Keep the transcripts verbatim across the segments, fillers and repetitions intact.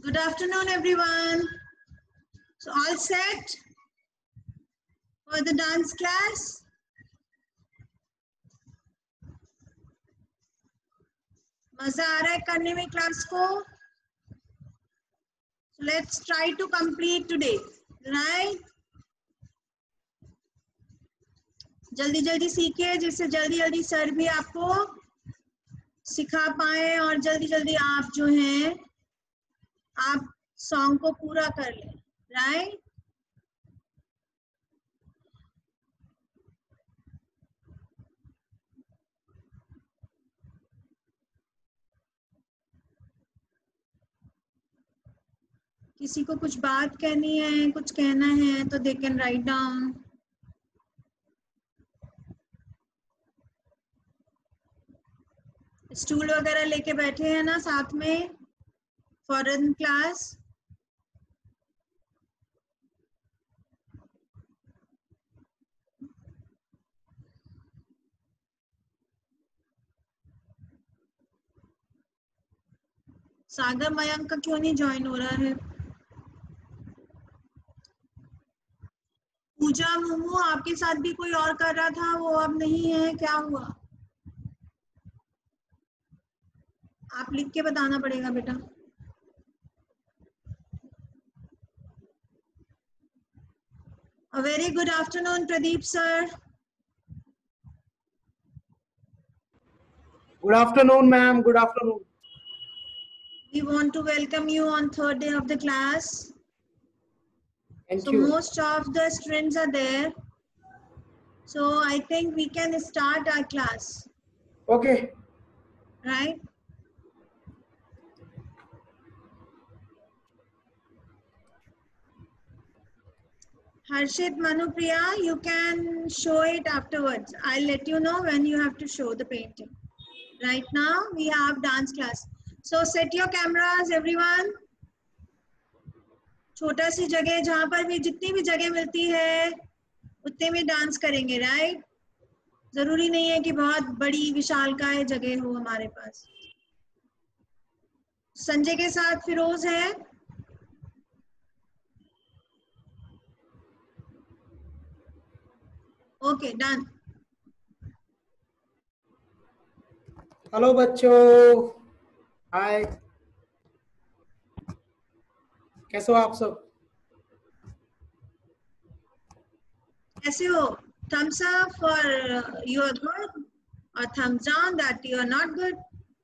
Good afternoon, everyone. So all set for the dance class? मजा आ रहा है करने में क्लास को? So let's try to complete today, right? जल्दी जल्दी सीखिए जिससे जल्दी जल्दी सर भी आपको सिखा पाए और जल्दी जल्दी आप जो हैं आप सॉन्ग को पूरा कर लें, राइट? किसी को कुछ बात कहनी है, कुछ कहना है तो they can write down. Stool वगैरह लेके बैठे हैं ना साथ में फॉरेन क्लास? सागर मयंक का क्यों नहीं ज्वाइन हो रहा है? पूजा मोमो आपके साथ भी कोई और कर रहा था, वो अब नहीं है, क्या हुआ? आप लिख के बताना पड़ेगा बेटा. A very good afternoon, Pradeep sir. Good afternoon, ma'am. Good afternoon. We want to welcome you on third day of the class. Thank so you. most of the students are there. So I think we can start our class. Okay. Right? Harshit, Manupriya, you can show it afterwards. I'll let you know when you have to show the painting. Right now, we have dance class. So set your cameras, everyone. छोटा सी जगह जहाँ पर भी जितनी भी जगह मिलती है उतने में डांस करेंगे, राइट? जरूरी नहीं है कि बहुत बड़ी विशालकाय जगह हो हमारे पास. संजय के साथ फिरोज है. Okay, done. हेलो बच्चों, हाय, कैसे हो आप सब? कैसे हो? Thumbs up for you are good और thumbs down that you are not good.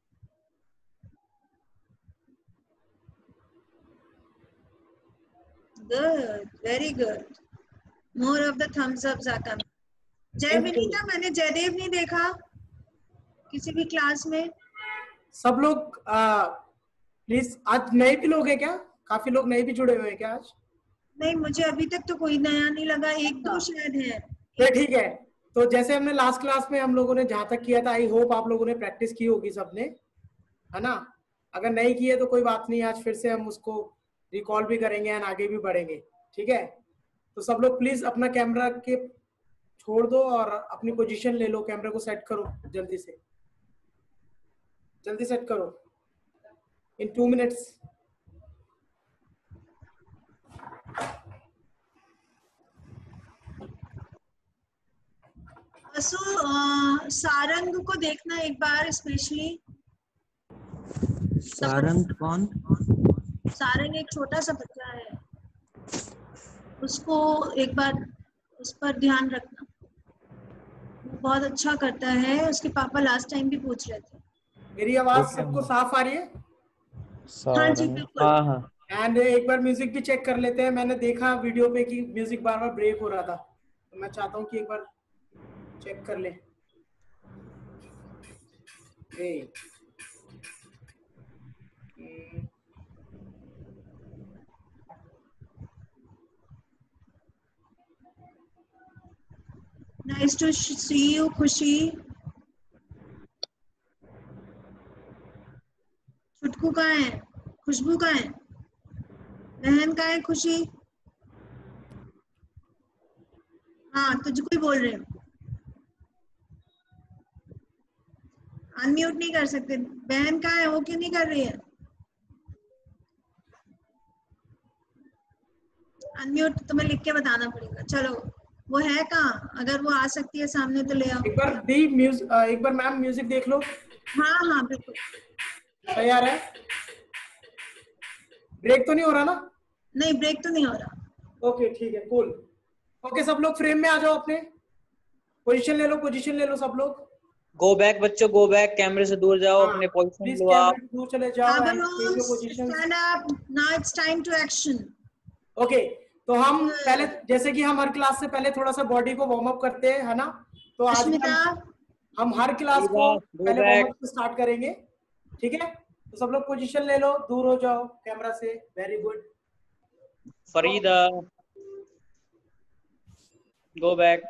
Good, very good. More of the thumbs ups are coming. जय विनीता, मैंने जयदेव नहीं देखा किसी भी क्लास में. सब लोग प्लीज, आज नए भी लोग हैं क्या? काफी लोग नए भी जुड़े हुए हैं क्या आज? नहीं, मुझे अभी तक तो कोई नया नहीं लगा. एक दो शायद है. तो ठीक है. तो जैसे हमने लास्ट क्लास में हम लोगों ने जहां तक किया था, आई होप आप लोगों ने प्रैक्टिस की होगी सबने, है ना? अगर नहीं की है तो कोई बात नहीं, आज फिर से हम उसको रिकॉल भी करेंगे और आगे भी बढ़ेंगे. ठीक है? तो सब लोग प्लीज अपना कैमरा के छोड़ दो और अपनी पोजीशन ले लो. कैमरा को सेट करो, जल्दी से जल्दी सेट करो इन टू मिनट्स. असु, सारंग को देखना एक बार स्पेशली. सारंग कौन? सारंग एक छोटा सा बच्चा है, उसको एक बार उस पर ध्यान रखना. वो बहुत अच्छा करता है. उसके पापा लास्ट टाइम भी पूछ रहे थे. मेरी आवाज सबको साफ आ रही है? हाँ जी, बिल्कुल. हाँ हाँ. एंड एक बार म्यूजिक भी चेक कर लेते हैं. मैंने देखा वीडियो पे कि म्यूजिक बार बार ब्रेक हो रहा था, तो मैं चाहता हूँ कि एक बार चेक कर ले. hey. hmm. Nice to see you, खुशी. छुटकू कहाँ है? खुशबू कहाँ है? बहन कहाँ है? खुशी. हाँ, तुझको ही बोल रहे हो. अनम्यूट नहीं कर सकते. बहन कहाँ है? वो क्यों नहीं कर रही है? अनम्यूट तुम्हें लिख के बताना पड़ेगा। चलो वो है कहाँ, अगर वो आ सकती है सामने तो ले आओ। एक बार दी म्यूजिक, एक बार मैम म्यूजिक देख लो। हाँ हाँ बिल्कुल तैयार है? ब्रेक तो नहीं हो रहा ना? नहीं, ब्रेक तो नहीं हो रहा। ओके ठीक है, कूल। ओके सब लोग फ्रेम में आ जाओ, अपने पोजीशन ले लो, पोजीशन ले लो सब लोग। गो बैक बच्चों, गो बैक, कैमरे से दूर जाओ, हाँ, अपने पोजीशन प्लीज लो आप। कैमरे से दूर चले जाओ and take your position. Stand up, now it's time to action. Okay, तो हम पहले जैसे कि हम हर क्लास से पहले थोड़ा सा बॉडी को वार्म अप करते हैं, है ना? तो आज भी हम, हम हर क्लास को पहले वार्म अप से स्टार्ट करेंगे, ठीक है? तो सब लोग पोजीशन ले लो, दूर हो जाओ कैमरा से। Very good. Farida go back.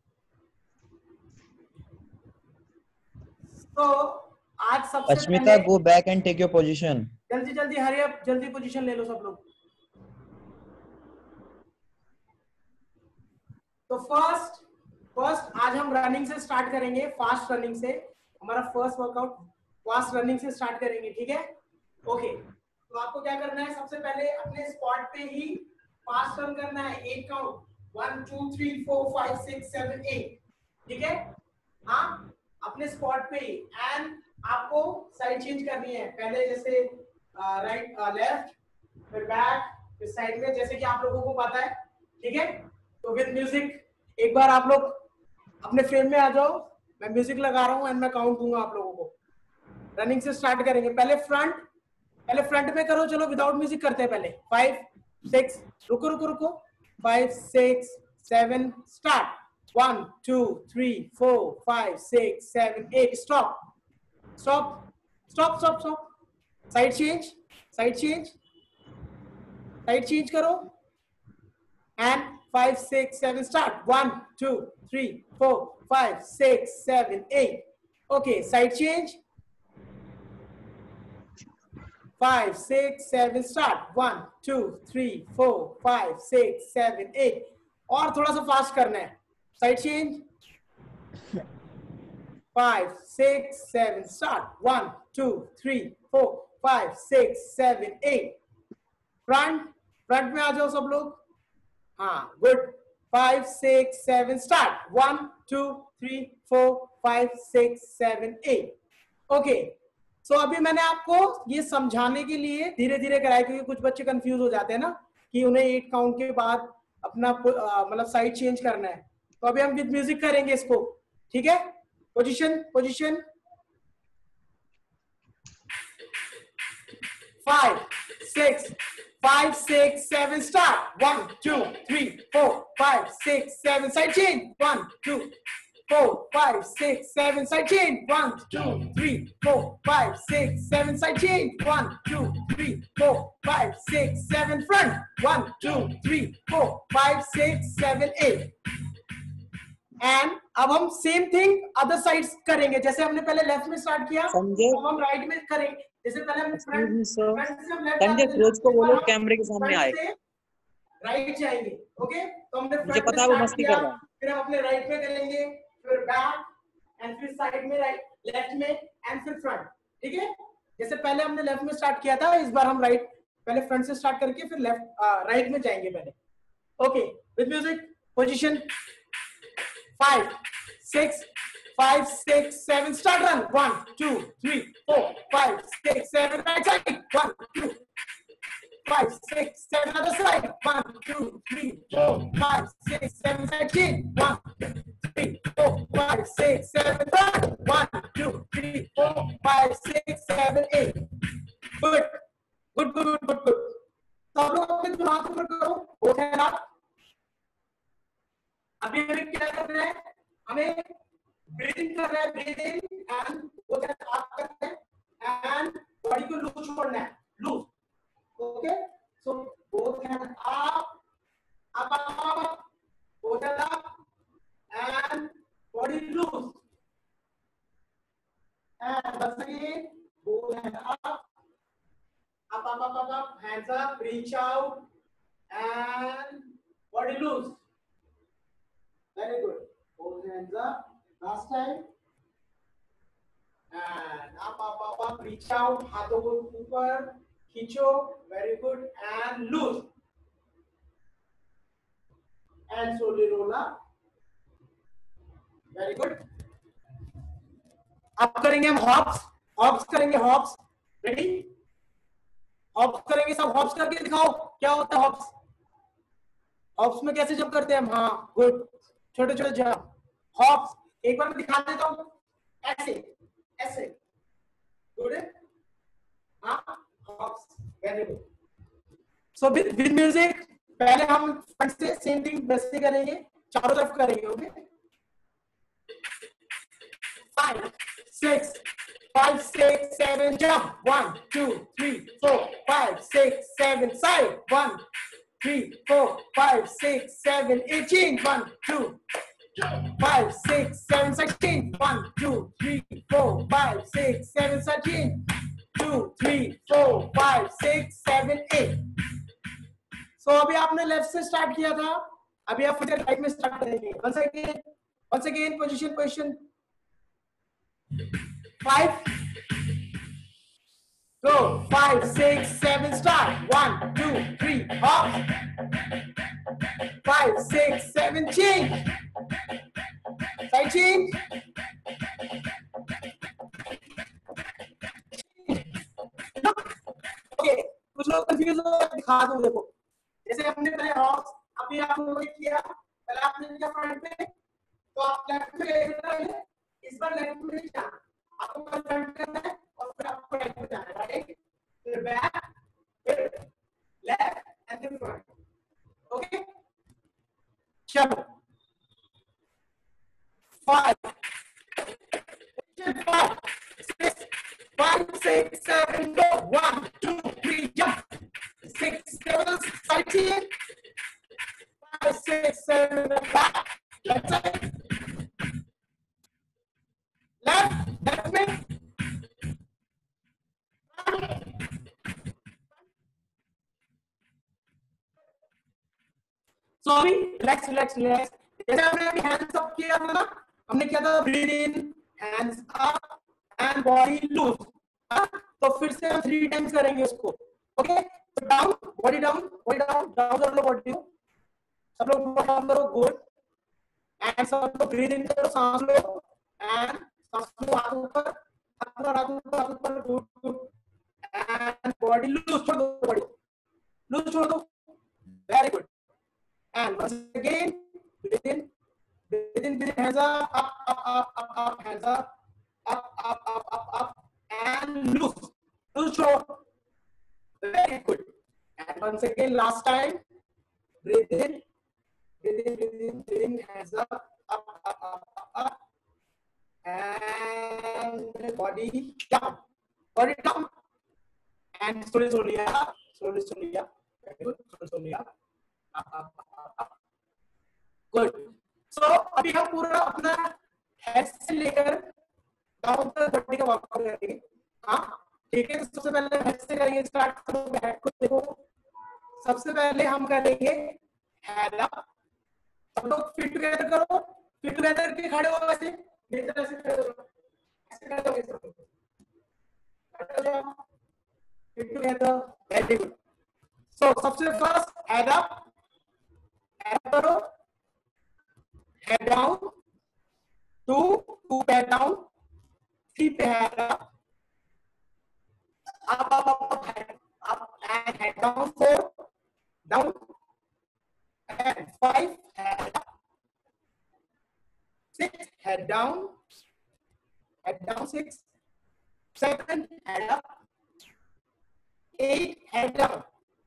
तो आज सबसे Ashmita, go back and take your position. जल्दी जल्दी हरी अप, जल्दी पोजीशन ले लो सब लोग। तो फर्स्ट फर्स्ट आज हम रनिंग से स्टार्ट करेंगे, फास्ट रनिंग से। हमारा फर्स्ट वर्कआउट फास्ट रनिंग से स्टार्ट करेंगे, ठीक है? ओके, तो आपको क्या करना है, सबसे पहले अपने स्पॉट पे ही फास्ट रन करना है। Eight count, one two three four five six seven eight, ठीक है? हाँ, अपने स्पॉट पे ही। एंड आपको साइड चेंज करनी है, पहले जैसे राइट लेफ्ट, फिर बैक, फिर साइड में, जैसे कि आप लोगों को पता है, ठीक है? तो विद म्यूजिक एक बार आप लोग अपने फ्रेम में आ जाओ, मैं म्यूजिक लगा रहा हूँ एंड मैं काउंट दूंगा आप लोगों को। रनिंग से स्टार्ट करेंगे। पहले फ्रंट, पहले फ्रंट में करो, चलो विदाउट म्यूजिक करते हैं पहले। फाइव सिक्स, रुको रुको रुको, five six seven, start. One two three four five six seven eight, stop stop stop stop stop. Side change, side change, side change करो and five, six, seven, start. One, two, three, four, five, six, seven, eight. Okay, side change. Five, six, seven, start. One, two, three, four, five, six, seven, eight. और थोड़ा सा fast करना है। Side change. Five, six, seven, start. One, two, three, four, five, six, seven, eight. Front, front में आ जाओ सब लोग। हाँ, good. Five six seven, start. One two three four five six seven eight. Okay, so अभी मैंने आपको ये समझाने के लिए धीरे धीरे कराया, क्योंकि कुछ बच्चे कंफ्यूज हो जाते हैं ना कि उन्हें एट काउंट के बाद अपना मतलब साइड चेंज करना है। तो अभी हम विद म्यूजिक करेंगे इसको, ठीक है? Position position. Five six Five, six, seven, start. One, two, three, four, five, six, seven, side change. One, two, four, five, six, seven, side change. One, two, three, four, five, six, seven, side change. One, two, three, four, five, six, seven, front. One, two, three, four, five, six, seven, eight. And अब हम same thing other sides करेंगे। जैसे हमने पहले left में start किया, अब हम राइट में करेंगे। जैसे पहले हम फ्रंट फ्रंट से हम लेफ्ट, संजय कोच को बोलो कैमरे के सामने आए, राइट जाएंगे। ओके, तो हमने मुझे पता है वो मस्ती कर रहा है। फिर हम अपने राइट में करेंगे, फिर बैक एंड फिर साइड में, राइट लेफ्ट में एंड फिर फ्रंट, ठीक है? जैसे पहले हमने लेफ्ट में स्टार्ट किया था, इस बार हम राइट, पहले फ्रंट से स्टार्ट करके फिर लेफ्ट राइट में जाएंगे पहले। Okay, with music, position. Five, six, five, six, seven, start run. One, two, three, four, five, six, seven, right side. One, two, five, six, seven, other side. One, two, three, four, five, six, seven, side change. One, two, three, four, five, six, seven, front. One, two, three, four, five, six, seven, eight. Good, good, good, good, good, good. सब लोग अपने दिमाग पर करो, both hand up. अभी हमें क्या करना है, हमें ब्रीदिंग करना है, ब्रीदिंग एंड वो क्या आप करते हैं एंड बॉडी को लूज छोड़ना है, loose. Okay, so both hand up up up, both hand up and body loose and once again both hand up up up up up up, hands up, reach out and body loose. Very good. Both hands up. Last time. And up, up, up, up. Reach out. हाथों को ऊपर खींचो. Very good. And loose. and slowly roll up. Very good. अब करेंगे हम hops, hops करेंगे hops. Ready? Hops करेंगे सब. हॉप्स करके दिखाओ क्या होता है हॉप्स. हॉप्स में कैसे जंप करते हैं हम. हाँ गुड. छोटे छोटे जंप. हॉप्स एक बार मैं दिखा देता हूँ. ऐसे ऐसे. गुड. हाँ hops. Very good. So with with music पहले हम फ्रंट से सेम थिंग वैसे करेंगे, चारों तरफ करेंगे. Okay. Five, six, five, six, seven, jump. One, two, three, four, five, six, seven, side. One, three, four, five, six, seven, eight, change. One, two, five, six, seven, side, change. One, two, three, four, five, six, seven, side, change. Two, three, four, five, six, seven, eight. So अभी आपने left से start किया था, अभी आप फिर right में start करेंगे. Once again, once again, position, position. Five, go. Five, six, seven, start. One, two, three, hop. Five, six, seven, change. Side change. Okay, कुछ लोग कंफ्यूज हो गए, दिखा दूं. देखो जैसे हमने पहले हॉप्स, अभी आप लोगों ने किया, पहले आपने किया फ्रंट पे, तो आप लेफ्ट में गए, इस बार लेफ्ट में नहीं जाना, आपको फ्रंट करना है और फिर आपको राइट में जाना है. राइट, फिर बैक, फिर लेफ्ट एंड फिर फ्रंट. ओके चलो. Five, five, six, five, six, seven, go. One, two, three, jump. Six, seven, side change. Five, six, seven, back. Left side. Left, left में. Sorry, relax, relax, relax. जैसे हमने अभी hands up किया था ना, हमने किया था breathe in, hands up and body loose. तो फिर से हम three times करेंगे उसको. Okay? So down, body down, body down, down कर लो body को. सब लोग body down करो, good. And सब लोग breathe in करो, सांस लो, and सांस लो हाथ ऊपर, हाथ ऊपर, हाथ ऊपर, हाथ ऊपर, good, good. And body loose छोड़ दो, body loose छोड़ दो. Very good. And once again, breathe in, breathe in, breathe in, hands up, up, up, up, up, up, hands up, up, up, up, up, up, and loose, loose show. Very good. And once again, last time, breathe in, breathe in, breathe in, breathe in, hands up, up, up, up, up, up, and body down, body down, and slowly, slowly up, slowly, slowly up. Very good, slowly, slowly up. Up, up, up, up. Good. So अभी हम पूरा अपना head से लेकर down तक body का workout करेंगे. हाँ ठीक है. सबसे पहले हेड से करेंगे. स्टार्ट करो. हेड को देखो. सबसे पहले हम करेंगे हेड अप. सब लोग फिट टुगेदर करो. फिट टुगेदर के खड़े हो. वैसे इस तरह से खड़े हो. ऐसे खड़े हो. सब खड़े हो जाओ. Fit together. Very good. So सबसे फर्स्ट हेड अप. हेड करो. Head down. Two, two head down. Three head up. Up, up, up, up, head up and head down. Four, down. And five, head up. Six, head down. Head down. Six, seven, head up. Eight, head down.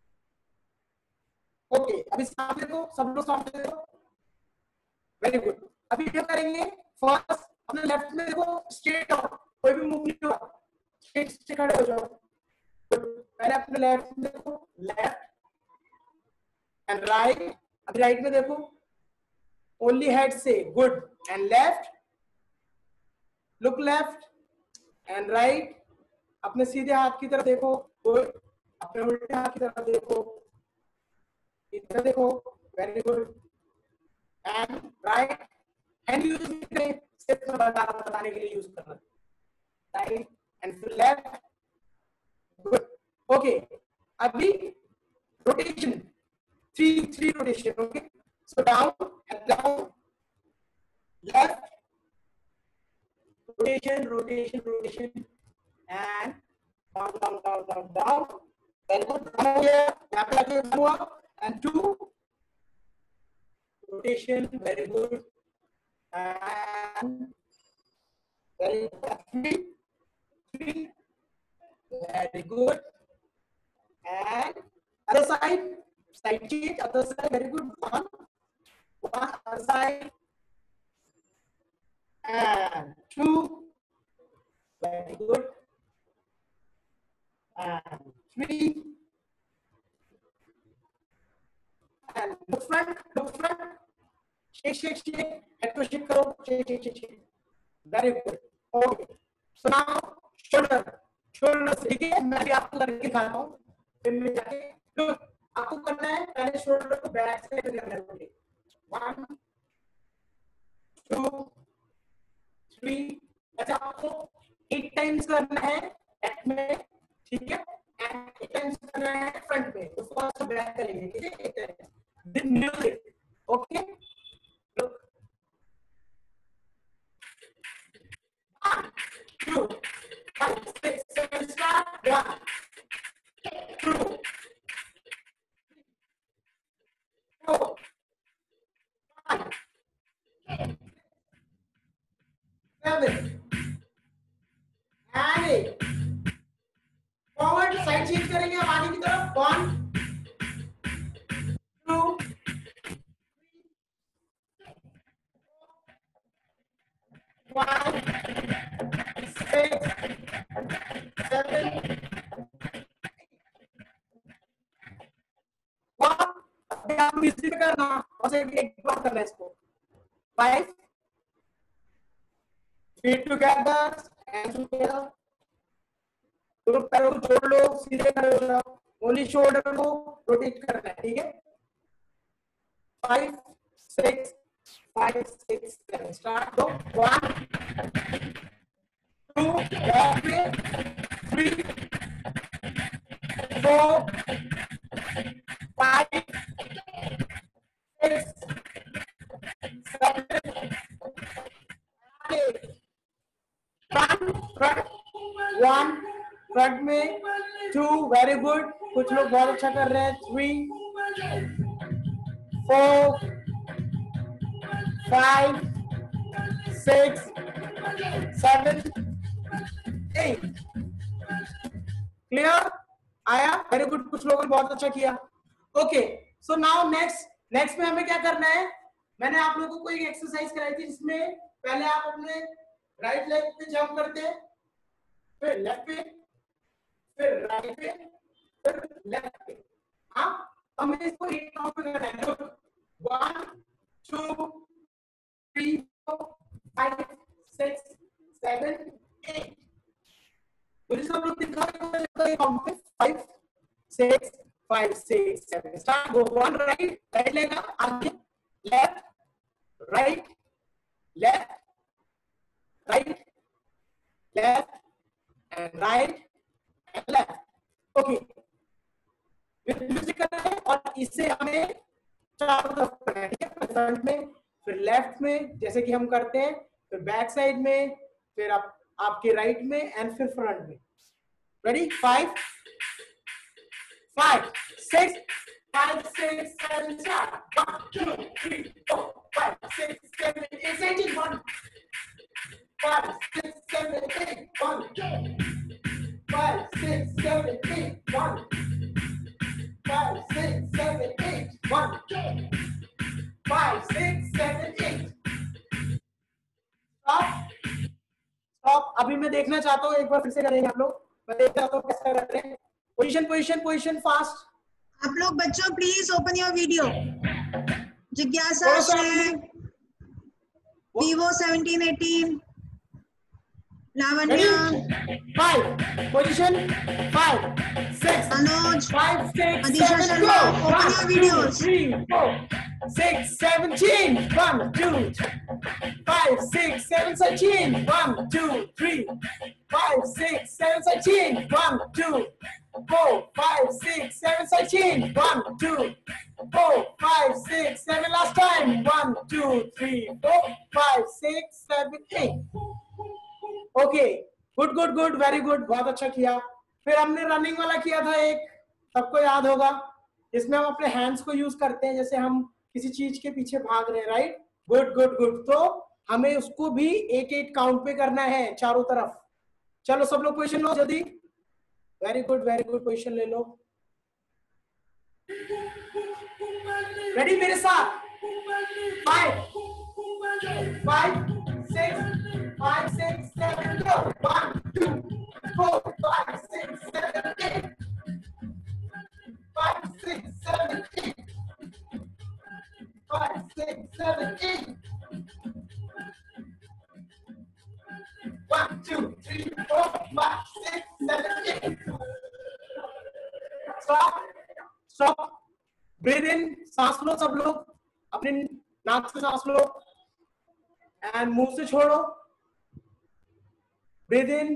Okay. अभी सामने देखो. सब लोग सामने देखो. Very good. अभी क्या करेंगे. फर्स्ट अपने लेफ्ट में देखो. स्ट्रेट आओ. कोई भी मूव नहीं होगा. स्ट्रेट से खड़े हो जाओ. पहले अपने लेफ्ट में देखो. Left and right. अभी राइट में देखो. ओनली हेड से. Good. And left. Look left and right. अपने सीधे हाथ की तरफ देखो. गुड. अपने उल्टे हाथ की तरफ देखो. इधर देखो. Very good. And right hand use करें. सिर्फ बताने के लिए यूज करना. Right and left. Good. Okay. अभी rotation. Three three rotation. Okay. So down and down, left, rotation, rotation, rotation, and down, down, down, down, down. Then go down here, tap like one more, and two. Rotation, very good. And very good. Three, three, very good. And other side, side change, other side, very good. One, one, other side. And two, very good. And three. And look front, look front. Shake, shake, shake. Head to shake, karo. Shake, shake, shake, shake. Very good. Okay. So now shoulder, shoulder सीखिए. मैं भी आपको करके दिखाता हूँ. फिर मैं जाके look. आपको करना है पहले shoulder को back से करना है. One, two, three. ऐसा आपको eight times करना है back में, ठीक है? And eight times करना है front में. तो first back करेंगे, ठीक है? eight times. Then music, okay? Look. One, two, five, six, seven, start. One, two, four, five, seven, and eight. Forward, side change करेंगे हम आगे की तरफ. One, two, five, six, seven, one. अभी आप मिस्त्री करना, और से एक बार करना है इसको. Five, feet together, hands together. दोनों पैरों को जोड़ लो, सीधे खड़े हो जाओ. Only shoulder को रोटेट करना है, ठीक है? Five, six, five, six, seven. Start. Go. One, two, back way. Three, four, five, six, seven, eight. Front, front. One, front में. Two, very good. कुछ लोग बहुत अच्छा कर रहे हैं. Three, four, five, six, seven, eight. Clear? आया? Very good. कुछ लोगों ने बहुत अच्छा किया. Okay. So now next, next में हमें क्या करना है? मैंने आप लोगों को एक एक्सरसाइज कराई थी जिसमें पहले आप अपने राइट लेग पे जंप करते हैं, फिर लेफ्ट पे, फिर राइट पे, फिर लेफ्ट पे. हाँ, हमें इसको एक काउंट पे करना है. One, two, three, four, five, six, seven, eight. मुझे सब लोग दिखाएंगे काउंट पे. Five, six, five, six, seven. Start. Go. One right, right leg आगे, left, right, left, right, left, and right and left. Okay. फिर म्यूजिक करना है और इससे हमें चारों तरफ करना है, ठीक है? फ्रंट में, फिर लेफ्ट में जैसे कि हम करते हैं, फिर बैक साइड में, फिर आप आपके राइट में, एंड फिर फ्रंट में. Ready? Five, five, six, five, six, seven, start. One, two, three, four, five, six, seven, eight, eighteen, one. Five, six, seven, eight, one. Five, six, seven, eight, one. Five, six, seven, eight, one. Five, six, seven, eight. Stop. Stop. अभी मैं देखना चाहता हूँ, एक बार फिर से करेंगे आप लोग. मैं देखना चाहता हूँ कैसे कर रहे हैं. Position, position, position, fast. आप लोग बच्चों प्लीज ओपन योर वीडियो. जिज्ञासा, श्रेय, वीवो seventeen eighteen, Lavanya, five, position, five, six, Manoj, five, six, Adisha seven, Sharma, go. open One, your two, videos. three, four, six, seven, change. One, two, five, six, seven, side change. One, two, three, five, six, seven, side change. One, two, four, five, six, seven, side change. One, two, four, five. five, six, seven. Last time. One, two, three, four, five, six, seven, eight. Okay, good good good, very good, बहुत अच्छा किया। फिर हमने running वाला किया था एक, सबको याद होगा, जिसमें हम अपने हैंड्स को यूज करते हैं जैसे हम किसी चीज के पीछे भाग रहे हैं, राइट? Good good good. तो हमें उसको भी एक एक काउंट पे करना है चारों तरफ। चलो सब लोग पोजीशन लो जल्दी। Very good very good, position ले लो। रेडी मेरे साथ? Five five six five six seven go. One two four five six seven eight five six seven eight five six seven eight one two three four five six seven eight. Stop stop, breathe in, सांस लो सब लोग, अपने नाक से सांस लो and मुंह से छोड़ो। ब्रीथ इन,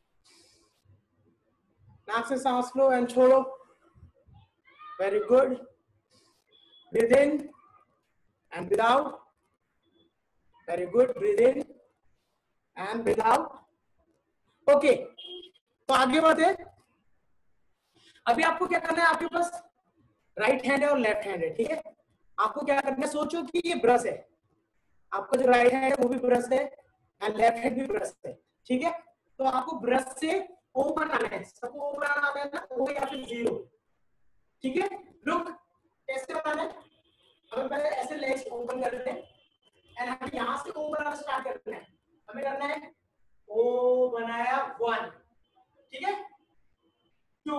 नाक से सांस लो एंड छोड़ो। Very good. Breathe in and breathe out. Very good. Breathe in and breathe out. Okay, तो आगे बढ़े। अभी आपको क्या करना है, आपके पास राइट हैंड है और लेफ्ट हैंड है, ठीक है? आपको क्या करना है, सोचो कि ये ब्रश है, आपका जो राइट हैंड है वो भी ब्रश है एंड लेफ्ट हैंड भी ब्रश है, ठीक है? तो आपको ब्रश से ओ बनाना है, सबको ओ बनाना है ना, ओ या फिर जीरो, ठीक है? लुक, कैसे बनाना है? हमें पहले ऐसे लेग्स ओपन करने हैं एंड हमें यहां से ओ बनाना स्टार्ट करना है। हमें करना है ओ बनाया वन, ठीक है? टू,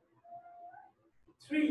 थ्री,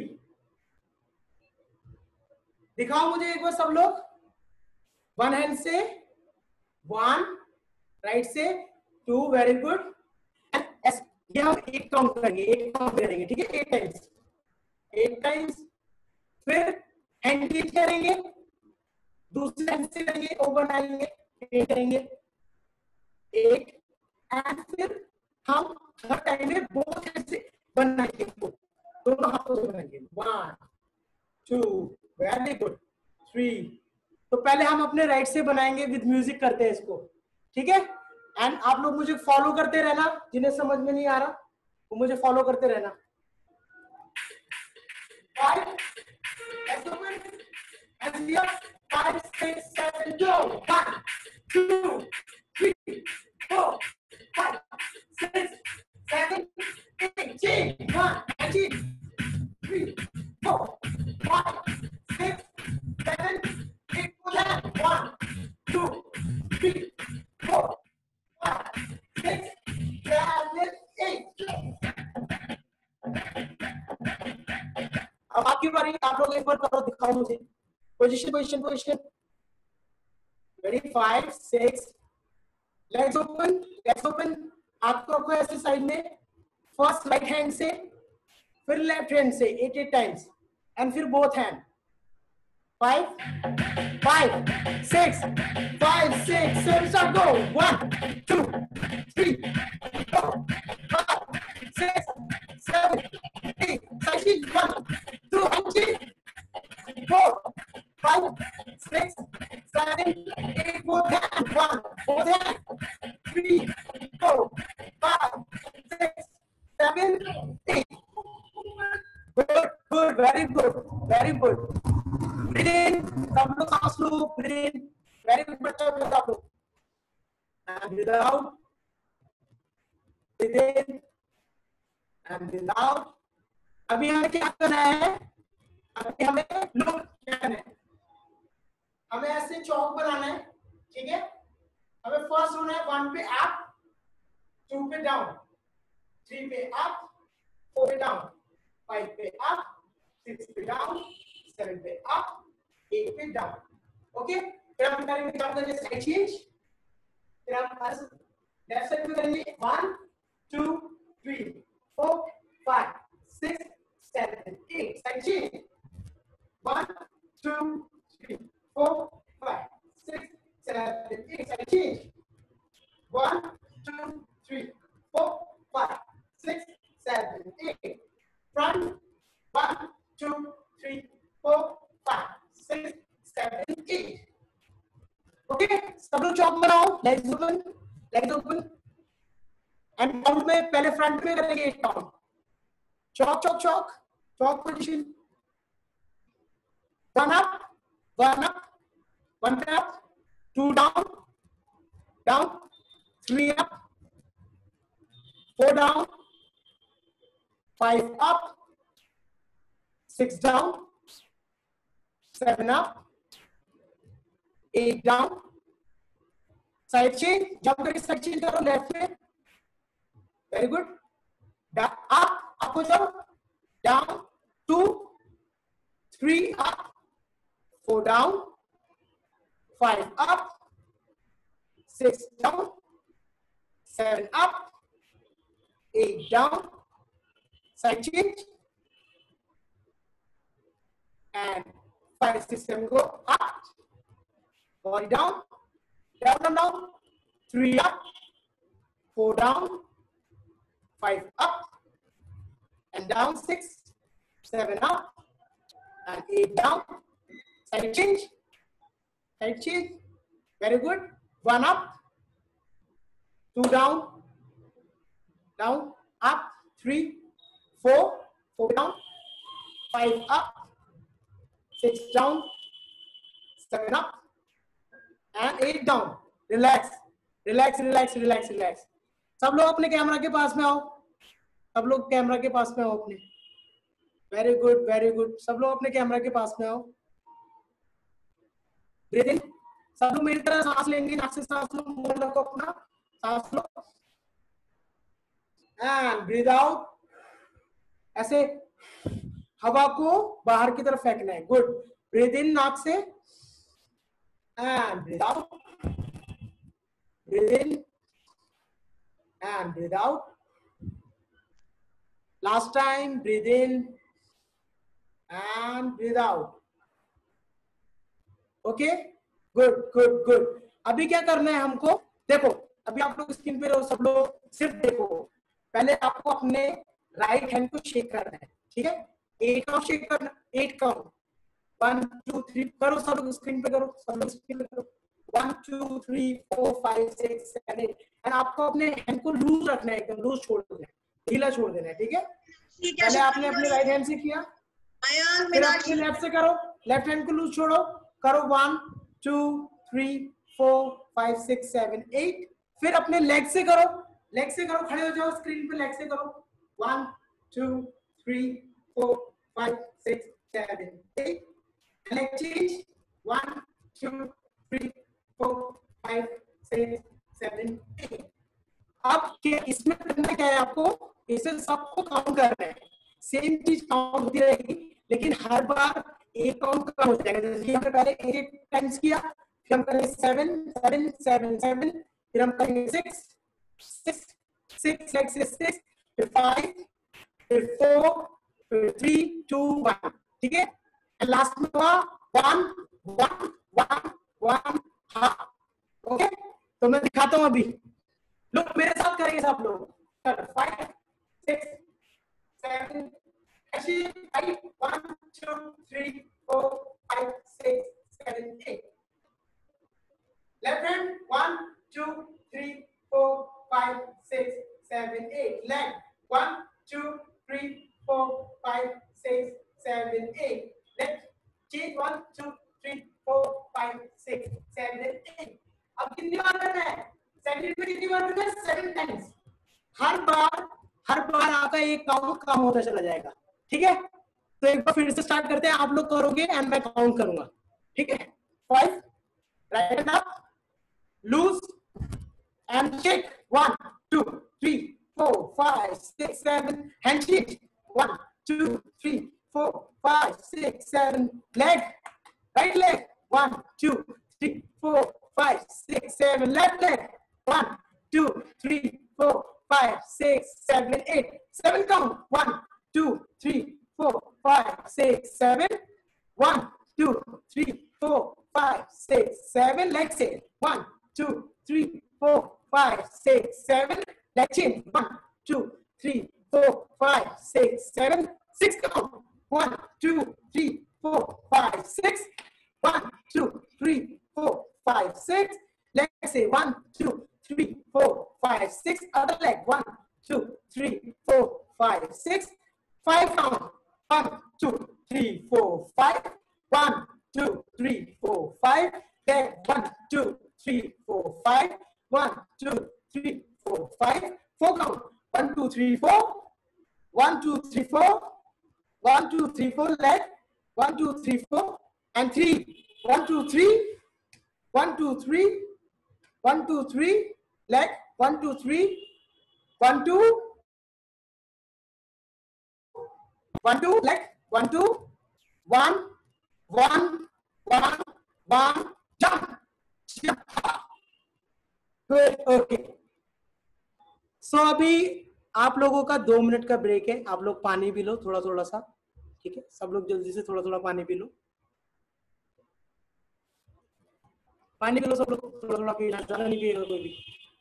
दिखाओ मुझे एक बार सब लोग, वन हैंड से वन, राइट से टू, वेरी गुड। ये हम एक काउंट करेंगे, एक काउंट करेंगे, ठीक है? Eight times, eight times. फिर हैंड रीच करेंगे, दूसरे हैंड से करेंगे, ओ बनाएंगे, एट करेंगे, एक, एंड फिर हम हर टाइम में बोथ हैंड से बनाएंगे, दोनों हाथों से बनाएंगे। One two, very good, three. तो पहले हम अपने राइट से बनाएंगे, विद म्यूजिक करते हैं इसको, ठीक है? एंड आप लोग मुझे फॉलो करते रहना, जिन्हें समझ में नहीं आ रहा वो मुझे फॉलो करते रहना। Five, five six seven go. One two three four five six seven eight जी। वन जी, three four five six seven, eight, nine, one, two, three, four, five, six, seven, eight. अब आपकी बारी, आप लोग एक बार करो, दिखाओ मुझे। Position position position. Ready? Five six, legs open, legs open, हाथ को रखो ऐसे साइड में। फर्स्ट राइट हैंड से, फिर लेफ्ट हैंड से एट एट टाइम्स एंड फिर both hand. Five, five, six, five, six, seven, start, go. One, two, three, four, five, six, seven, eight, nineteen, one, two, three, four, five, six, seven, eight, both hand, one, both hand, three, four, five, six, seven, eight. Good, good, very good, very good. Breathe in, सब लोग सांस लो, breathe in, very good बच्चा आप लोग, and breathe out, breathe in, and breathe out। अभी हमें क्या करना है? अभी हमें लोग क्या करना है? हमें ऐसे चौक बनाना है, ठीक है? हमें फर्स्ट होना है वन पे अप, टू पे डाउन, थ्री पे अप, फोर पे डाउन, फाइव पे अप, सिक्स पे डाउन, सेवन पे अप, एट पे डाउन। ओके, फिर हम करेंगे क्या करेंगे? Side change. फिर हम लेफ्ट साइड पे करेंगे one two three four five six seven eight, side change. One two three four five six seven eight, side change. One two three four five six seven eight, front, one two three four, five, चौक बनाओ, legs open, legs open and count में पहले front में करेंगे eight count, चौक चौक चौक चौक position, one up one up one up, two down down, three up, four down, five up, six down, seven up, eight down, side change, jump करके side change करो लेफ्ट में, very good, up up हो जाओ, down, two, three up, four down, five up, six down, seven up, eight down, side change, and five, six, seven, go up, body down, down, down, down, three up, four down, five up, and down, six, seven up, and eight down, side change, side change, very good, one up, two down, down, up, three, four, four down, five up, six down, seven up, and eight down. Relax, relax, relax, relax, relax. सब लोग अपने camera के पास में आओ, सब लोग camera के पास में आओ अपने. Very good, very good. सब लोग अपने कैमरा के पास में आओ. Breathe in. सब लोग मेरी तरह सांस लेंगे, नाक से सांस लो, मुंह रखो अपना, सांस लो, एंड ब्रीथ आउट. ऐसे हवा को बाहर की तरफ फेंकना है. गुड. ब्रीथ इन नाक से and breathe out, breathe in and breathe out. Last time, breathe in and breathe out. Okay, good good good. अभी क्या करना है हमको, देखो अभी आप लोग स्क्रीन पे रहो, सब लोग सिर्फ देखो. पहले आपको अपने राइट हैंड को शेक करना है, ठीक है. एट काउंट शेक करना, eight count, one two three करो, सब लोग स्क्रीन पे करो, सब लोग स्क्रीन पे करो. One two three four five six seven eight. And आपको अपने हैंड को लूज रखना है, एकदम लूज छोड़ देना है, ढीला छोड़ देना है, ठीक है. पहले आपने अपने राइट हैंड से किया, फिर अपने लेफ्ट से करो, लेफ्ट हैंड को लूज छोड़ो, करो one two three four five six seven eight. फिर अपने लेग से करो, लेग से करो, खड़े हो जाओ स्क्रीन पे, लेग से करो, one two three four five six seven eight. Leg change, one two three four five six seven eight. अब क्या इसमें करना क्या है आपको, इसे सबको काउंट करना है. सेम चीज काउंट होती रहेगी, लेकिन हर बार एक काउंट कम हो जाएगा. जैसे हमने पहले एट टाइम्स किया, फिर हम करेंगे सेवन सेवन सेवन सेवन, फिर हम करेंगे six six six six six, फिर फाइव, फिर फोर, फिर थ्री टू वन, ठीक है. लास्ट में हुआ one one one one half. Okay, तो मैं दिखाता हूं अभी, लोग मेरे साथ करेंगे सब लोग. Five six seven, five one two three four five six seven eight. Left hand, one, two, three, four, five, six, seven, eight. Leg, one, two, three, four, five, six, seven, eight. Left, change, one, two, three, four, five, six, seven, eight. अब कितनी बार करना है, second में कितनी बार करना है, seven times. हर बार हर बार आपका एक काउंट कम होता चला जाएगा, ठीक है. तो एक बार फिर से स्टार्ट करते हैं, आप लोग करोगे एंड मैं काउंट करूंगा, ठीक है. Five, right hand up, loose and shake, one two three four five six seven, hand shake, one two three four five six seven. Leg, right leg, one two three four five six seven. Left leg, one two three four five six seven eight. Seven count, one two three four five six seven. One two three four five six seven. Leg say, one two three four five six seven. Leg change, one two three four five six seven. Six count, one two three four five six. One two three four five six. Leg say, two, three, four, five. One, two, three, four, five. Then one, two, three, four, five. One, two, three, four, five. Four count. One, two, three, four. One, two, three, four. One, two, three, four. Leg. One, two, three, four. And three. One, two, three. One, two, three. One, two, three. Leg. One, two, three. One, two. One, two. Leg. One, two. One. One. One. One. Jump. Jump. Good. Okay. So अभी आप लोगों का दो minute का break है. आप लोग पानी पी लो थोड़ा थोड़ा सा. ठीक है, सब लोग जल्दी से थोड़ा थोड़ा पानी पी लो. पानी पी लो सब लोग, थोड़ा थोड़ा पीना, ज्यादा नहीं पिएगा कोई भी.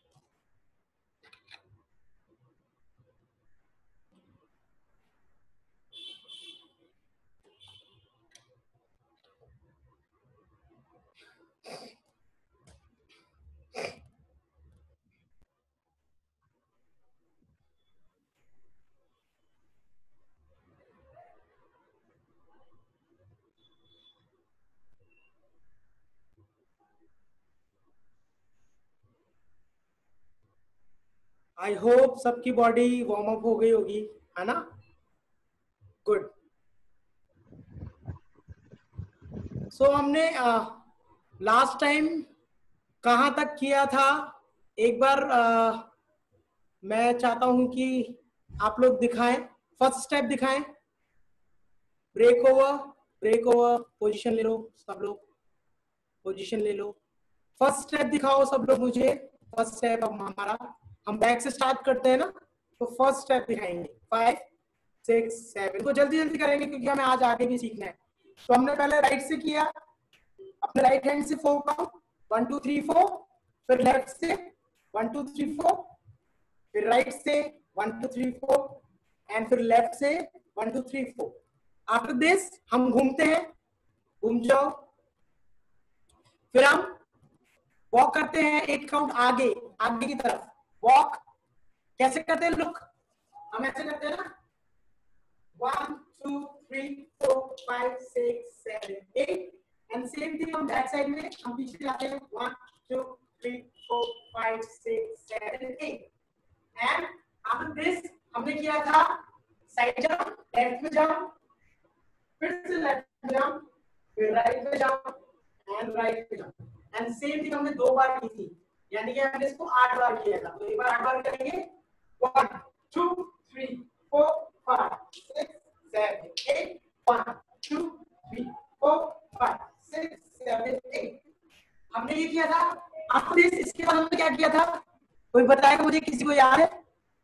आई होप सबकी बॉडी वार्म अप हो गई होगी, है ना? गुड. सो हमने लास्ट टाइम कहाँ तक किया था? एक बार uh, मैं चाहता हूं कि आप लोग दिखाएं, फर्स्ट स्टेप दिखाएं. Break over, break over, position ले लो सब लोग, पोजीशन ले लो. फर्स्ट स्टेप दिखाओ सब लोग मुझे. फर्स्ट स्टेप हमारा, हम बैक से स्टार्ट करते हैं ना, तो फर्स्ट स्टेप दिखाएंगे. फाइव सिक्स सेवन को जल्दी जल्दी करेंगे क्योंकि हमें आज आगे भी सीखना है. तो हमने पहले राइट से किया, अपने राइट हैंड से four count, one two three four. फिर लेफ्ट से वन टू थ्री फोर, फिर राइट से one two three four, and फिर लेफ्ट से one two three four. After this हम घूमते हैं, घूम जाओ. फिर हम वॉक करते हैं एक काउंट आगे, आगे की तरफ. वॉक कैसे करते हैं? लुक, हम ऐसे करते हैं ना. One two three four five six seven eight. And same thing हम बैक साइड में हम पीछे जाते हैं. One two three four five six seven eight. And after this हमने किया था साइड जंप, लेफ्ट में जंप, फिर से लेफ्ट में जंप, फिर राइट में जंप एंड राइट में जंप. एंड सेम थिंग हमने दो बार की थी, यानी कि हमने इसको आठ बार किया था. तो एक बार आठ बार करेंगे. One two three four five six seven eight. One two three four five six seven eight. हमने ये किया था. आफ्टर दिस इसके बाद हमने क्या किया था? कोई बताएगा मुझे? किसी को याद है?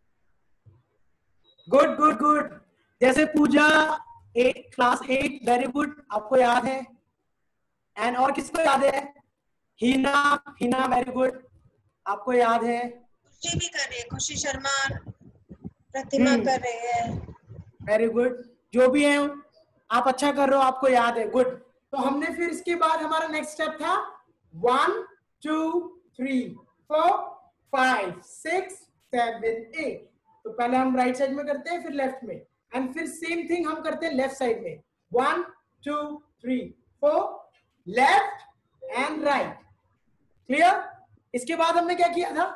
Good good good. जैसे Pooja eight, class eight, very good, आपको याद है. एंड और किसको याद है? हिना, हिना वेरी गुड, आपको याद है. खुशी भी कर रही है, खुशी शर्मा, प्रतिमा कर रही है. Very good. जो भी है आप अच्छा कर रहे हो, आपको याद है. गुड. तो हमने फिर इसके बाद हमारा नेक्स्ट स्टेप था one two three four five six seven eight. तो पहले हम राइट साइड में करते हैं, फिर लेफ्ट में, एंड फिर सेम थिंग हम करते हैं लेफ्ट साइड में. One two three four, left and right. Clear? इसके बाद हमने क्या किया था?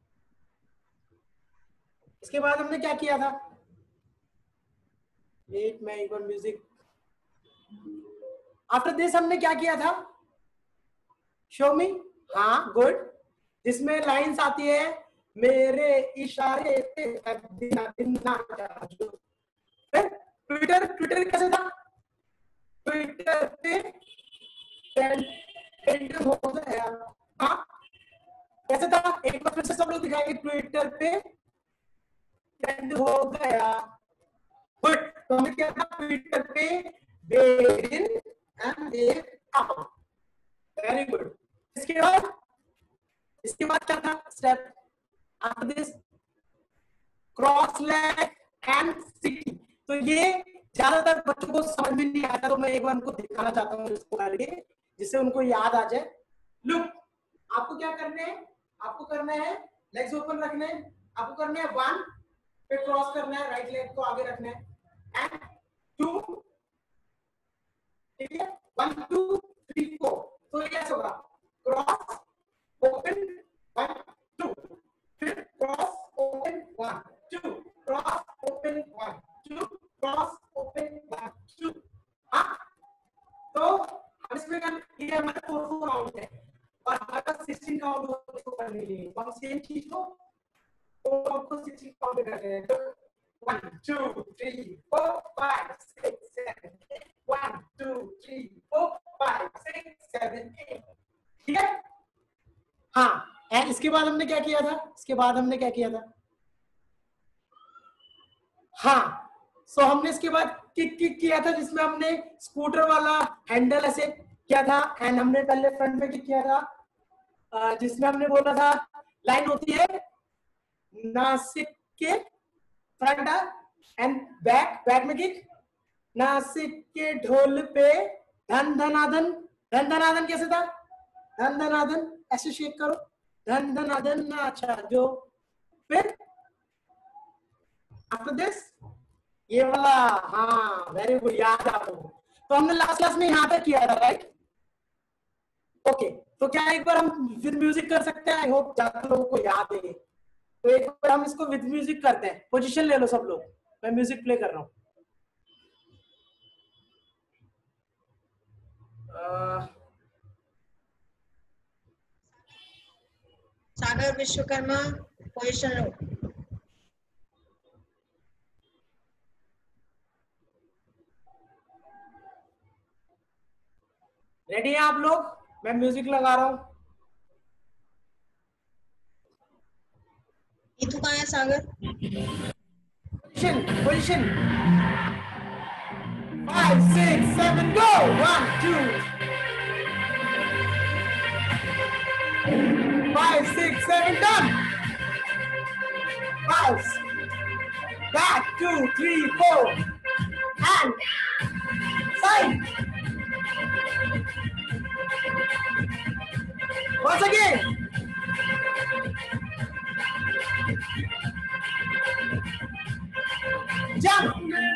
इसके बाद हमने क्या किया था? वेट, मैं एक बार म्यूजिक. आफ्टर दिस हमने क्या किया था? Show me. हाँ, गुड. जिसमें लाइंस आती है, मेरे इशारे पे दिन दिन ना जो. ट्विटर, ट्विटर कैसे था? ट्विटर पे ट्रेंड हो गया. हाँ, कैसे था? एक बार फिर से सब लोग दिखाएंगे. ट्विटर पे ट्रेंड हो गया. गुड. तो हमने क्या था? ट्विटर पे day in and day out. Very good. इसके बाद इसके बाद क्या था step? After this cross leg and city. तो ये ज्यादातर बच्चों को समझ में नहीं आता, तो मैं एक बार उनको दिखाना चाहता हूँ इसको करके, जिससे उनको याद आ जाए. लुक, आपको क्या करना है? आपको करना है लेग्स ओपन रखने हैं. आपको करना है वन, फिर क्रॉस करना है, राइट लेग को आगे रखना है, एंड टू, ठीक है, वन टू थ्री फोर, तो ये होगा क्रॉस ओपन वन टू, फिर cross open one two, cross open one two, cross open one two. हाँ, तो हम इसमें ये हमारा फोर फोर काउंट है और हमारा सिक्सटीन काउंट हो करने के लिए हम सेम चीज को तो आपको सिक्सटीन काउंट करते हैं। तो one two three four five six seven eight, one two three four five six seven eight, ठीक है। हाँ, एंड इसके बाद हमने क्या किया था, इसके बाद हमने क्या किया था, हाँ, सो so, हमने इसके बाद किक किक किया था जिसमें हमने स्कूटर वाला हैंडल ऐसे किया था एंड हमने पहले फ्रंट में किक किया था जिसमें हमने बोला था लाइन होती है नासिक के फ्रंट एंड बैक, बैक में किक, नासिक के ढोल पे धन धनाधन, धन धनाधन कैसे था, धन धनाधन ऐसे शेक करो, धन धनाधन अच्छा जो, फिर आफ्टर दिस ये वाला, हाँ वेरी गुड, याद आपको। तो हमने लास्ट क्लास में यहाँ तक किया था, राइट? ओके, तो क्या एक बार हम फिर म्यूजिक कर सकते हैं? आई होप ज्यादा लोगों को याद है। तो एक बार हम इसको विद म्यूजिक करते हैं। पोजीशन ले लो सब लोग, मैं म्यूजिक प्ले कर रहा हूँ। सागर विश्वकर्मा पोजीशन लो। रेडी हैं आप लोग? मैं म्यूजिक लगा रहा हूं। इतु कहाँ है Sagar? Position position five six seven go, one two five six seven done, five back two three four and side once again, jump,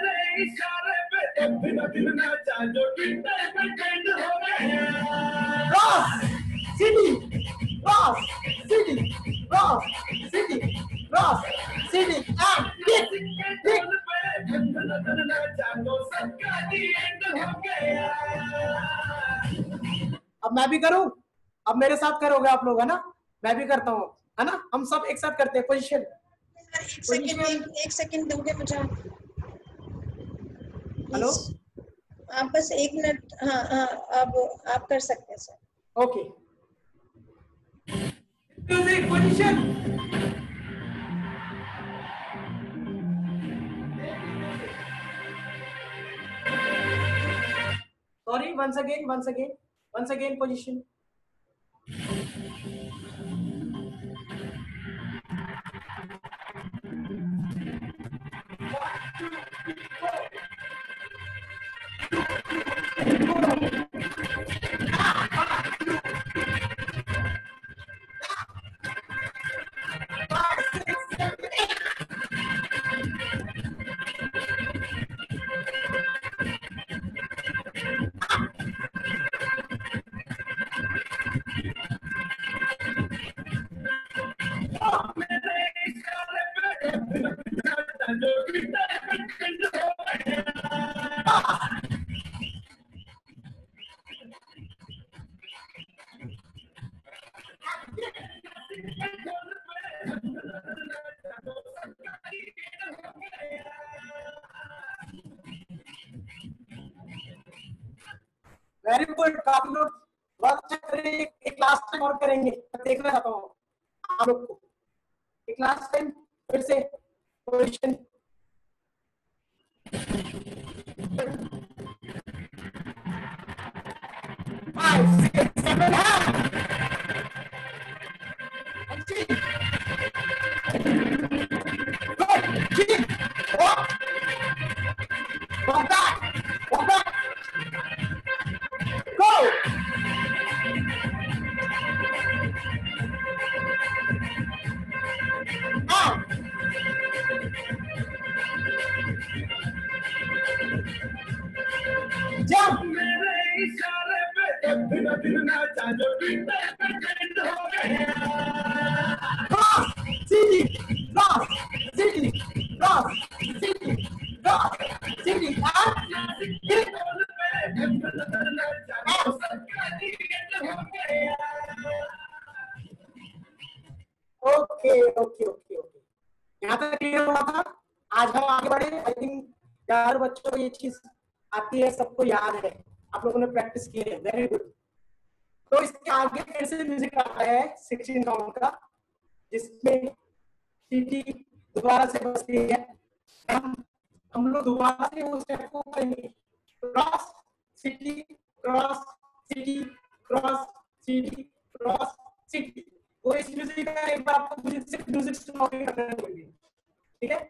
cross city, cross city, cross city, cross city and kick kick। अब मैं भी करूं, अब मेरे साथ करोगे आप लोग, है ना? मैं भी करता हूँ, है ना? हम सब एक साथ करते हैं। पोजीशन, एक सेकंड, एक, एक सेकंड दोगे मुझे? हेलो, आप बस एक मिनट, हाँ हाँ, अब आप कर सकते हैं sir. Okay, music position, sorry, once again once again once again position. Very good, काफी लोग बहुत अच्छा कर रहे हैं। एक लास्ट टाइम और करेंगे, मैं देखना चाहता हूँ आप लोग को। एक लास्ट टाइम फिर से position, five six seven jump, okay okay okay okay, यहाँ तक क्लियर हुआ था। आज हम आगे बढ़े। आई थिंक यार बच्चों को ये चीज आती है, सबको याद है, आप लोगों ने प्रैक्टिस की है, वेरी गुड। तो इसके आगे फिर से म्यूजिक आता है सिक्सटीन काउंट का, जिसमें सीटी दोबारा से बजती है। हम हम लोग दोबारा से उस स्टेप को करेंगे, cross city cross city cross city cross city. तो इस म्यूजिक का एक बार आपको म्यूजिक म्यूजिक सुनाओगे करना होगी, ठीक है?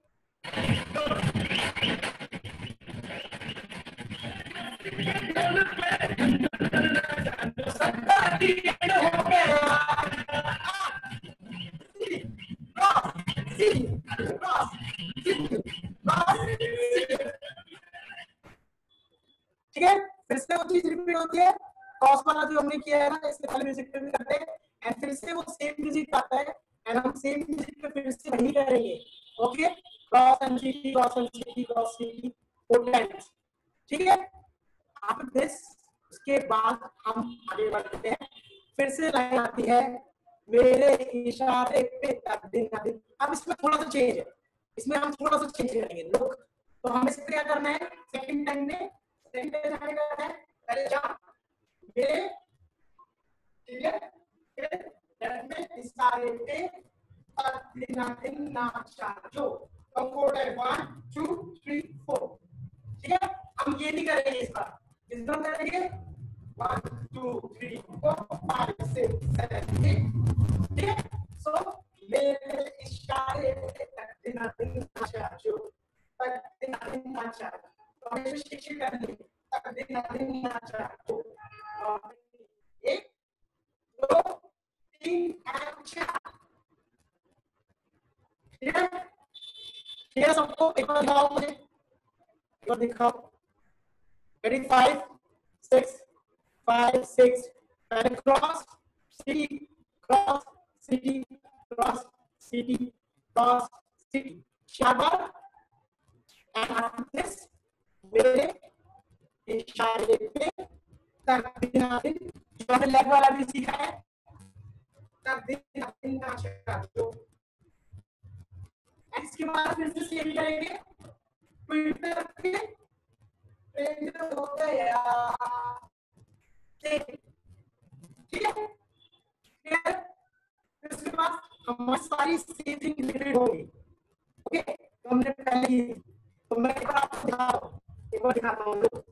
ठीक है, फिर से वो चीज रिपीट होती है। क्रॉस वाला जो हमने किया है ना, इससे पहले म्यूजिक पे भी करते हैं, एंड फिर से वो सेम म्यूजिक आता है, एंड हम सेम म्यूजिक पे फिर से वही करेंगे। Okay, cross and city cross and city cross city four times, ठीक है? आफ्टर दिस, उसके बाद हम आगे बढ़ते हैं। फिर से लाइन आती है, मेरे इशारे पे तक दिन ना दिन। अब इसमें थोड़ा सा चेंज है, इसमें हम थोड़ा सा चेंज करेंगे लोग। तो हमें इसमें क्या करना है, सेकंड टाइम में सेकंड टाइम हमें करना है, पहले जा मेरे, ठीक है? फिर में इशारे पे तक दिन ना दिन ना चाचो। तो कोड है वन टू थ्री फोर, ठीक है? हम ये नहीं करेंगे इस बार, इस बार करेंगे one two three four five six seven eight, ठीक है? सो मेरे इशारे पे तक दिन ना दिन ना चाचो, तक दिन ना दिन ना चाचो। तो हमें शिक्षित करनी, तक दिन ना दिन ना चाचो। एक दो तीन एंड चार, ठीक है? ठीक है सबको? एक बार दिखाओ मुझे, एक बार दिखाओ। Ready? Five six five six, पहले cross city cross city cross city cross city, चार बार। एंड आफ्टर दिस मेरे इशारे पे तक दिन ना दिन, जो हमने लेग वाला भी सीखा है, तक दिन ना दिन ना चाचो। इसके बाद फिर से सेम करेंगे, ट्विटर पे ट्रेंड हो गया, ठीक है? इसके बाद हमारी सारी सेविंग रिपीट होगी। ओके, तो हमने पहले ही, तो मैं एक बार आपको दिखा रहा हूँ, एक बार दिखाता हूँ लोग।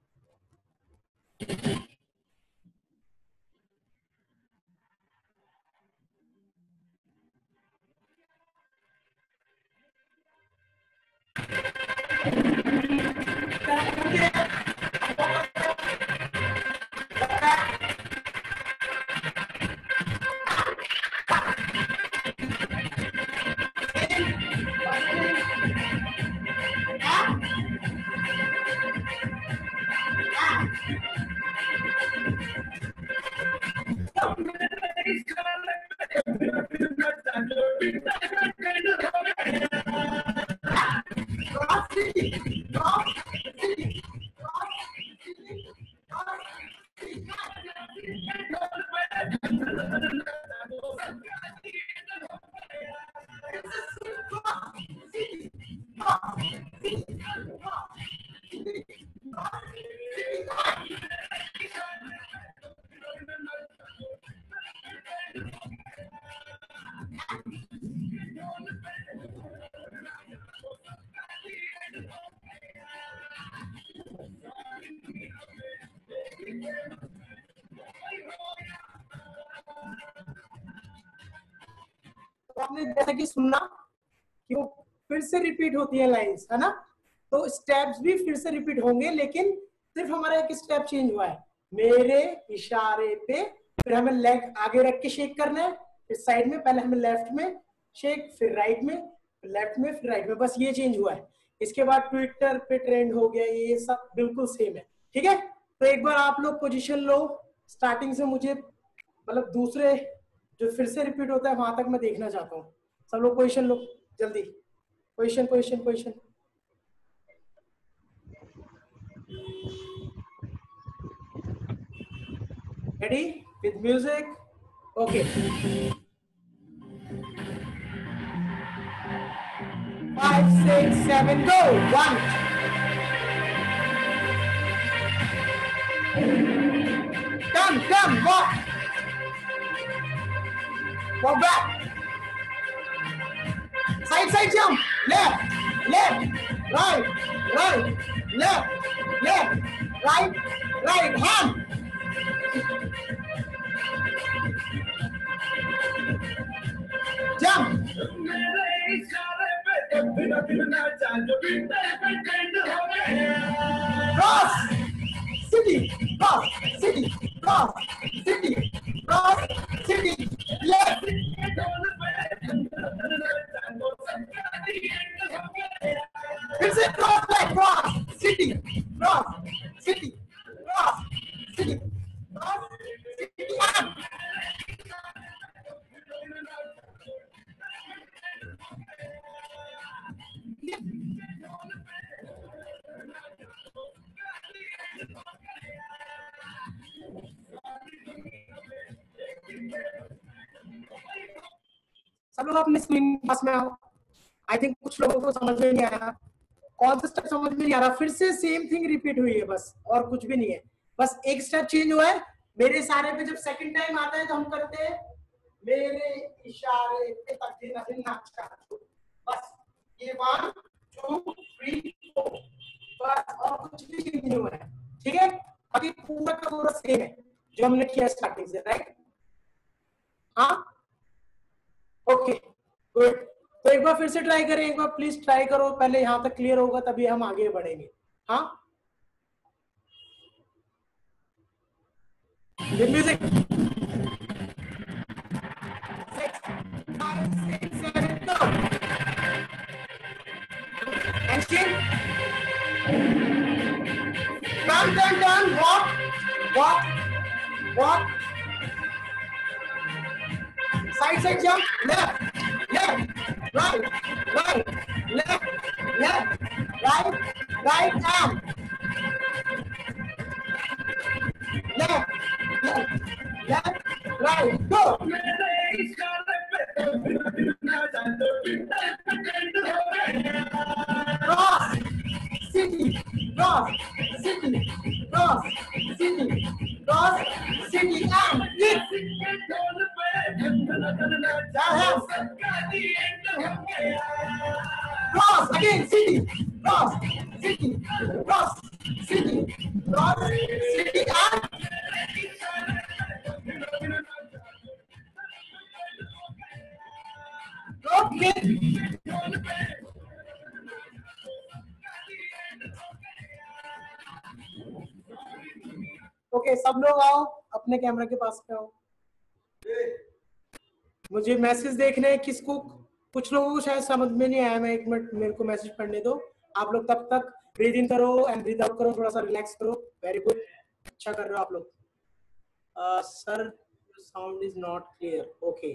तो आपने जैसा कि सुनना कि वो फिर से रिपीट होती है लाइंस, है ना? तो स्टेप्स भी फिर से रिपीट होंगे, लेकिन सिर्फ हमारा एक स्टेप चेंज हुआ है, मेरे इशारे पे। फिर हमें लेग आगे रख के शेक करना है, फिर साइड में, पहले हमें लेफ्ट में शेक, फिर राइट में, फिर लेफ्ट में, फिर राइट में, बस ये चेंज हुआ है। इसके बाद ट्विटर पे ट्रेंड हो गया, ये सब बिल्कुल सेम है, ठीक है? तो एक बार आप लोग पोजीशन लो स्टार्टिंग से, मुझे मतलब दूसरे जो फिर से रिपीट होता है वहां तक मैं देखना चाहता हूँ। सब लोग पोजीशन लो जल्दी, position position position. Ready with music? Okay, five six seven go. One, come come walk, walk back, side side jump, left left right right left left right right, hand jump, cross city, cross city, cross city, cross city, left, फिर से cross like cross city, cross city, cross city, cross city, up. सब लोग अपने screen पास में आओ। आई think कुछ लोगों को समझ में नहीं आया, कौन सा स्टेप समझ में नहीं आ रहा। फिर से सेम थिंग रिपीट हुई है बस, और कुछ भी नहीं है, बस एक स्टेप चेंज हुआ है। मेरे इशारे पे जब सेकंड टाइम आता है तो हम करते हैं मेरे इशारे पे तकदीर नहीं नाचता, बस ये वन टू थ्री फोर, बस और कुछ भी चेंज नहीं हुआ है। ठीक है, बाकी पूरा का पूरा सेम है जो हमने किया स्टार्टिंग से, राइट? हाँ, ओके गुड। तो एक बार फिर से ट्राई करें, एक बार प्लीज ट्राई करो, पहले यहाँ तक क्लियर होगा तभी हम आगे बढ़ेंगे। हाँ, music six, five, six, seven, go. And chin. Turn, turn, turn. Walk, walk, walk. Side, side jump. Left, left, right, right, left, left, right, right arm. Left, left, left, right, go. Cross, city, cross, city, cross, city, cross, city, arm, lift. Cross, again, city, cross, city, cross, city, cross, city, arm. Okay. Okay, सब लोग आओ अपने camera के पास पे आओ। मुझे message देखने हैं किसको, कुछ लोगों को शायद समझ में नहीं आया, मैं एक मिनट मेरे को मैसेज पढ़ने दो। आप लोग तब तक ब्रीथ इन करो एंड ब्रीथ आउट करो, थोड़ा सा रिलैक्स करो। वेरी गुड, अच्छा कर रहे हो आप लोग। Sir sound is not clear. Okay,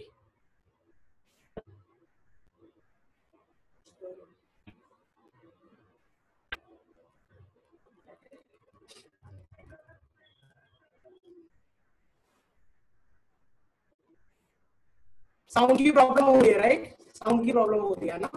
sound की प्रॉब्लम हो रही है, राइट? साउंड की प्रॉब्लम हो रही है ना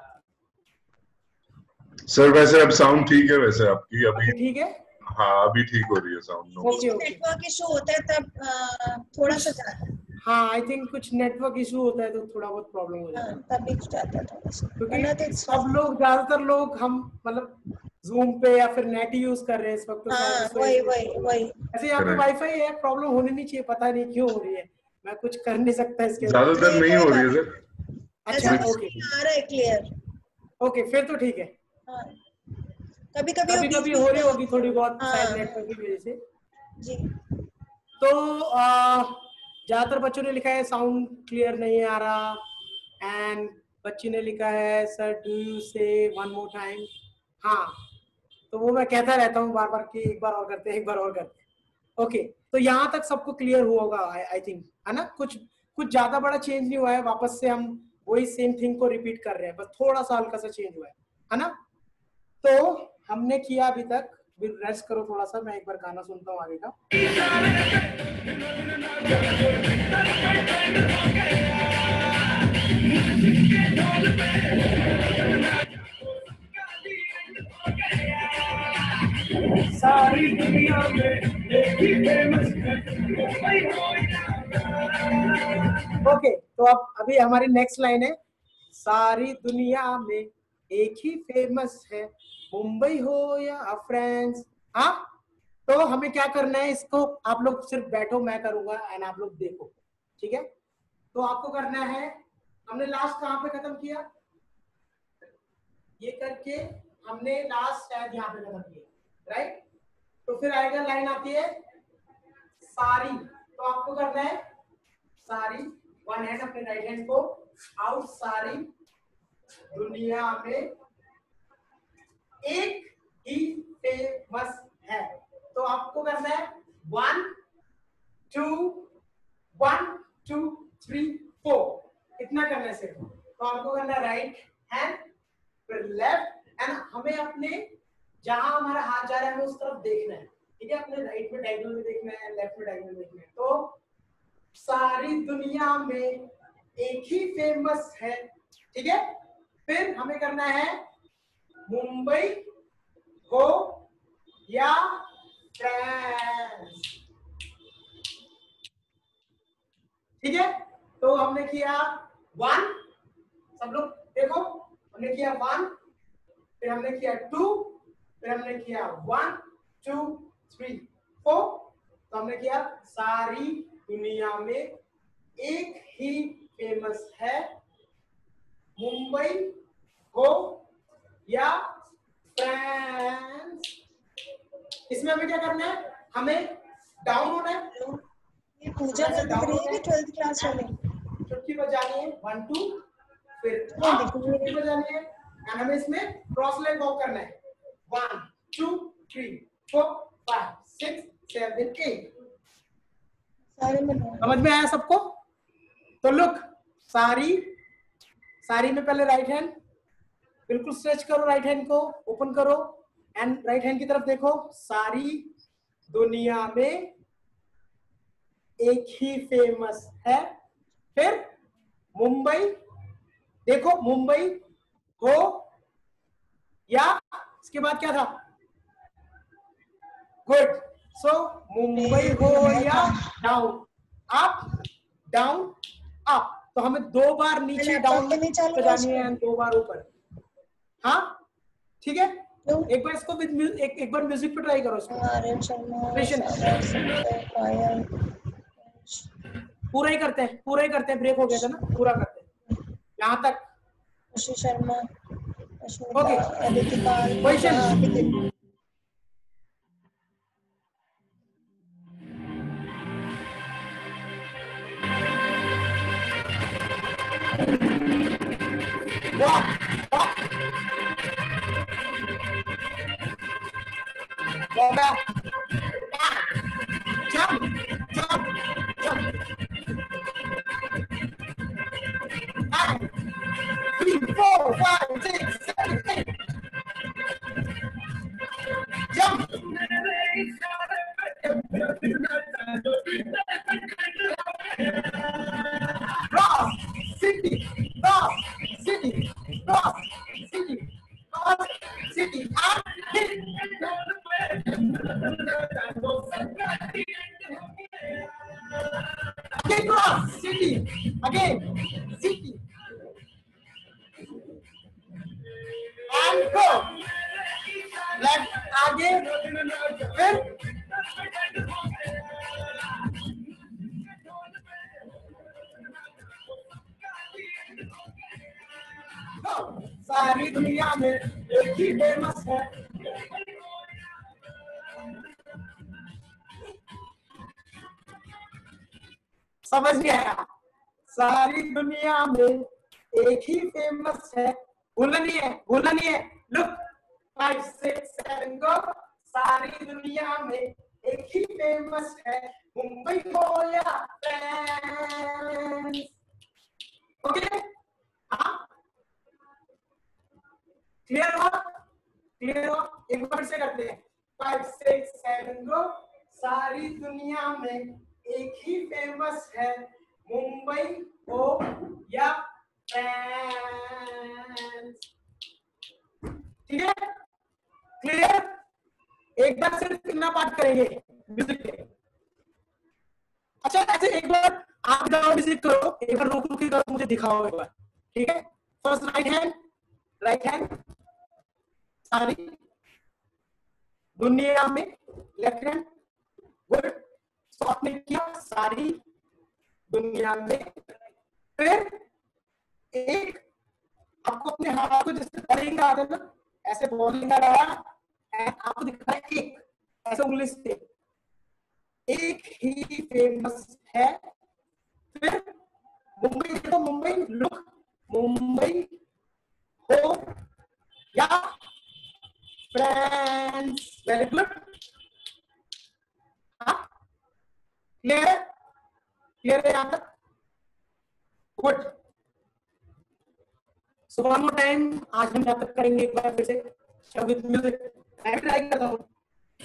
सर? वैसे अब साउंड ठीक है, वैसे आपकी अभी ठीक है? हाँ, अभी ठीक हो रही है sound. Okay okay, network issue होता है तब आ, थोड़ा सा जाता है। हाँ आई थिंक कुछ नेटवर्क इशू होता है तो थोड़ा बहुत प्रॉब्लम हो जाता है। हाँ, तभी जाता है थोड़ा सा, क्योंकि सब लोग, ज्यादातर लोग हम मतलब जूम पे या फिर नेट यूज कर रहे हैं इस वक्त। हाँ, वही वही वही। ऐसे यहाँ पे वाईफाई है, प्रॉब्लम होनी नहीं चाहिए, पता नहीं क्यों हो रही है, मैं कुछ कर नहीं सकता इसके। ज्यादातर नहीं हो रही है सर। अच्छा ओके, आ रहा है क्लियर। ओके फिर तो ठीक है। हाँ, कभी कभी कभी कभी हो रही होगी थोड़ी बहुत हाँ, शायद नेटवर्क की वजह से जी। तो ज्यादातर बच्चों ने लिखा है साउंड क्लियर नहीं आ रहा, एंड बच्ची ने लिखा है sir do you say one more time. हाँ तो वो मैं कहता रहता हूँ बार बार कि एक बार और करते हैं, एक बार और करते हैं। ओके, तो यहाँ तक सबको क्लियर हुआ होगा आई थिंक, है ना। कुछ कुछ ज्यादा बड़ा चेंज नहीं हुआ है, वापस से हम वही सेम थिंग को रिपीट कर रहे हैं, बस थोड़ा सा हल्का सा चेंज हुआ है, है ना। तो हमने किया अभी तक, रेस्ट करो थोड़ा सा, मैं एक बार गाना सुनता हूँ आगे का। सारी दुनिया में एक ही फेमस है। ओके, तो अब अभी हमारी नेक्स्ट लाइन है, सारी दुनिया में एक ही फेमस है, मुंबई हो या फ्रांस। हाँ, तो हमें क्या करना है, इसको आप लोग सिर्फ बैठो, मैं करूंगा एंड आप लोग देखो, ठीक है। तो आपको करना है, हमने लास्ट कहां पे खत्म किया, ये करके हमने लास्ट शायद यहाँ पे खत्म किया, राइट। तो फिर आएगा, लाइन आती है सारी, तो आपको करना है सारी, वन हैंड अपने राइट हैंड को आउट, सारी दुनिया में एक ही फेमस है। तो आपको करना है one two one two three four, इतना करने से। तो आपको करना है राइट हैंड, फिर लेफ्ट, एंड हमें अपने जहां हमारा हाथ जा रहा है हमें उस तरफ देखना है, ठीक है। अपने राइट में डायगोनल में देखना है, लेफ्ट में डायगोनल में देखना है। तो सारी दुनिया में एक ही फेमस है, ठीक है। फिर हमें करना है मुंबई हो या फ्रांस, ठीक है। तो हमने किया वन, सब लोग देखो, हमने किया वन, फिर हमने किया टू, फिर हमने किया वन टू थ्री फोर। तो हमने किया सारी दुनिया में एक ही फेमस है, मुंबई हो या फ्रांस। इसमें हमें क्या करना है, हमें डाउन होना है, ये पूजा से दिख रही है कि ट्वेल्थ क्लास वाले, चुटकी बजानी है वन टू, फिर चुटकी बजानी है, एंड हमें इसमें क्रॉस लाइन वॉक करना है, one two three four five six seven eight. समझ में आया सबको। तो लुक, सारी सारी में पहले राइट हैंड बिल्कुल स्ट्रेच करो, राइट हैंड को ओपन करो एंड राइट हैंड की तरफ देखो, सारी दुनिया में एक ही फेमस है। फिर मुंबई, देखो मुंबई हो या, इसके बाद क्या था, गुड। सो मुंबई हो या डाउन अप, डाउन अप। तो हमें दो बार नीचे डाउन पे जानी है एंड दो बार ऊपर, हाँ ठीक है। एक बार इसको विद एक, एक बार म्यूजिक पे ट्राई करो इसको, पूरा ही करते हैं, पूरा ही करते हैं, ब्रेक हो गया था ना, पूरा करते हैं यहाँ तक। Khushi Sharma, okay, question. Walk, walk. Walk back. Jump, jump, jump. Nine, three, four, five, six, seven, eight. Jump. Cross, city, cross, city, cross, city, cross, city, and hit. Again cross, city, again, city, and go. Left, again, फिर सारी दुनिया में एक ही famous है। समझ नहीं आया? सारी दुनिया में एक ही फेमस है, भूलना नहीं है, भूलना नहीं है। Look, five six seven go. सारी दुनिया में एक ही फेमस है, मुंबई हो या फ्रांस। ओके, हाँ क्लियर हो? क्लियर हो? एक बार से करते हैं। Five six seven go. सारी दुनिया में एक ही फेमस है, मुंबई हो या फ्रांस। ठीक है, क्लियर? एक बार सिर्फ इतना पाठ करेंगे म्यूजिक पे। अच्छा, ऐसे एक बार आप गाओ म्यूजिक करो, एक बार रोक रोक के करो, मुझे दिखाओ एक बार। ठीक है, first right hand, right hand सारी दुनिया में, लेफ्ट हैंड गुड, स्टॉप ने किया सारी दुनिया में। फिर एक आपको अपने हाथ को जैसे बॉलिंग आते ना, ऐसे बॉलिंग रहा, आपको दिखा है एक ऐसे उंगली से, एक ही फेमस है। फिर मुंबई देखो, मुंबई लुक, मुंबई हो या France. Very good, clear clear है यहाँ तक? Good. So one more time, आज हम यहाँ तक करेंगे एक बार फिर से विद म्यूजिक। मैं भी ट्राई करता हूँ।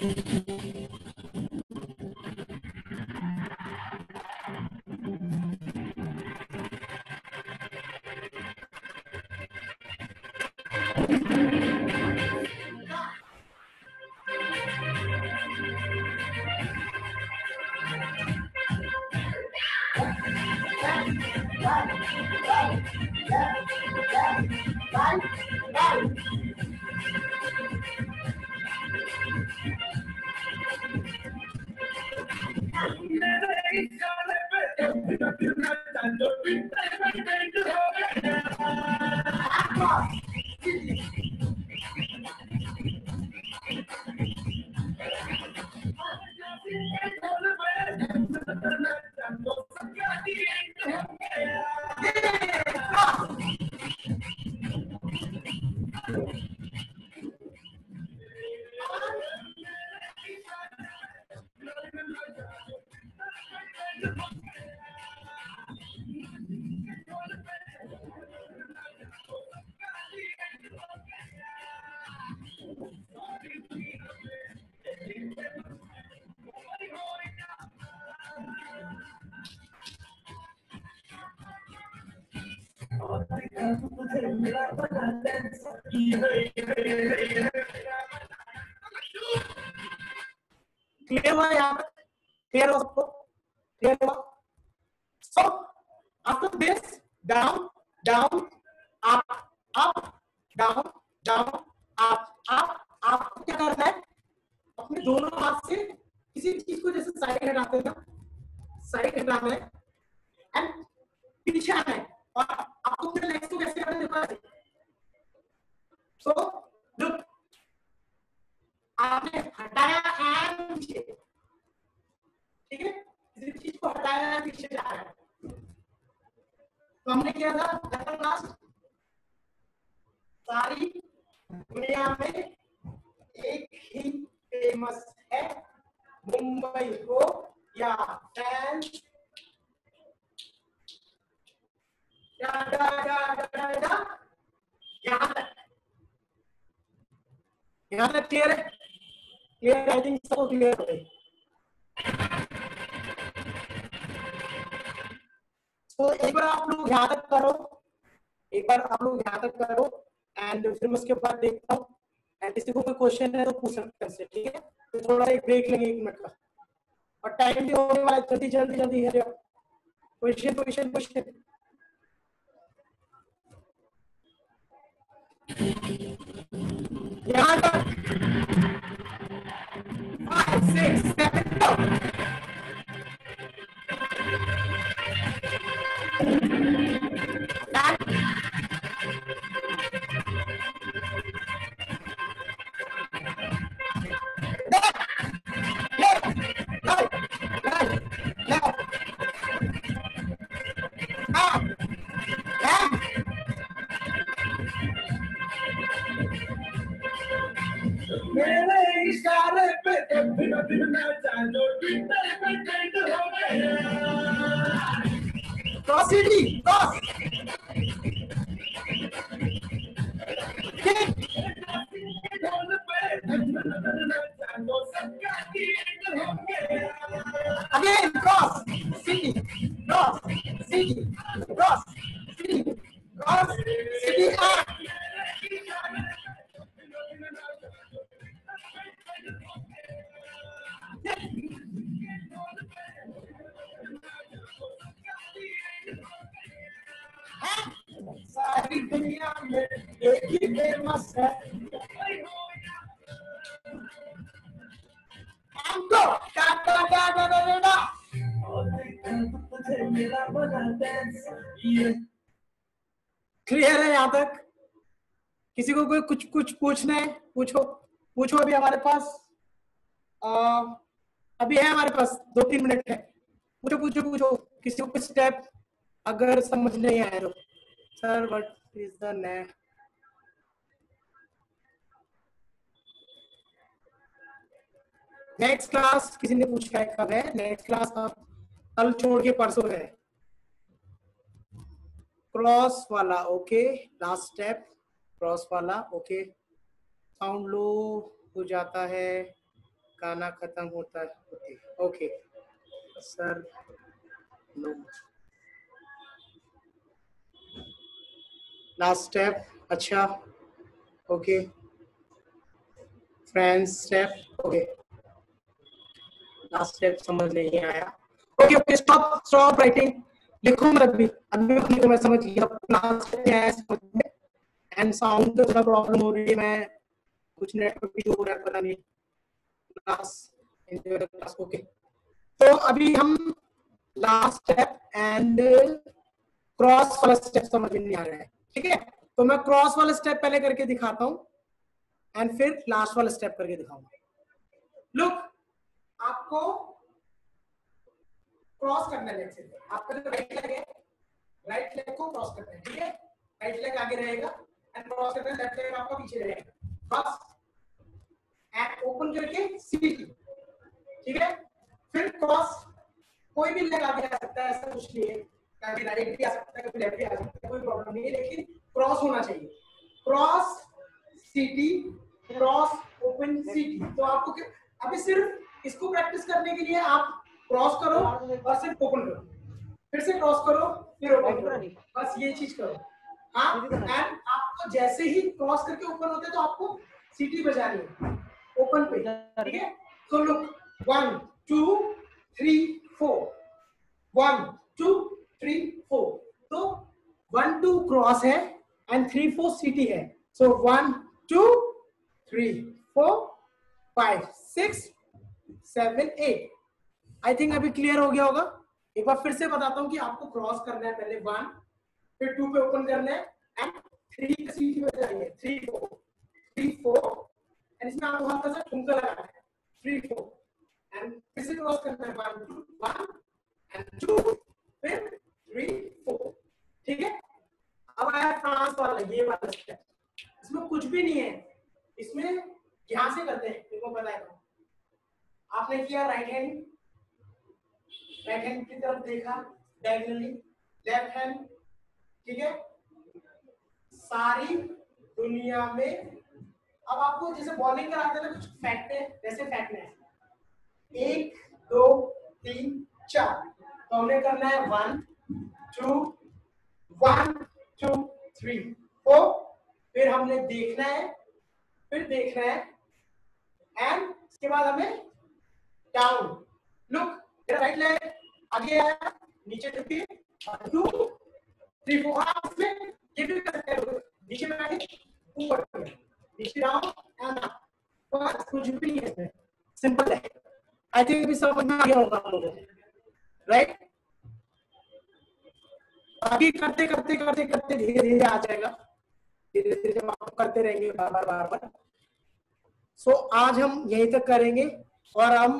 क्लियर हुआ यहाँ पर? क्लियर हो सबको? क्लियर हुआ? So after this, down down up up down down up up. आपको क्या करना है, अपने दोनों हाथ से किसी चीज को जैसे साइड हटाते हैं ना, साइड हटाना है एंड पीछे आना है। और आपको अपने लेग्स को कैसे करना है, देखो। सो लुक, आपने हटाया एंड पीछे, ठीक है, किसी चीज को हटाया है पीछे जा रहा है। तो हमने किया था लास्ट, सारी दुनिया में एक ही फेमस है, मुंबई हो या फ्रांस। यहाँ तक, यहाँ तक क्लियर है? क्लियर, आई थिंक सबको क्लियर हो गई। तो एक बार आप लोग यहाँ तक करो, एक बार आप लोग यहाँ तक करो एंड फिर मैं उसके बाद देखता हूँ एंड किसी को कोई क्वेश्चन है तो पूछ सकते हैं, ठीक है? तो थोड़ा एक ब्रेक लेंगे एक मिनट का, और टाइम भी होने वाला है, जल्दी जल्दी जल्दी है। क्वेश्चन क्वेश्चन क्वेश्चन यहाँ तक five six seven go. Cross city cross again cross city cross city cross city cross city सारी दुनिया में एक ही फेमस है हमको का का का का का क्लियर है यहाँ तक? किसी को कोई कुछ कुछ पूछना है? पूछो पूछो अभी हमारे पास आ, अभी है हमारे पास दो तीन मिनट है। पूछो पूछो पूछो किसी को कुछ स्टेप अगर समझ नहीं आया तो। Sir what is the next next class किसी ने पूछा है कब है? नेक्स्ट क्लास आप कल छोड़ के परसों है। क्रॉस वाला ओके, लास्ट स्टेप क्रॉस वाला ओके। साउंड लो हो जाता है, गाना खत्म होता है okay sir no. Last step अच्छा okay. Friends step okay. Last step समझ नहीं आया okay okay stop stop writing. लिखो मत अभी अभी लिखो, मैं समझ गया। लास्ट स्टेप है समझ में। एंड साउंड तो थोड़ा प्रॉब्लम हो रही है, मैं कुछ नेटवर्क भी हो रहा है पता नहीं। Last class okay. तो अभी हम लास्ट स्टेप एंड क्रॉस वाला स्टेप समझ में नहीं आ रहा है ठीक है। तो मैं क्रॉस वाला स्टेप पहले करके दिखाता हूँ एंड फिर लास्ट वाला स्टेप करके दिखाऊंगा। लुक आपको क्रॉस करना है, आपका जो राइट लेग है राइट लेग को क्रॉस करना है ठीक है। राइट लेग आगे रहेगा एंड क्रॉस करना है, लेफ्ट लेग आपका पीछे रहेगा। क्रॉस एंड ओपन करके सीटी ठीक है। फिर क्रॉस कोई भी लेग आगे आ सकता है, ऐसा कुछ नहीं है। कभी राइट भी आ सकता है, कभी लेफ्ट भी आ सकता है, कोई प्रॉब्लम नहीं है, लेकिन क्रॉस होना चाहिए। क्रॉस सीटी क्रॉस ओपन सीटी। तो आपको अभी सिर्फ इसको प्रैक्टिस करने के लिए आप क्रॉस करो और सिर्फ ओपन करो, फिर से क्रॉस करो फिर ओपन करो, बस ये चीज करो। हाँ एंड आपको जैसे ही क्रॉस करके ओपन होते तो आपको सीटी बजानी है ओपन पे ठीक है। तो look one two three four, one two three four. तो वन टू क्रॉस है एंड थ्री फोर सीटी है। So one two three four five six seven eight. I think अभी क्लियर हो गया होगा। एक बार फिर से बताता हूँ कि आपको क्रॉस करना है, पहले वन फिर टू पे ओपन करना है एंड थ्री सीटी पे जाएंगे three four three four and इसमें आपको हल्का सा ठुमका लगाना है थ्री फोर एंड फिर से क्रॉस करना है one two one and two फिर थ्री फोर ठीक है। अब आया फ्रांस वाला ये वाला स्टेप। इसमें कुछ भी नहीं है, इसमें यहां से करते हैं। देखो बताया आपने किया राइट हैंड राइट हैंड की तरफ देखा डायगोनली, लेफ्ट हैंड ठीक है। सारी दुनिया में अब आपको जैसे बॉलिंग कराते हैं कुछ फेंकते हैं वैसे फेंकना है। एक दो तीन चार। तो हमने करना है one two one two three four. फिर हमने देखना है फिर देखना है एंड इसके बाद हमें डाउन। लुक राइट लेग आगे आया नीचे टिपी टू थ्री फोर। आप इसमें ये भी कर सकते हो, नीचे में आगे ऊपर नीचे डाउन एंड अप, बस कुछ भी नहीं है, सिंपल है। आई थिंक अभी समझ में आ गया होगा आप लोगों को राइट। आगे करते करते करते करते धीरे धीरे आ जाएगा, धीरे धीरे जब आप करते रहेंगे बार बार बार बार। सो आज हम यहीं तक करेंगे और हम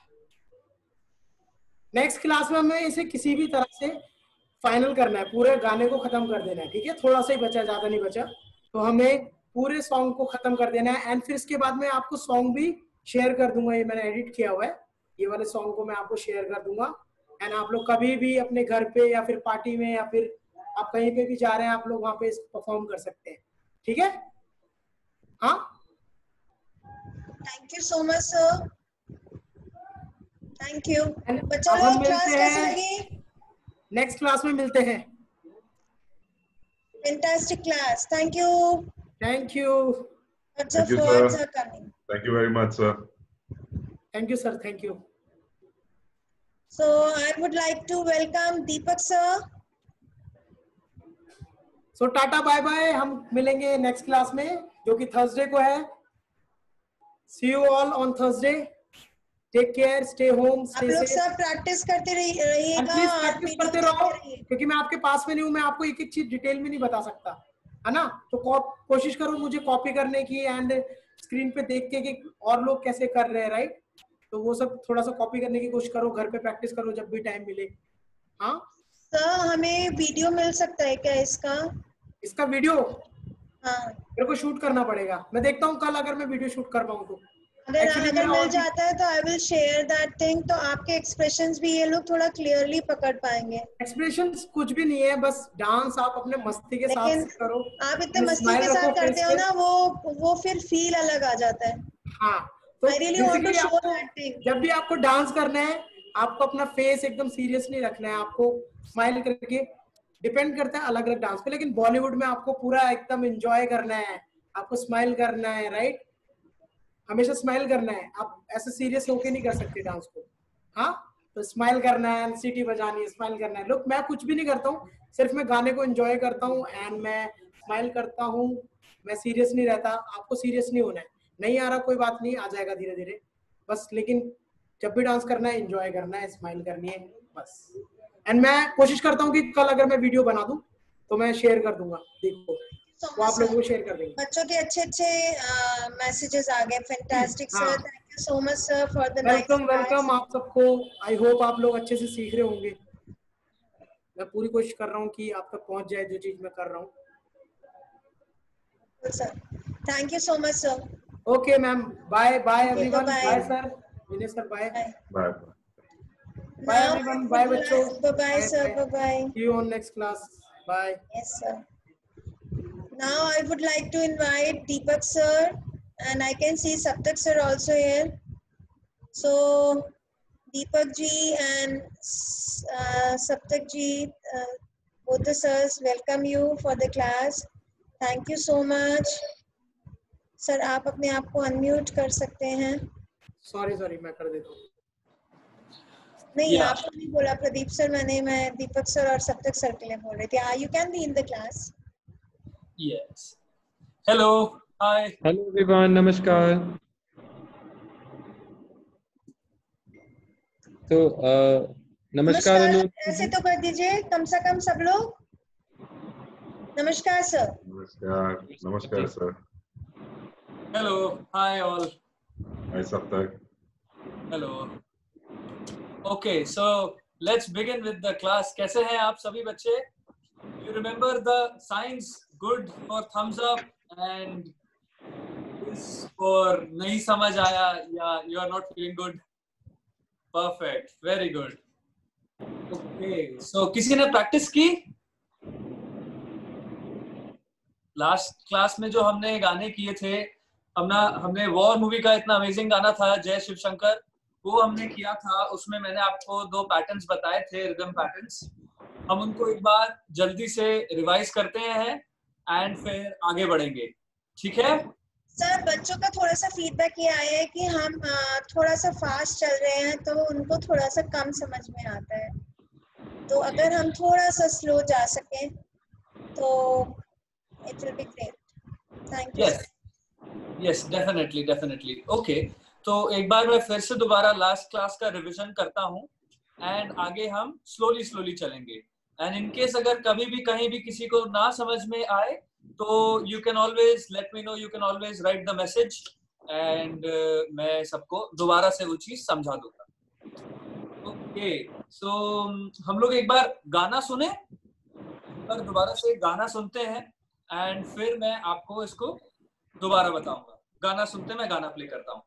नेक्स्ट क्लास में हमें इसे किसी भी तरह से फाइनल करना है, पूरे गाने को खत्म कर देना है ठीक है। थोड़ा सा ही बचा, ज्यादा नहीं बचा, तो हमें पूरे सॉन्ग को खत्म कर देना है एंड फिर इसके बाद में आपको सॉन्ग भी शेयर कर दूंगा, ये मैंने एडिट किया हुआ है, ये वाले सॉन्ग को मैं आपको शेयर कर दूंगा। एंड आप लोग कभी भी अपने घर पे या फिर पार्टी में या फिर आप कहीं पे भी जा रहे हैं, आप लोग वहां पे इसको परफॉर्म कर सकते हैं, ठीक है? हाँ, thank you so much sir, thank you. And बच्चों अब हम लोग क्लास मिलते कैसी हैं। लगी? नेक्स्ट क्लास में मिलते हैं। Fantastic class, thank you. Thank you, अच्छा Thank you, for sir. Coming. Thank you very much, sir. Thank you sir, thank you. So I would like to welcome Deepak sir. So tata bye bye, हम मिलेंगे next class में जो कि Thursday को है। See you all on Thursday, take care, stay home, आप stay लोग safe, सब प्रैक्टिस करते रही- रहिएगा प्लीज और प्रैक्टिस वीडियो करते देखते रहो, रहिए। क्योंकि मैं आपके पास में नहीं हूँ, मैं आपको एक एक चीज डिटेल में नहीं बता सकता, है ना? तो को, कोशिश करो मुझे कॉपी करने की एंड स्क्रीन पे देख के कि और लोग कैसे कर रहे हैं, राइट? तो वो सब थोड़ा सा कॉपी करने की कोशिश करो, घर पे प्रैक्टिस करो जब भी टाइम मिले। हाँ, सर हमें वीडियो मिल सकता है क्या इसका? इसका वीडियो हाँ, मेरे को शूट करना पड़ेगा, मैं देखता हूँ कल अगर मैं वीडियो शूट कर पाऊँ तो। अगर Actually, अगर मेरा मिल और भी- जाता है तो I will share that thing, तो आपके एक्सप्रेशंस भी ये लोग थोड़ा क्लियरली पकड़ पाएंगे। एक्सप्रेशंस कुछ भी नहीं है, बस डांस आप अपने मस्ती के साथ लेकिन से करो, आप इतने and मस्ती smile के रखो साथ करते face हो पे। ना, वो वो फिर फील अलग आ जाता है। हाँ, तो I really want to basically show आपको that thing. जब भी आपको डांस करना है, आपको अपना फेस एकदम सीरियस नहीं रखना है, आपको स्माइल करके, डिपेंड करता है अलग अलग डांस पे, लेकिन बॉलीवुड में आपको पूरा एकदम एंजॉय करना है, आपको स्माइल करना है, राइट? हमेशा स्माइल करना है, आप ऐसे सीरियस होके नहीं कर सकते डांस को। हाँ, तो स्माइल करना है, सीटी बजानी है, स्माइल करना है। लोग, मैं कुछ भी नहीं करता हूँ, सिर्फ मैं गाने को एंजॉय करता हूँ एंड मैं स्माइल करता हूँ, मैं सीरियस नहीं रहता। आपको सीरियस नहीं होना है, नहीं आ रहा कोई बात नहीं, आ जाएगा धीरे धीरे बस, लेकिन जब भी डांस करना है एंजॉय करना है, स्माइल करनी है बस। एंड मैं कोशिश करता हूँ कि कल अगर मैं वीडियो बना दूँ तो मैं शेयर कर दूंगा, देखो So वो much, आप लोगों sir. को शेयर कर देंगे। बच्चों के अच्छे अच्छे मैसेजेस आ गए, फैंटास्टिक हाँ। Sir, thank you so much sir for the nice welcome welcome आप सबको, आई होप आप लोग अच्छे से सीख रहे होंगे। मैं पूरी कोशिश कर रहा हूँ कि आप तक पहुंच जाए जो चीज मैं कर रहा हूँ। Sir, thank you so much sir. Okay ma'am, bye bye everyone, bye-bye. Bye sir, Vinay sir, bye Bye. Bye. Bye. Bye Now everyone, I bye would बच्चों, like- bye-bye sir, bye-bye. C you on next class, bye. Yes sir. Now I would like to invite Deepak sir, and I can see Saptak sir also here. So Deepak ji and uh, Saptak ji, uh, both the sirs, welcome you for the class. Thank you so much. Sir आप अपने आप को unmute कर सकते हैं। Sorry sorry, मैं कर देता हूँ। नहीं, Yeah. आपको नहीं बोला प्रदीप सर, मैंने मैं दीपक सर और सप्तक सर के लिए बोल रही थी। You can be in the class. Yes. Hello. Hi. Hello everyone, नमस्कार। तो अ, नमस्कार नमस्कार अनु। ऐसे तो कर दीजिए कम से कम सब लोग। नमस्कार सर। नमस्कार, नमस्कार sir. Hello. Hi all. Hi Saptak. Hello. Okay, so let's begin with the class. कैसे हैं आप सभी बच्चे? You remember the signs? Good for thumbs up and this for नहीं समझ आया या you are not feeling good. Perfect. Very good. Okay. So किसी ने प्रैक्टिस की? लास्ट क्लास में जो हमने गाने किए थे, हमने हमने वॉर मूवी का इतना अमेजिंग गाना था जय शिव शंकर, वो हमने किया था। उसमें मैंने आपको दो पैटर्न्स बताए थे, रिदम पैटर्न्स। हम उनको एक बार जल्दी से रिवाइज करते हैं एंड फिर आगे बढ़ेंगे, ठीक है? सर बच्चों का थोड़ा सा फीडबैक ये आया है कि हम आ, थोड़ा सा फास्ट चल रहे हैं तो उनको थोड़ा सा कम समझ में आता है, तो अगर हम थोड़ा सा स्लो जा सकें तो it will be great. Thank you. Yes yes, definitely definitely. Okay, तो एक बार मैं फिर से दोबारा लास्ट क्लास का रिवीजन करता हूँ एंड आगे हम स्लोली स्लोली चलेंगे। एंड इन केस अगर कभी भी कहीं भी किसी को ना समझ में आए तो you can always let me know, you can always right the message and मैं सबको दोबारा से वो चीज समझा दूंगा। ओके, सो हम लोग एक बार गाना सुने, एक बार दोबारा से गाना सुनते हैं एंड फिर मैं आपको इसको दोबारा बताऊंगा। गाना सुनते मैं गाना प्ले करता हूँ।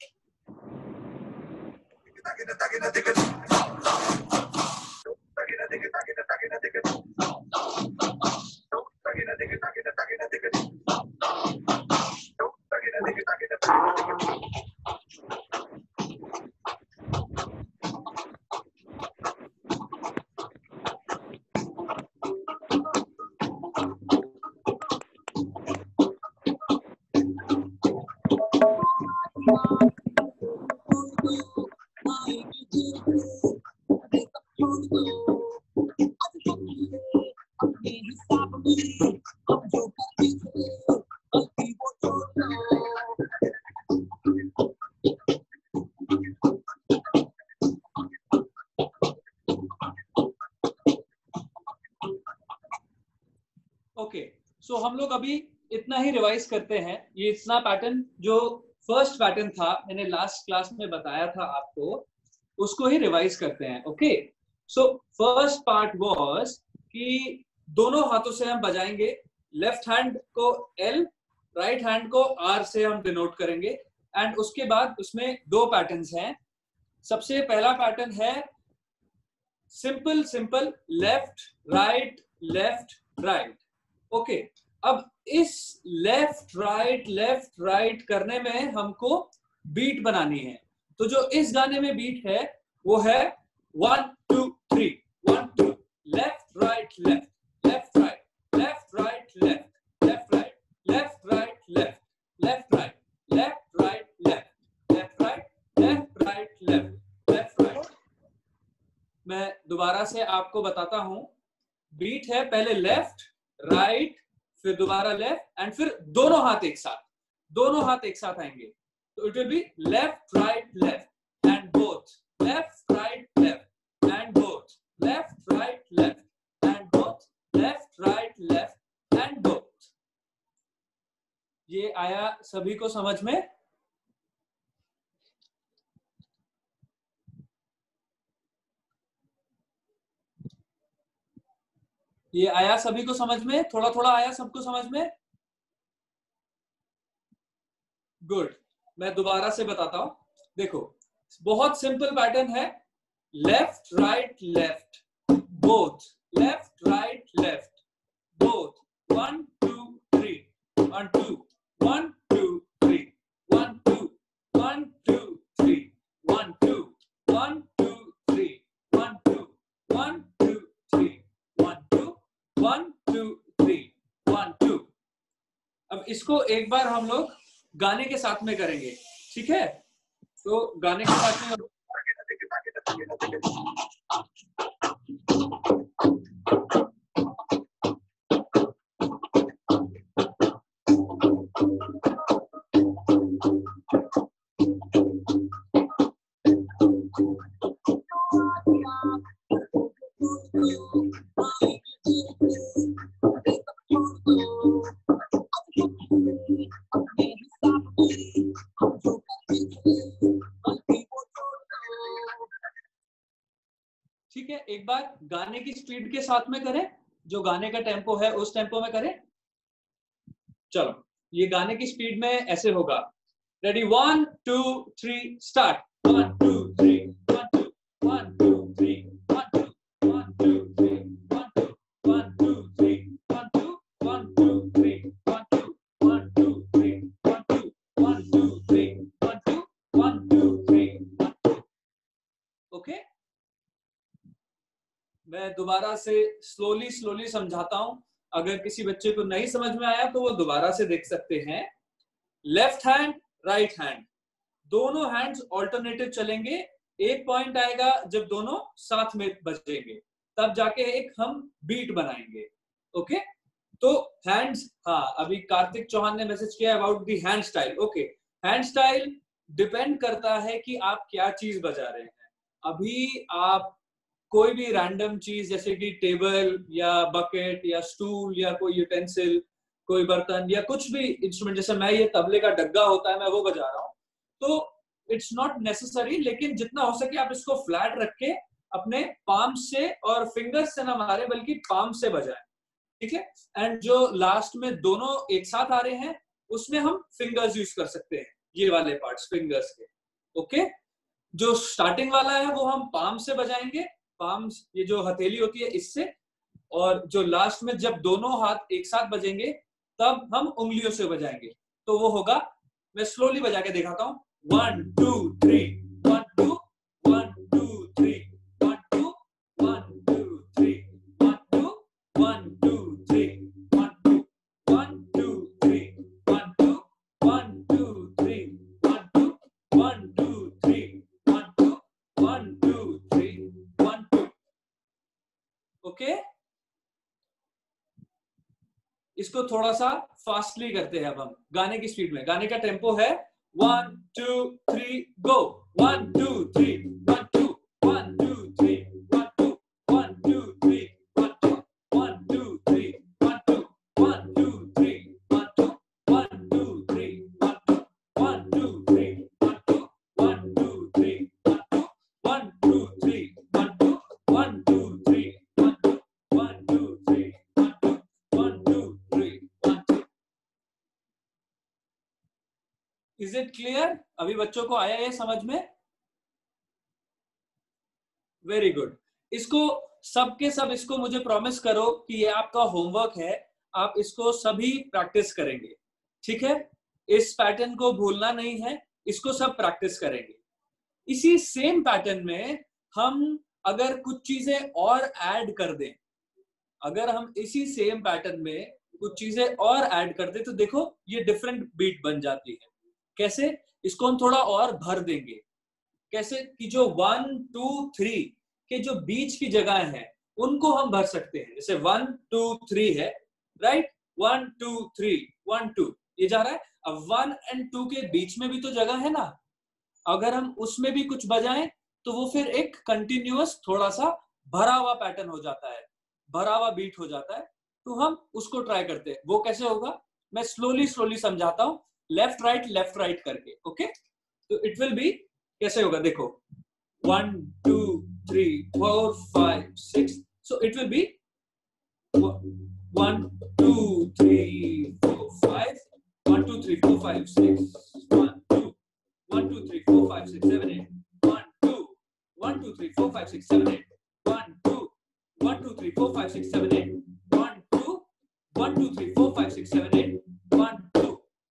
ओके, सो हम लोग अभी इतना ही रिवाइज करते हैं। ये इतना पैटर्न जो फर्स्ट पैटर्न था, मैंने लास्ट क्लास में बताया था आपको, उसको ही रिवाइज करते हैं। Okay, so first part was कि दोनों हाथों से हम बजाएंगे। लेफ्ट हैंड को एल, राइट हैंड को आर से हम डिनोट करेंगे। एंड उसके बाद उसमें दो पैटर्न्स हैं। सबसे पहला पैटर्न है simple simple left right left right. Okay, अब इस लेफ्ट राइट लेफ्ट राइट करने में हमको बीट बनानी है। तो जो इस गाने में बीट है वो है one two three, one two, left right left left right left right left left right left right left left right left right left left right left right left left right. मैं दोबारा से आपको बताता हूं। Beat है पहले left right, फिर दोबारा लेफ्ट, एंड फिर दोनों हाथ एक साथ, दोनों हाथ एक साथ आएंगे। तो it will be left right left and both, left right left and both, left right left and both, left right left and both. ये आया सभी को समझ में? ये आया सभी को समझ में? थोड़ा थोड़ा आया सबको समझ में? गुड, मैं दोबारा से बताता हूं। देखो, बहुत सिंपल पैटर्न है, left right left both, left right left both, one two three, one two, one two three, one two, one two three, one two, one two three, one two, one two three, one two, one two three, one two. अब इसको एक बार हम लोग गाने के साथ में करेंगे, ठीक है? तो गाने के साथ में ठीक है, एक बार गाने की स्पीड के साथ में करें, जो गाने का टेम्पो है उस टेम्पो में करें। चलो, ये गाने की स्पीड में ऐसे होगा। Ready, one two three start. One two three, one two, one two three, one two, one two three, one two, one two three, one two, one two three, one two, one two three, one two, one two three, one two, one two three, one two. Okay, मैं दोबारा से slowly slowly समझाता हूं। अगर किसी बच्चे को नहीं समझ में आया तो वो दोबारा से देख सकते हैं। लेफ्ट हैंड राइट हैंड, दोनों हैंड्स ऑल्टरनेटिव चलेंगे। एक पॉइंट आएगा जब दोनों साथ में बजेंगे, तब जाके एक हम बीट बनाएंगे। ओके, तो हैंड्स, हाँ, अभी कार्तिक चौहान ने मैसेज किया about the hand style. Okay, hand style depend करता है कि आप क्या चीज बजा रहे हैं। अभी आप कोई भी रैंडम चीज जैसे कि टेबल या बकेट या स्टूल या कोई यूटेंसिल, कोई बर्तन या कुछ भी इंस्ट्रूमेंट, जैसे मैं ये तबले का डग्गा होता है मैं वो बजा रहा हूँ, तो इट्स नॉट नेसेसरी। लेकिन जितना हो सके आप इसको फ्लैट रख के अपने पाम से, और फिंगर्स से ना मारे बल्कि पाम से बजाएं, ठीक है? एंड जो लास्ट में दोनों एक साथ आ रहे हैं उसमें हम फिंगर्स यूज कर सकते हैं, ये वाले पार्ट्स फिंगर्स के। ओके, जो स्टार्टिंग वाला है वो हम पाम से बजाएंगे, पाम ये जो हथेली होती है इससे, और जो लास्ट में जब दोनों हाथ एक साथ बजेंगे तब हम उंगलियों से बजाएंगे। तो वो होगा, मैं स्लोली बजा के दिखाता हूँ, one two three, one two, one two three, one two, one two three, one two, one two three, one two, one two three, one two, one two three, one two, one two three, one two, one two three, one two. Okay, इसको थोड़ा सा fastly करते हैं अब हम गाने की speed में। गाने का टेम्पो है one two three go, one two three, one two, one two three, one two, one two three, one two, one two three, one two, one two three, one two, one two three, one two, one two three, one two, one two three, one two, one two three, one two, one two three, one two, one two three, one two, one two three, one two. Is it clear? अभी बच्चों को आया ये समझ में? Very good. इसको सबके सब इसको मुझे प्रॉमिस करो कि ये आपका होमवर्क है, आप इसको सभी प्रैक्टिस करेंगे, ठीक है? इस पैटर्न को भूलना नहीं है, इसको सब प्रैक्टिस करेंगे। इसी सेम पैटर्न में हम अगर कुछ चीजें और ऐड कर दें, अगर हम इसी सेम पैटर्न में कुछ चीजें और ऐड कर दें तो देखो ये डिफरेंट बीट बन जाती है। कैसे? इसको हम थोड़ा और भर देंगे। कैसे? कि जो वन टू थ्री के जो बीच की जगह है उनको हम भर सकते हैं। जैसे वन टू थ्री है, right? One two three, one two, ये जा रहा है। अब वन एंड टू के बीच में भी तो जगह है ना, अगर हम उसमें भी कुछ बजाएं तो वो फिर एक कंटिन्यूअस थोड़ा सा भरा हुआ पैटर्न हो जाता है, भरा हुआ बीट हो जाता है। तो हम उसको ट्राई करते हैं। वो कैसे होगा मैं स्लोली स्लोली समझाता हूं, लेफ्ट राइट लेफ्ट राइट करके। ओके, तो इट विल बी कैसे होगा, देखो one two three four five six, so it will be one two three four five, one two three four five six, one two, one two three four five six seven eight, one two, one two three four five six seven eight, one two, one two three four five six seven eight, one two, one two three four five six seven eight, one to.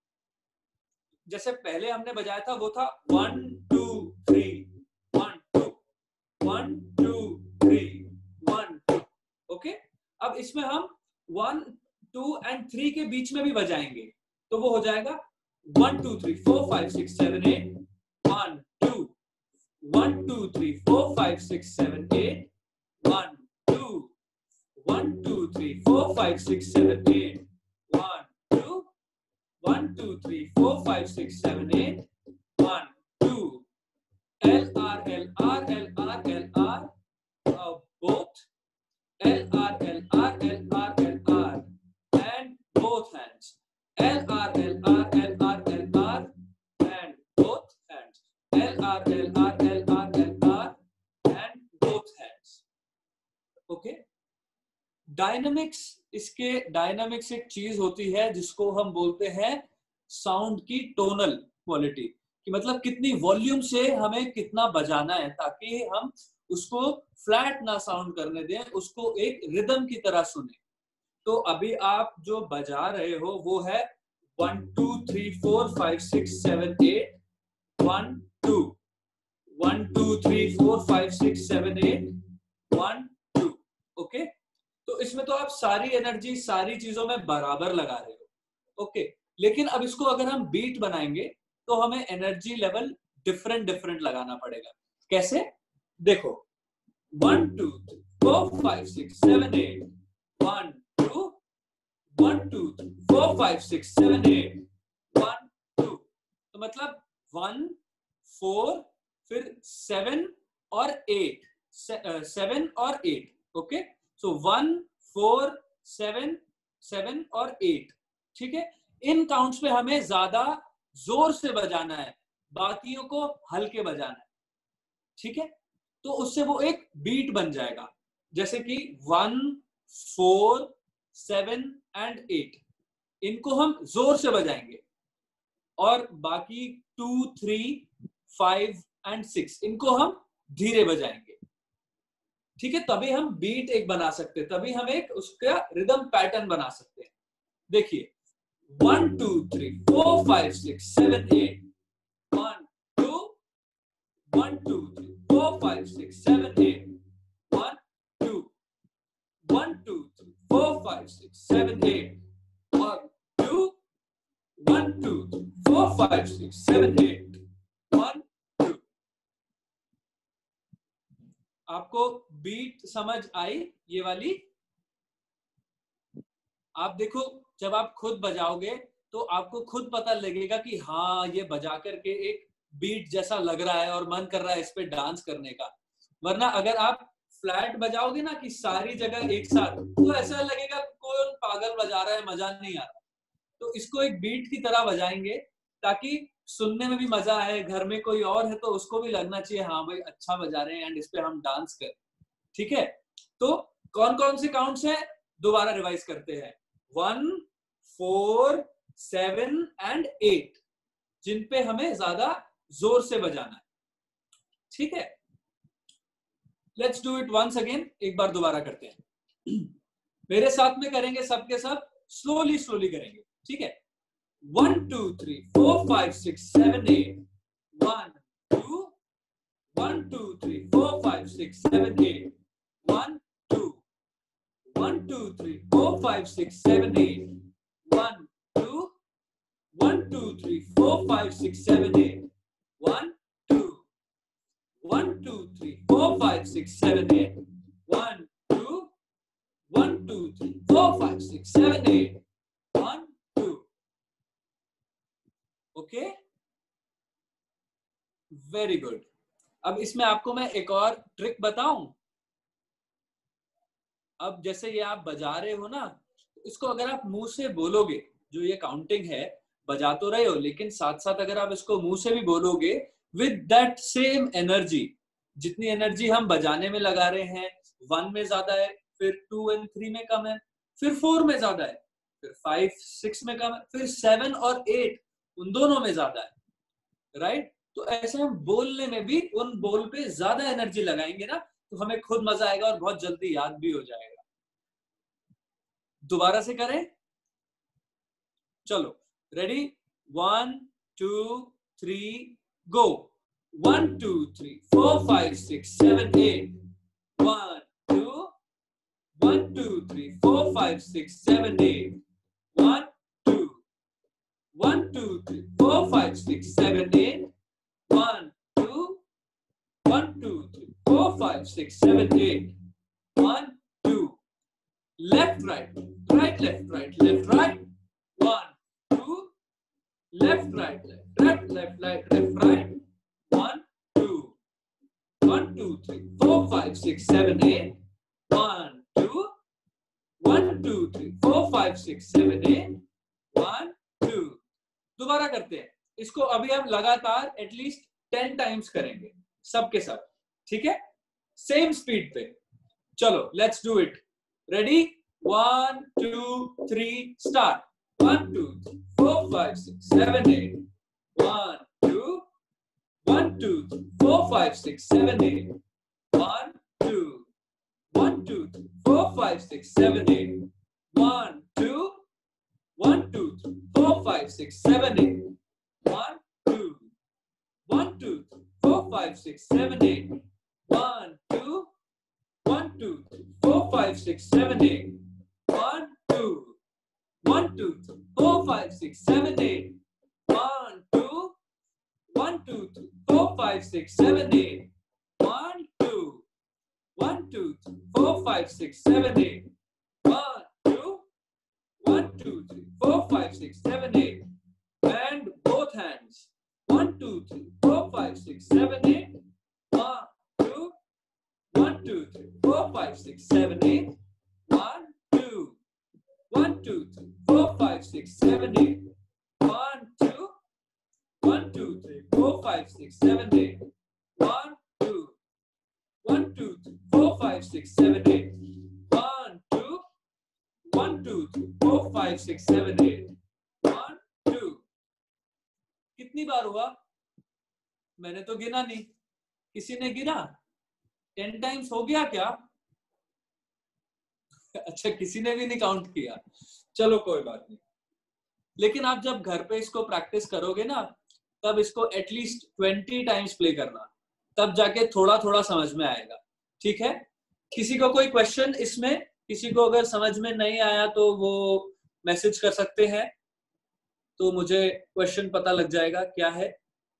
जैसे पहले हमने बजाया था वो था one two three, one two, one two three, one two. Okay, अब इसमें हम वन टू एंड थ्री के बीच में भी बजाएंगे तो वो हो जाएगा one two three four five six seven eight, one two, one two three four five six seven eight, one two, one two three four five six seven eight, one two, one two three four five six seven eight, one to, L R L R L R L R, uh, both L R L R L R L R and both hands, L R L R L R L R and both hands, L R L R L R L R and both hands. Okay, dynamics, इसके dynamics एक चीज होती है जिसको हम बोलते हैं sound की टोनल क्वालिटी, कि मतलब कितनी वॉल्यूम से हमें कितना बजाना है ताकि हम उसको फ्लैट ना साउंड करने दें, उसको एक रिदम की तरह सुने। तो अभी आप जो बजा रहे हो वो है one two three four five six seven eight, one two, one two three four five six seven eight, one to. Okay, तो इसमें तो आप सारी एनर्जी सारी चीजों में बराबर लगा रहे हो। ओके, लेकिन अब इसको अगर हम बीट बनाएंगे तो हमें एनर्जी लेवल डिफरेंट डिफरेंट लगाना पड़ेगा। कैसे? देखो one two three four five six seven eight, one two, one two three four five six seven eight, one to. तो मतलब वन, फोर, फिर सेवन और एट, सेवन और eight. Okay, so one, four, seven, seven और eight. ठीक है, इन counts पे हमें ज्यादा जोर से बजाना है, बाकियों को हल्के बजाना है। ठीक है, तो उससे वो एक बीट बन जाएगा। जैसे कि one, four, seven and eight, इनको हम जोर से बजाएंगे और बाकी to, three, five and six, इनको हम धीरे बजाएंगे, ठीक है, तभी हम बीट एक बना सकते हैं, तभी हम एक उसका रिदम पैटर्न बना सकते हैं। देखिए, one two three four five six seven eight, one two, one two three four five six seven eight, one two, one two three four five six seven eight, one two, one two three four five six seven eight, one to. आपको beat समझ आई ये वाली? आप देखो, जब आप खुद बजाओगे तो आपको खुद पता लगेगा कि हाँ ये बजा करके एक बीट जैसा लग रहा है और मन कर रहा है इस पे डांस करने का। वरना अगर आप फ्लैट बजाओगे ना कि सारी जगह एक साथ, तो ऐसा लगेगा कौन पागल बजा रहा है, मजा नहीं आ रहा। तो इसको एक बीट की तरह बजाएंगे ताकि सुनने में भी मजा आए, घर में कोई और है तो उसको भी लगना चाहिए हाँ भाई अच्छा बजा रहे हैं एंड इस पे हम डांस करें, ठीक है। तो कौन कौन से काउंट्स हैं दोबारा रिवाइज करते हैं, one, four, seven and eight, जिन पे हमें ज्यादा जोर से बजाना है, ठीक है। Let's do it once again, एक बार दोबारा करते हैं। मेरे साथ में करेंगे सबके सब, स्लोली स्लोली करेंगे, ठीक है। One two three four five six seven eight, one two, one two three four five six seven eight, one two, one two three four five six seven eight, one two, one two three four five six seven eight, one two, one two three four five six seven eight, one two, one two three four five six seven eight, one to. Okay, very good. अब इसमें आपको मैं एक और trick बताऊं। अब जैसे ये आप बजा रहे हो ना, इसको अगर आप मुंह से बोलोगे, जो ये काउंटिंग है बजा तो रहे हो लेकिन साथ साथ अगर आप इसको मुंह से भी बोलोगे विद दैट सेम एनर्जी, जितनी एनर्जी हम बजाने में लगा रहे हैं, वन में ज्यादा है, फिर टू एंड थ्री में कम है, फिर फोर में ज्यादा है, फिर फाइव सिक्स में कम है, फिर सेवन और एट उन दोनों में ज्यादा है, राइट। तो ऐसे हम बोलने में भी उन बोल पे ज्यादा एनर्जी लगाएंगे ना, तो हमें खुद मजा आएगा और बहुत जल्दी याद भी हो जाएगा। दोबारा से करें, चलो ready, one two three go, one two three four five six seven eight, one two, one two three four five six seven eight, one two, one two three four five six seven eight, one two, one two three four, five, six, seven, eight. One, two. Left, right, right, left, right, left, right. One, two. Left, right, left, right, left, right, left, right. One, two. One, two, three, four, five, six, seven, eight. One, two. One, two, three, four, five, six, seven, eight. One, two. दोबारा करते हैं इसको। अभी हम लगातार at least ten times करेंगे सबके सब, ठीक है, सेम स्पीड पे। चलो let's do it, ready, one two three start, one two three four five six seven eight, one two, one two three four five six seven eight, one two, one two three four five six seven eight, one two, one two three four five six seven eight, one two, one two three four, five, six, seven, eight. One, two, one, two, three, four, five, six, seven, eight. One, two, one, two, three, four, five, six, seven, eight. One, two, one, two, three, four, five, six, seven, eight. One, two, one, two, three, four, five, six, seven, eight. One, two, one, two, three, four, five, six, seven, eight. And both hands. One, two, three, four, five, six, seven, eight. One, two, one, two, three, four, five, six, seven, eight. One, two, one, two, three, four, five, six, seven, eight. One, two, one, two, three, four, five, six, seven, eight. One, two, one, two, three, four, five, six, seven, eight. One, two, one, two, three, four, five, six, seven, eight. One, two. कितनी बार हुआ? मैंने तो गिना नहीं, किसी ने गिना? Ten times हो गया क्या? अच्छा, किसी ने भी नहीं काउंट किया, चलो कोई बात नहीं। लेकिन आप जब घर पे इसको प्रैक्टिस करोगे ना, तब इसको एटलीस्ट ट्वेंटी टाइम्स प्ले करना, तब जाके थोड़ा थोड़ा समझ में आएगा। ठीक है, किसी को कोई क्वेश्चन इसमें? किसी को अगर समझ में नहीं आया तो वो मैसेज कर सकते हैं, तो मुझे क्वेश्चन पता लग जाएगा क्या है।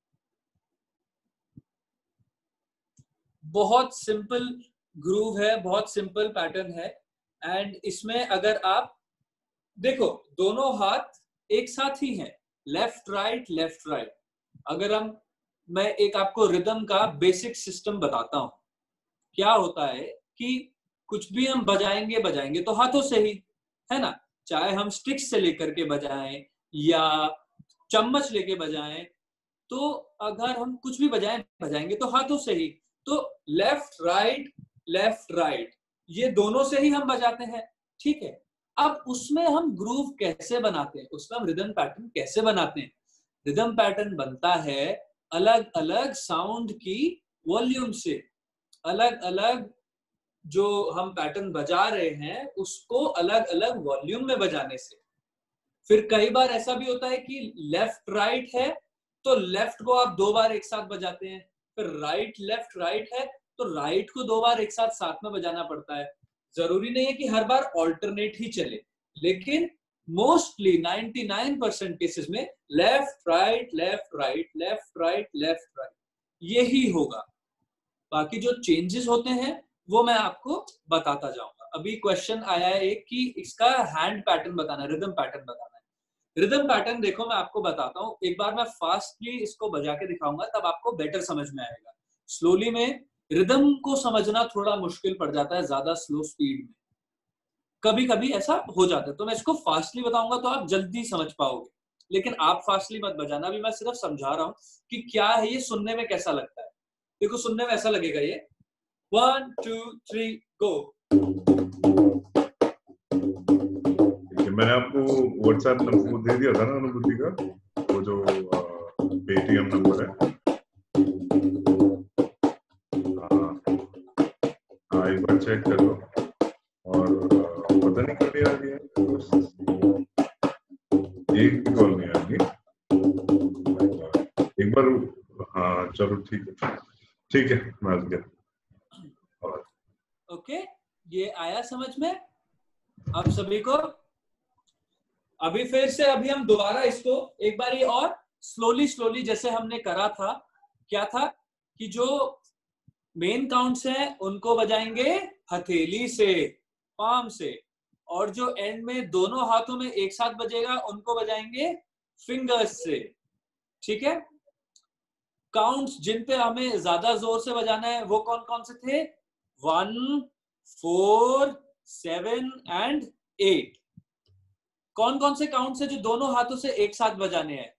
बहुत सिंपल ग्रूव है, बहुत सिंपल पैटर्न है। एंड इसमें अगर आप देखो, दोनों हाथ एक साथ ही हैं, लेफ्ट राइट लेफ्ट राइट। अगर हम मैं एक आपको रिदम का बेसिक सिस्टम बताता हूं। क्या होता है कि कुछ भी हम बजाएंगे बजाएंगे तो हाथों से ही, है ना? चाहे हम स्टिक्स से लेकर के बजाएं या चम्मच लेके बजाएं, तो अगर हम कुछ भी बजाएं बजाएंगे तो हाथों से ही। तो लेफ्ट राइट लेफ्ट राइट ये दोनों से ही हम बजाते हैं। ठीक है, अब उसमें हम ग्रूव कैसे बनाते हैं, उसमें हम रिदम पैटर्न कैसे बनाते हैं? रिदम पैटर्न बनता है अलग अलग साउंड की वॉल्यूम से, अलग अलग जो हम पैटर्न बजा रहे हैं उसको अलग अलग वॉल्यूम में बजाने से। फिर कई बार ऐसा भी होता है कि लेफ्ट राइट है तो लेफ्ट को आप दो बार एक साथ बजाते हैं, फिर राइट लेफ्ट राइट है तो राइट को दो बार एक साथ साथ में बजाना पड़ता है। जरूरी नहीं है कि हर बार ऑल्टरनेट ही चले, लेकिन मोस्टली निन्यानवे परसेंट केसेस में left right left right left right left right यही होगा। बाकी जो चेंजेस होते हैं वो मैं आपको बताता जाऊंगा। अभी क्वेश्चन आया है एक कि इसका हैंड पैटर्न बताना है, रिदम पैटर्न बताना है। रिदम पैटर्न देखो मैं आपको बताता हूँ, एक बार मैं फास्टली इसको बजा के दिखाऊंगा तब आपको बेटर समझ में आएगा। स्लोली में रिदम को समझना थोड़ा मुश्किल पड़ जाता है ज्यादा स्लो स्पीड में, कभी कभी ऐसा हो जाता है। तो मैं इसको फास्टली बताऊंगा तो आप जल्दी समझ पाओगे, लेकिन आप फास्टली मत बजाना। अभी मैं सिर्फ समझा रहा हूँ कि क्या है ये, सुनने में कैसा लगता है। देखो सुनने में ऐसा लगेगा ये, वन टू थ्री गो। मैंने आपको व्हाट्सएप नंबर दे दिया था ना अनुभूति का, वो जो पेटीएम नंबर है। हाँ, एक बार चेक कर लो। और पता नहीं कभी आ गया, एक भी कॉल नहीं आ गई एक बार। हाँ चलो ठीक है, ठीक है मैं आ गया। ओके, ये आया समझ में आप सभी को? अभी फिर से अभी हम दोबारा इसको एक बार ये और स्लोली स्लोली जैसे हमने करा था। क्या था कि जो मेन काउंट्स हैं उनको बजाएंगे हथेली से, पाम से, और जो एंड में दोनों हाथों में एक साथ बजेगा उनको बजाएंगे फिंगर्स से। ठीक है, काउंट्स जिन पे हमें ज्यादा जोर से बजाना है वो कौन कौन से थे? One, four, seven and eight. कौन कौन से काउंट्स है जो दोनों हाथों से एक साथ बजाने हैं?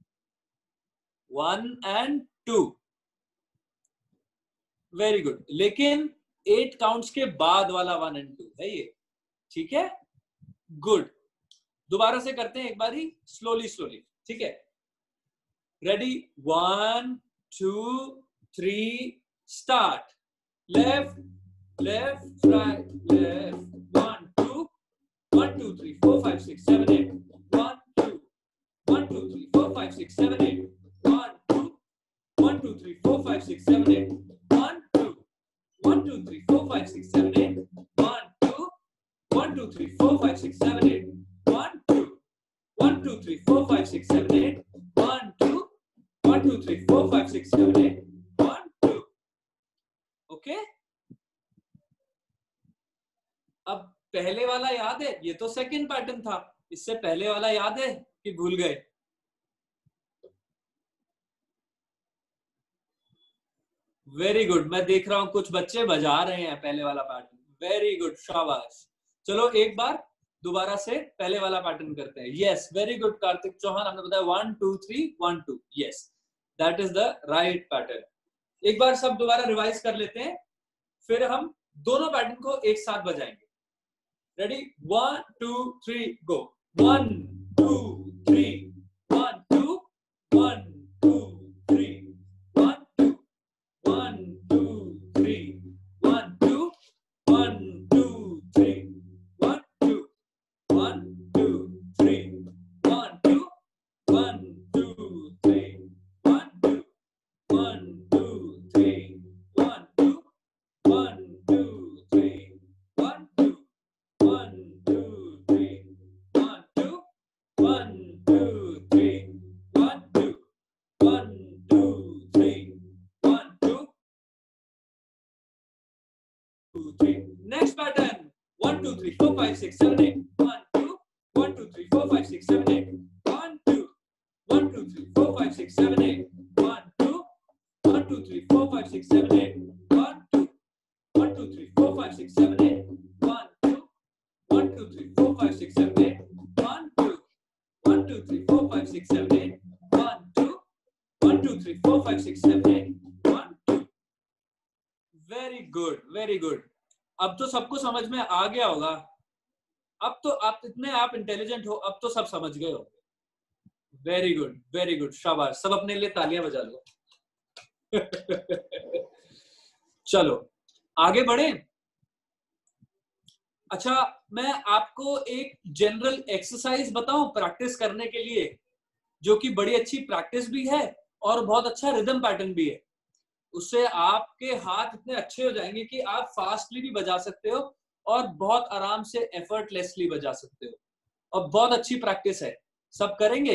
One and to. Very good, लेकिन एट काउंट्स के बाद वाला वन एंड टू है ये। ठीक है, गुड। दोबारा से करते हैं एक बार ही, स्लोली स्लोली। ठीक है, ready, one two three start. Left left right left, one two one two three four five six seven eight, one two one two three four five six seven eight, one two one two three four five six seven eight, one two one two three four five six seven eight, one two one two three four five six seven eight, one two one two three four five six seven eight, one two one two three four five six seven eight, one two। Okay, अब पहले वाला याद है? ये तो second pattern था, इससे पहले वाला याद है कि भूल गए? वेरी गुड, मैं देख रहा हूं कुछ बच्चे बजा रहे हैं पहले वाला पैटर्न। वेरी गुड, शाबाश। चलो एक बार दोबारा से पहले वाला पैटर्न करते हैं। Yes, very good Kartik Chauhan, हमने बताया one two three one two. Yes, that is the right pattern. एक बार सब दोबारा रिवाइज कर लेते हैं, फिर हम दोनों पैटर्न को एक साथ बजाएंगे। Ready? One, two, three, go. One, two, three. One, two, one, two, three. One, three. Next pattern. One, two, three, four, five, six, seven, eight. One, two. One, two, three, four, five, six, seven, eight. One, two. One, two, three, four, five, six, seven, eight. One, two. One, two, three, four, five, six, seven, eight. One, two. One, two, three, four, five, six, seven, eight. One, two. One, two, three, four, five, six, seven, eight. One, two. One, two, three, four, five, six, seven, eight. One, two. One, two, three, four, five, six, seven, eight. One, two. Very good, very good. अब तो सबको समझ में आ गया होगा. अब तो आप इतने आप इंटेलिजेंट हो, अब तो सब समझ गए हो. वेरी गुड, वेरी गुड, शाबाश. सब अपने लिए तालियां बजा लो. चलो आगे बढ़े. अच्छा, मैं आपको एक जनरल एक्सरसाइज बताऊं प्रैक्टिस करने के लिए, जो कि बड़ी अच्छी प्रैक्टिस भी है और बहुत अच्छा रिदम पैटर्न भी है. उससे आपके हाथ इतने अच्छे हो जाएंगे कि आप फास्टली भी बजा सकते हो और बहुत आराम से एफर्टलेसली बजा सकते हो, और बहुत अच्छी प्रैक्टिस है. सब करेंगे?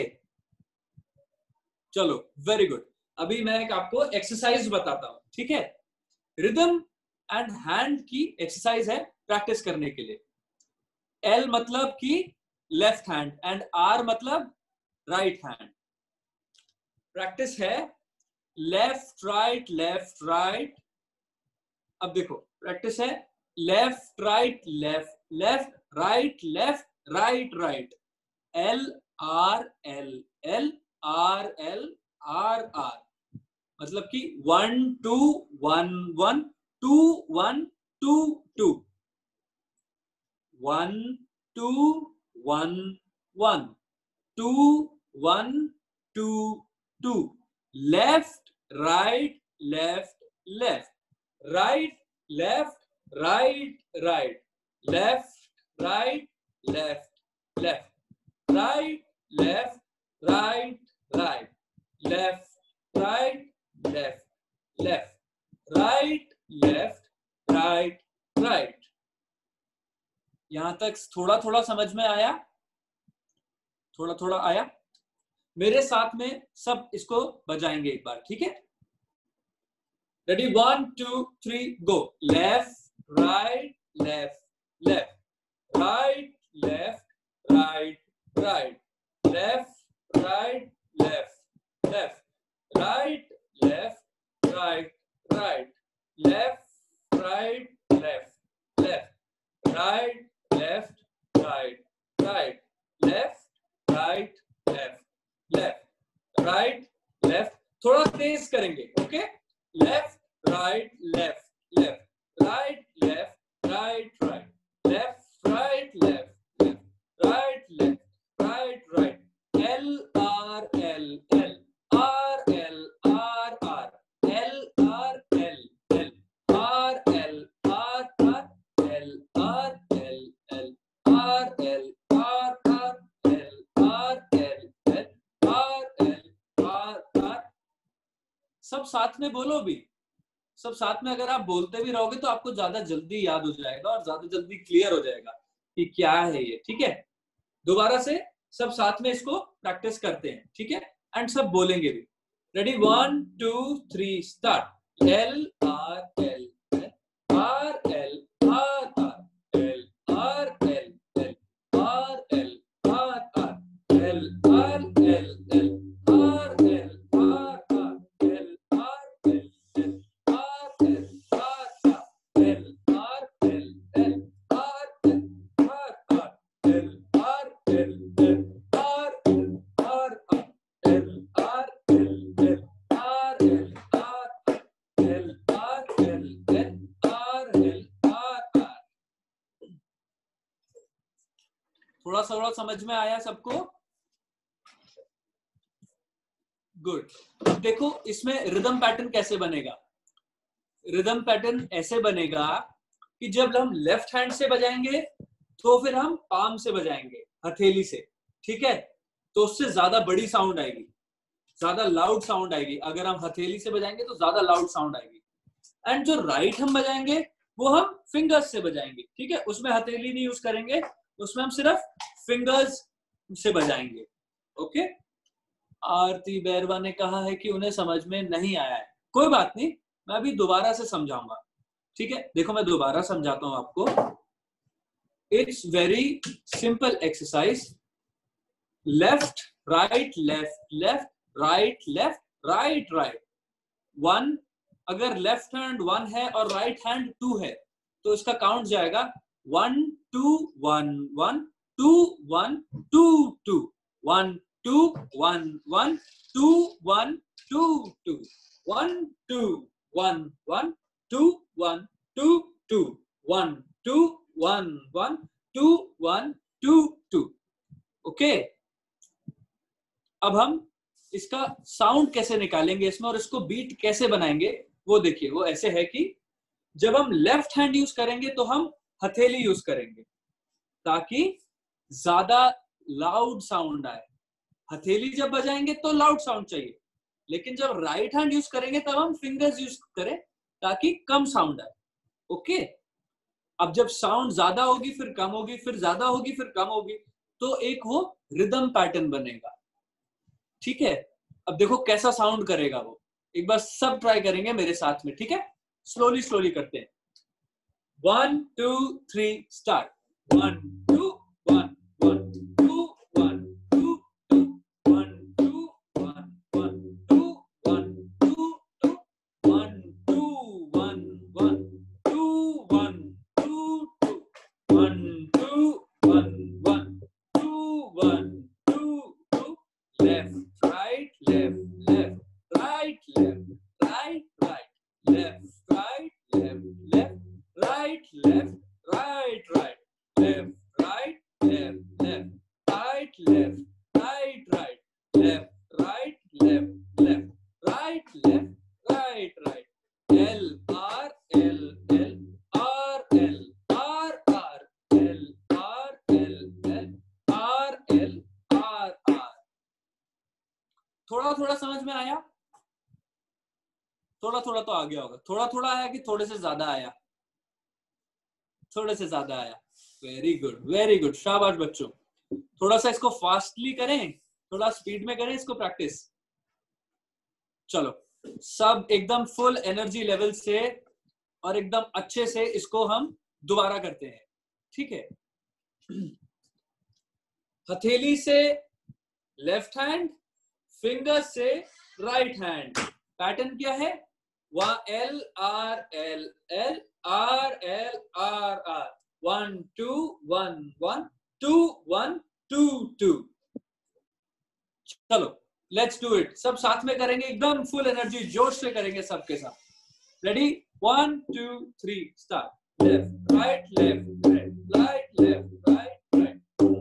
चलो वेरी गुड. अभी मैं एक आपको एक्सरसाइज बताता हूं, ठीक है? रिदम एंड हैंड की एक्सरसाइज है प्रैक्टिस करने के लिए. एल मतलब कि लेफ्ट हैंड एंड आर मतलब राइट हैंड. प्रैक्टिस है लेफ्ट राइट लेफ्ट राइट. अब देखो प्रैक्टिस है left right left left right left right right. L R L L R L R are मतलब कि one two one one two one to to one two one one two one to to. Left right left left right left right right left right left left right left right right left right left left right left right right. यहां तक थोड़ा थोड़ा समझ में आया? थोड़ा थोड़ा आया? मेरे साथ में सब इसको बजाएंगे एक बार, ठीक है? Ready, one two three go. Left right left left right left right right left right left left right left right right left right left left right left right right left right left left right left. थोड़ा तेज करेंगे, okay? Left right left left right left right right left right left left right left right right. L R L L R L R R L R L L R L R R L R L L R L R R L R L L R L R are. सब साथ में बोलो भी. सब साथ में अगर आप बोलते भी रहोगे तो आपको ज्यादा जल्दी याद हो जाएगा और ज्यादा जल्दी क्लियर हो जाएगा कि क्या है ये, ठीक है? दोबारा से सब साथ में इसको प्रैक्टिस करते हैं, ठीक है? एंड सब बोलेंगे भी. Ready, one two three start. L R L L R L R R L R L L R L R R L R L L R L R R L R L L R L R R L R L L R L R R L R L L R L R R L R L L R L R L R L L R L R are. थोड़ा थोड़ा समझ में आया सबको? Good. अब देखो इसमें rhythm pattern कैसे बनेगा. रिदम पैटर्न ऐसे बनेगा कि जब हम लेफ्ट हैंड से बजाएंगे तो फिर हम पाम से बजाएंगे, हथेली से, ठीक है? तो उससे ज्यादा बड़ी साउंड आएगी, ज्यादा लाउड साउंड आएगी. अगर हम हथेली से बजाएंगे तो ज्यादा लाउड साउंड आएगी. एंड जो राइट हम बजाएंगे वो हम फिंगर्स से बजाएंगे, ठीक है? उसमें हथेली नहीं यूज करेंगे, उसमें हम सिर्फ फिंगर्स से बजाएंगे, ओके? आरती बैरवा ने कहा है कि उन्हें समझ में नहीं आया है. कोई बात नहीं, मैं अभी दोबारा से समझाऊंगा. ठीक है, देखो मैं दोबारा समझाता हूं आपको. It's very simple exercise. Left right left left right left right right. One, अगर लेफ्ट हैंड वन है और राइट हैंड टू है तो इसका काउंट जाएगा one two one one two one to to one two one one two one to to one two one one two one to to one two one one two one to to. Okay, अब हम इसका sound कैसे निकालेंगे इसमें और इसको beat कैसे बनाएंगे वो देखिए. वो ऐसे है कि जब हम लेफ्ट हैंड यूज करेंगे तो हम हथेली यूज करेंगे ताकि ज्यादा लाउड साउंड आए. हथेली जब बजाएंगे तो लाउड साउंड चाहिए, लेकिन जब राइट हैंड यूज करेंगे तब हम फिंगर्स यूज करें ताकि कम साउंड आए. ओके, अब जब साउंड ज्यादा होगी फिर कम होगी फिर ज्यादा होगी फिर कम होगी तो एक वो रिदम पैटर्न बनेगा. ठीक है, अब देखो कैसा साउंड करेगा वो. एक बार सब ट्राई करेंगे मेरे साथ में. ठीक है, स्लोली स्लोली करते हैं. One two three start. One two one one two one to to one two one one two one to to one two one one two one to to one two one one two one to to. Left right left left right left right right left right left left right left right right left right left left right left right right left right left left right left right right. L R L L R L R R L R L L R L R are. थोड़ा थोड़ा समझ में आया? थोड़ा थोड़ा तो आ गया होगा. थोड़ा थोड़ा आया कि थोड़े से ज्यादा आया? थोड़े से ज्यादा आया. वेरी गुड वेरी गुड, शाबाश बच्चों. थोड़ा सा इसको फास्टली करें, थोड़ा स्पीड में करें इसको प्रैक्टिस. चलो, सब एकदम फुल एनर्जी लेवल से और एकदम अच्छे से इसको हम दोबारा करते हैं. ठीक है, हथेली से लेफ्ट हैंड, फिंगर से राइट हैंड. पैटर्न क्या है? वहां L R L L R L R are. One two one one two one to to. चलो लेट्स डू इट. सब साथ में करेंगे, एकदम फुल एनर्जी जोश से करेंगे सबके साथ. Ready? One two three start. Left right left right right left right right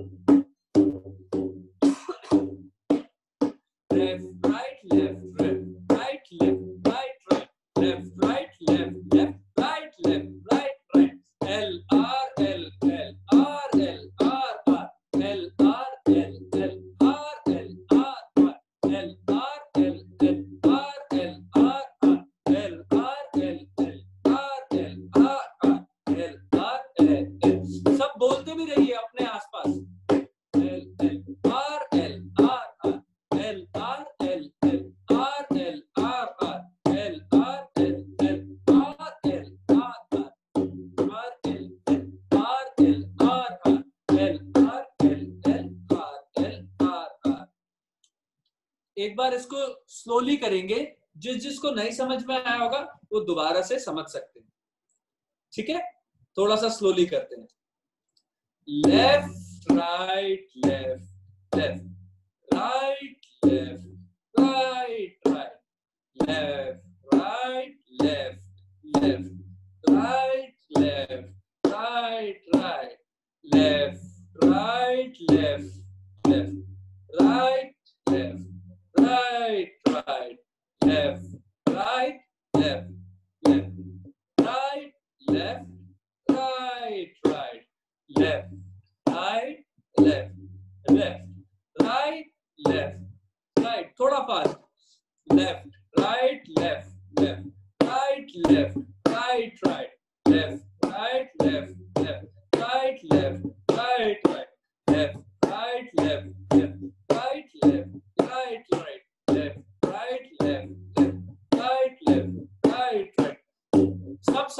left right left right right left right right left right left left right left right right. L R L L R L R R L R L L R L R R L R L L R L R R L R L L R L R R L R L L. सब बोलते भी रहिए अपने आसपास. L L R L R R L R L L R L R R L R L L R L R are R L L R L R R L R L L R L R are. एक बार इसको slowly करेंगे. जिस जिसको नहीं समझ में आया होगा वो दोबारा से समझ सकते हैं. ठीक है, थोड़ा सा स्लोली करते हैं. Left right left left right left right right left right left left right left right right left right left left right left right right left right left left right left right right left right left left right left right. थोड़ा fast. Left right left left right left right right left right left left right left right right left right left left right left right right left right left left right left right right. सब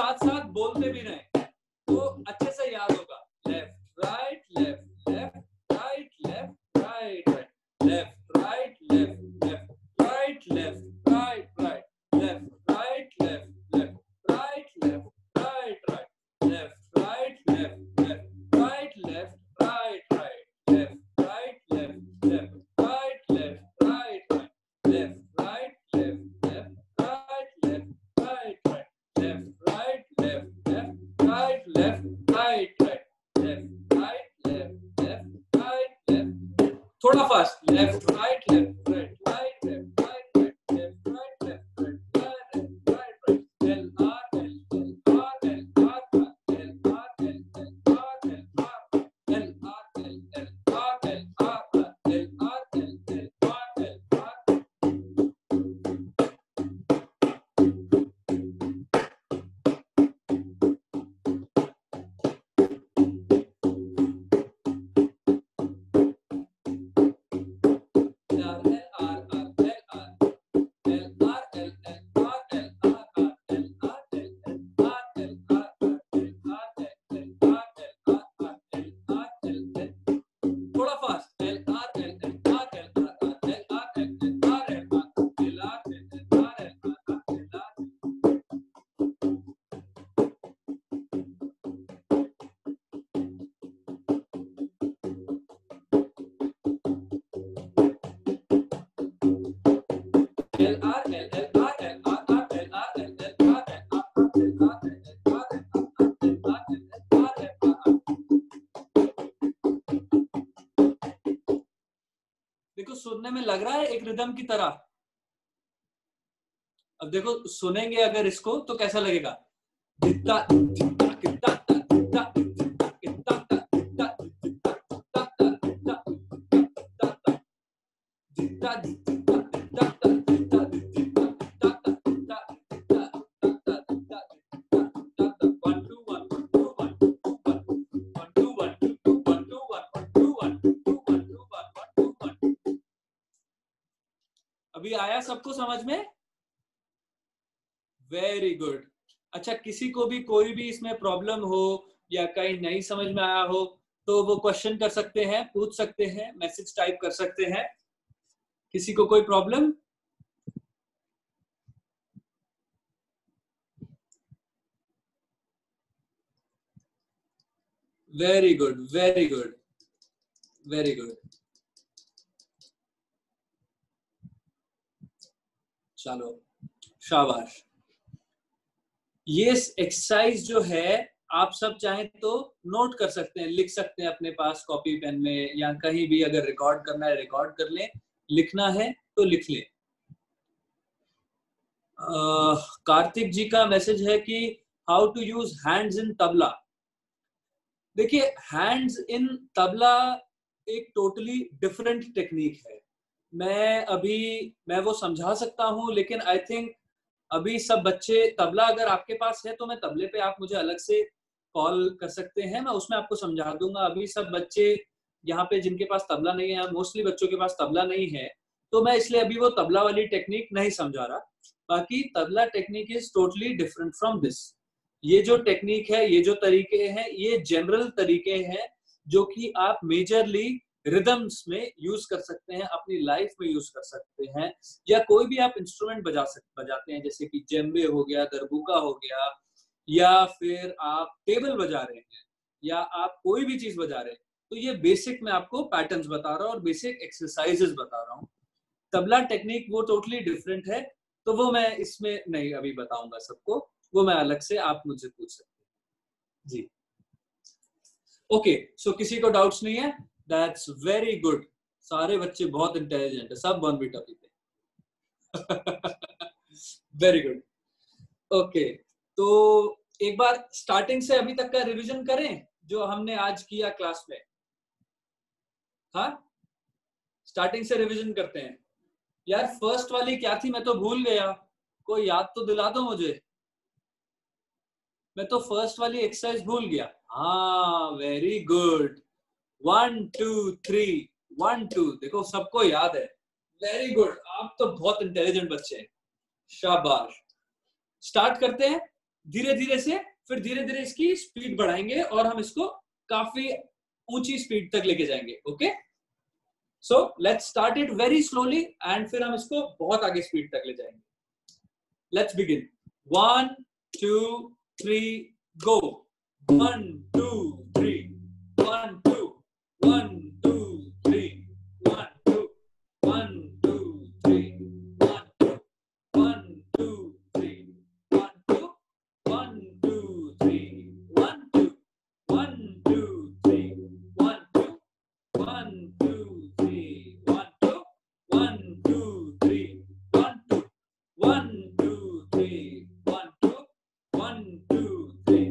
साथ साथ बोलते भी रहें तो अच्छे से याद होगा। Left right left left right left right right left right left left right left right right left right left left right left right right left right left left right left right right left right left left right left right right left right left left right left right right left right left left right left right right left right left left right left, थोड़ा fast, left right left right right left right right left right left right left right right L R L L R L R L R L L R L R L R L L R L R L R L L R L R. थोड़ा fast, L R L L R L R R L R L L R L R L R L L R L R L R. L R L L R L R R L R L L R L R L R L L R L R L R L R L. देखो सुनने में लग रहा है एक rhythm की तरह। अब देखो सुनेंगे अगर इसको तो कैसा लगेगा। दित्ता दित्ता कित्ता दित्ता दित्ता कित्ता दित्ता दित्ता कित्ता दित्ता दित्ता दित्ता दित्ता दित्ता दित्ता one two one one two one one two one two one two one one two one two one two one one two one. अभी आया सबको समझ में? Very good. अच्छा, किसी को भी कोई भी इसमें प्रॉब्लम हो या कहीं नहीं समझ में आया हो तो वो क्वेश्चन कर सकते हैं, पूछ सकते हैं, मैसेज टाइप कर सकते हैं। किसी को कोई problem? Very good very good very good. चलो शाबाश। ये एक्सरसाइज जो है आप सब चाहें तो नोट कर सकते हैं, लिख सकते हैं अपने पास कॉपी पेन में या कहीं भी। अगर रिकॉर्ड करना है रिकॉर्ड कर लें, लिखना है तो लिख लें। कार्तिक जी का मैसेज है कि how to use hands in tabla. देखिए, हैंड्स इन तबला एक टोटली डिफरेंट टेक्निक है। मैं अभी मैं वो समझा सकता हूँ, लेकिन आई थिंक अभी सब बच्चे, तबला अगर आपके पास है तो मैं तबले पे आप मुझे अलग से कॉल कर सकते हैं, मैं उसमें आपको समझा दूंगा। अभी सब बच्चे यहाँ पे जिनके पास तबला नहीं है, मोस्टली बच्चों के पास तबला नहीं है, तो मैं इसलिए अभी वो तबला वाली टेक्निक नहीं समझा रहा। बाकी tabla technique is totally different from this. ये जो टेक्निक है, ये जो तरीके हैं, ये जनरल तरीके हैं जो कि आप मेजरली रिदम्स में यूज कर सकते हैं, अपनी लाइफ में यूज कर सकते हैं। या कोई भी आप इंस्ट्रूमेंट बजा सकते बजाते हैं, जैसे कि जेम्बे हो गया, दरबुका हो गया, या फिर आप टेबल बजा रहे हैं, या आप कोई भी चीज बजा रहे हैं, तो ये बेसिक मैं आपको पैटर्न्स बता रहा हूँ और बेसिक एक्सरसाइजेस बता रहा हूँ। तबला टेक्निक वो टोटली डिफरेंट है, तो वो मैं इसमें नहीं अभी बताऊंगा सबको, वो मैं अलग से आप मुझसे पूछ सकते हैं जी। ओके, सो किसी को डाउट्स नहीं है? That's very good. सारे बच्चे बहुत इंटेलिजेंट है, सब बॉर्नविटा पीते वेरी गुड। ओके, तो एक बार स्टार्टिंग से अभी तक का रिवीजन करें जो हमने आज किया क्लास में। हाँ, स्टार्टिंग से रिवीजन करते हैं। यार फर्स्ट वाली क्या थी, मैं तो भूल गया, कोई याद तो दिला दो मुझे। मैं तो फर्स्ट वाली एक्सरसाइज भूल गया। हाँ, very good. One two three, one two, देखो सबको याद है। वेरी गुड, आप तो बहुत इंटेलिजेंट बच्चे हैं, शाबाश। स्टार्ट करते हैं। धीरे धीरे से, फिर धीरे धीरे इसकी स्पीड बढ़ाएंगे और हम इसको काफी ऊंची स्पीड तक लेके जाएंगे. Okay, so let's start it very slowly and फिर हम इसको बहुत आगे स्पीड तक ले जाएंगे. Let's begin. One two three go. One two three. One two. One two three. One two. One two three. One two. One two three. One two. One two three. One two. One two three. One two. One to three, one, two, one, two, three, one, two, one, two, three, one, two, one, two, three,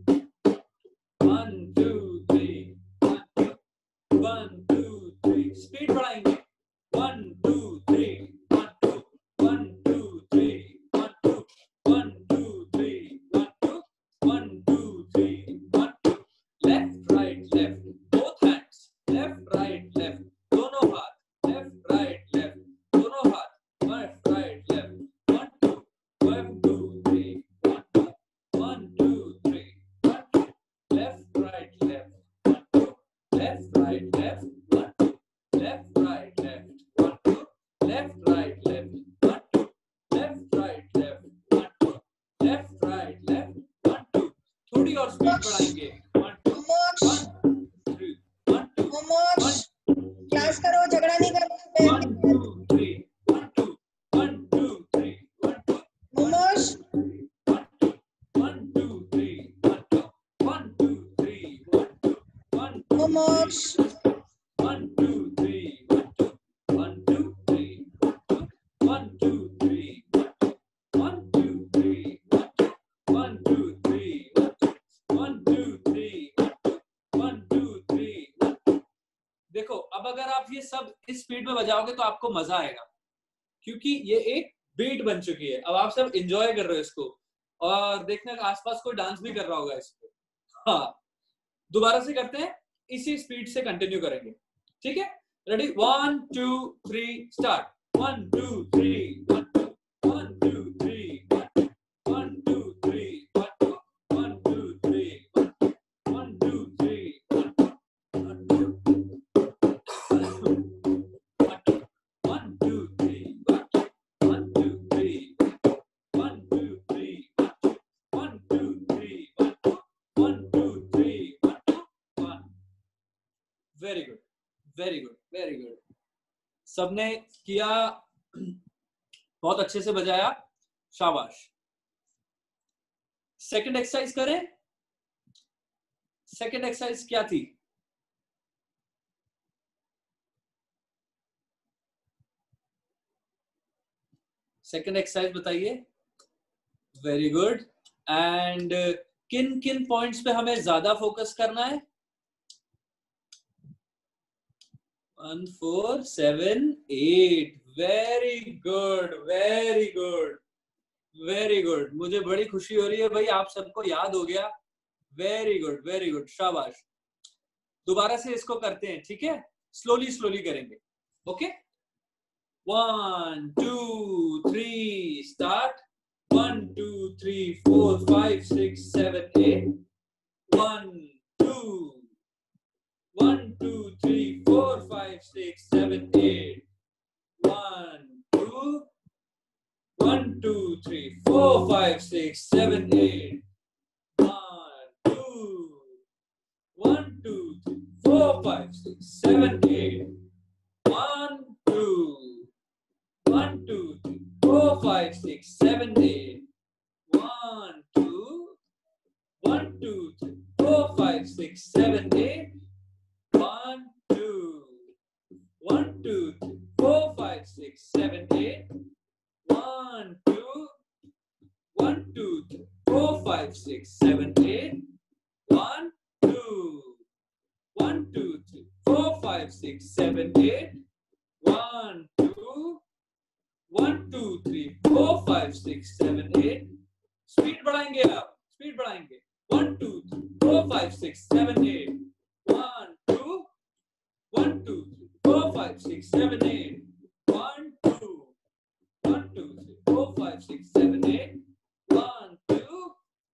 one, two, three, one, two, one, two, three. Speed बढ़ाएंगे. One, two, three, one, two, one, two, three, one, two, one, two, three, one, two, one, two, three, one, two. Left, right, left. Both hands. Left, right, left. दोनों हाथ. Left, right, left. दोनों हाथ. Left, right, left. One, two, one, two, three. One, two, one, two, three. One, two. Left, right, left. One, two. Left, right, left. One, two. Left, right, left. One, two. Left, right, left. One, two. Left, right, left. One, two. Left, right, left. One, two. थोड़ी और speed बढ़ाएंगे. One, two, one, three. One, two, one. Class करो, झगड़ा नहीं करना. One, two, three. One, two, one, two, three. One, two. Momos. One, two, one, two, three. One, two, one, two, three. One, two, one, two, momos. one, two, three. One, two, one, two, three. One, two, one, two, three. One, two, one, two, three. One, two, one, two, three. One, two, three. One, two, three. देखो, अब अगर आप ये सब इस speed में बजाओगे तो आपको मजा आएगा, क्योंकि ये एक बीट बन चुकी है. अब आप सब एंजॉय कर रहे हो इसको और देखने का आसपास कोई डांस भी कर रहा होगा इसको. हाँ, दोबारा से करते हैं, इसी स्पीड से कंटिन्यू करेंगे. ठीक है, ready. One two three start. One two three. One two. One two three. One two three. One two. One two three. One two three. One two. One, two, three, one, two, three, one, two, three, one, two, three, one, two, three, one, one. Very good, very good, very good. सबने किया, बहुत अच्छे से बजाया, शाबाश. Second exercise करें. Second exercise क्या थी? सेकंड एक्सरसाइज बताइए. Very good. एंड किन किन पॉइंट्स पे हमें ज्यादा फोकस करना है? One four seven eight. Very good, very good, very good. मुझे बड़ी खुशी हो रही है भाई, आप सबको याद हो गया. वेरी गुड, वेरी गुड, शाबाश. दोबारा से इसको करते हैं, ठीक है? स्लोली स्लोली करेंगे. Okay, one, two, three, start. One, two, three, four, five, six, seven, eight. One, two. One, two, three, four, five, six, seven, eight. One, two. One, two, three, four, five, six, seven, eight. One, two. One, two, three, four, five, six, seven, eight. One, two. One, two, three, four, five, six, seven, eight. One, two. One, two, three, four, five, six, seven, eight. One, two. One, two, three, four, five, six, seven, eight. One, two. One, two, three, four, five, six, seven, eight. One, two. One, two, three, four, five, six, seven, eight. One, two. One, two, three, four, five, six, seven, eight. Speed बढ़ाएंगे आप, speed बढ़ाएंगे. One, two, three, four, five, six, seven, eight. One, two. One, two, three, four, five, six, seven, eight. One, two. One, two, three, four, five, six, seven, eight. One, two.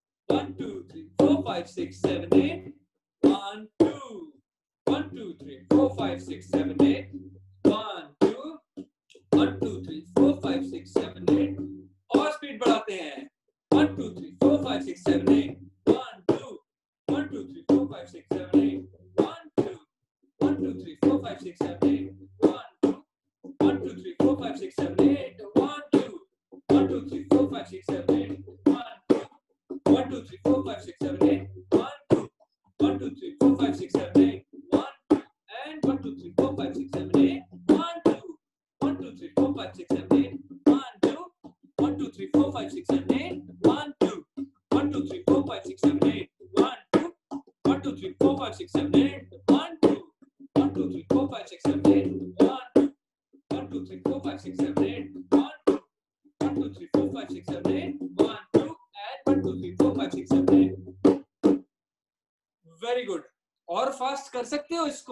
three, four, five, six, seven, eight. One, two. One, two, three, four, five, six, seven, eight. One, two. One, two, three, four, five, six, seven, eight. और speed बढ़ाते हैं. One, two, three, four, five, six, seven, eight. One, two. One, two, three, four, five, six, seven, eight. One, two. One, two, three, four, five, six, seven, eight. One, two. One, two, three, four, five, six, seven, eight. One, two. One, two, three, four, five, six, seven, eight. One, two. One, two, three, four, five, six, seven, eight. One, two. One, two, three, four, five, six, seven, eight. One, two. And one, two, three, four, five, six, seven, eight. One, two. One, two, three, four, five, six, seven, eight. One, two. One, two, three, four, five, six, seven, eight. One, two. One, two, three, four, five, six, seven, eight. One, two. One, two, three, four, five, six, seven, eight. One, two. One, two, three, four, five, six, seven, eight. One, two. One, two, three, four, five, six, seven, eight. One, two. One, two, three, four, five, six, seven, eight. One, two. And one, two, three, four, five, six, seven, eight. Very good. और fast कर सकते हो इसको.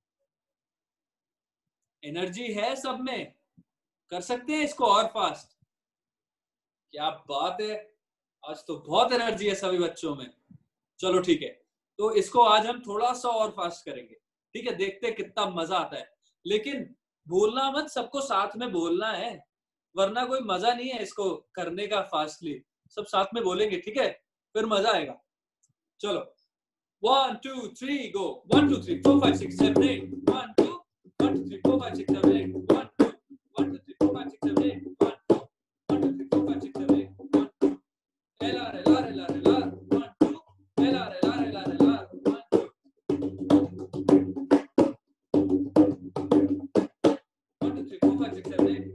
Energy है सब में, कर सकते हैं इसको और फास्ट. क्या बात है, आज तो बहुत एनर्जी है सभी बच्चों में. चलो ठीक है, तो इसको आज हम थोड़ा सा और फास्ट करेंगे. ठीक है, देखते हैं कितना मजा आता है. लेकिन बोलना मत, सबको साथ में बोलना है, वरना कोई मजा नहीं है इसको करने का फास्टली. सब साथ में बोलेंगे, ठीक है, फिर मजा आएगा. चलो, one two three go. One two three four five six seven eight. One two. One two three four five six seven eight. One two. One two three four five six seven eight. One two. One two three four five six seven eight. One to. L R L R L R L R. One two. L R L R L R L R. One two. One two three four five six seven eight.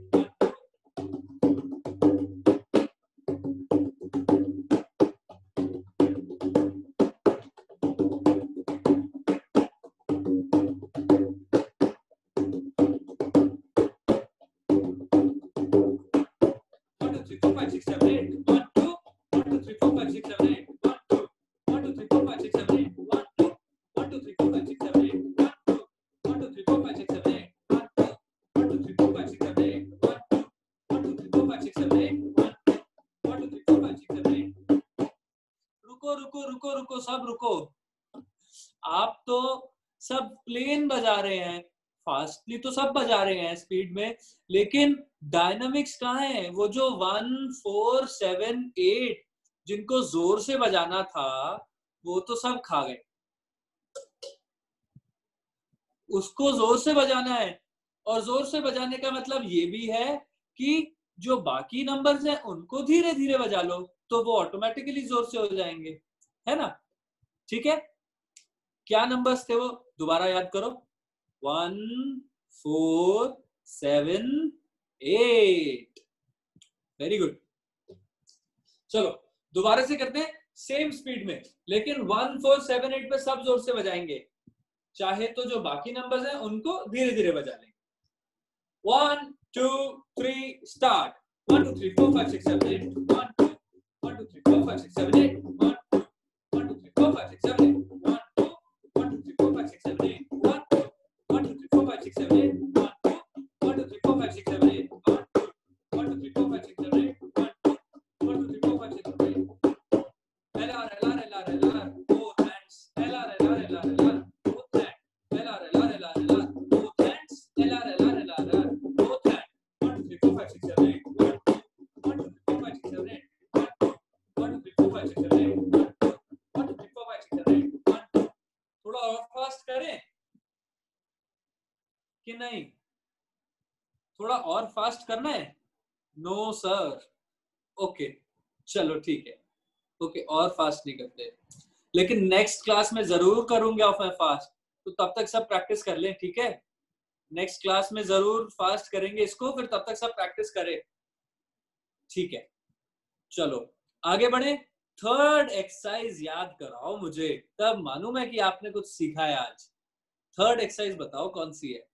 रुको, सब रुको. आप तो सब plane बजा रहे हैं, fastly तो सब बजा रहे हैं स्पीड में, लेकिन डायनामिक्स कहाँ है? वो जो वन फोर सेवन एट जिनको जोर से बजाना था वो तो सब खा गए. उसको जोर से बजाना है, और जोर से बजाने का मतलब ये भी है कि जो बाकी नंबर्स हैं उनको धीरे धीरे बजा लो, तो वो ऑटोमेटिकली जोर से हो जाएंगे, है ना? ठीक है, क्या नंबर्स थे वो दोबारा याद करो. One four seven eight. Very good. चलो दोबारा से करते हैं सेम स्पीड में, लेकिन वन फोर सेवन एट पे सब जोर से बजाएंगे. चाहे तो जो बाकी नंबर्स हैं उनको धीरे धीरे बजा लेंगे. One two three start. One two three four five six seven eight. One two. One two three four five six seven eight. One two. One two three four five six seven eight. One two. One two three four five six seven eight. One two. One two three four five six seven eight. One two. One two three four five six seven eight. One two. One two three four five six seven eight. One two. One two three four five six seven eight. L R L R L R L R. Both hands. L R L R L R L R. Both hands. L R L R L R L R. Both hands. L R L R L R L R. Both hands. One two three four five six seven eight. One two. One two three four five six seven eight. One two. One two three four five six seven eight. One two. One two three four five six seven eight. One two. थोड़ा और fast करें कि नहीं? थोड़ा और fast करना है? No sir. Okay, चलो ठीक है. ओके okay, और फास्ट नहीं करते, लेकिन नेक्स्ट क्लास में जरूर करूंगा मैं फास्ट, तो तब तक सब प्रैक्टिस कर लें. ठीक है, नेक्स्ट क्लास में जरूर फास्ट करेंगे इसको, फिर तब तक सब प्रैक्टिस करें. ठीक है, चलो आगे बढ़े. थर्ड एक्सरसाइज याद कराओ मुझे, तब मानूं मैं कि आपने कुछ सीखा है आज. थर्ड एक्सरसाइज बताओ कौन सी है.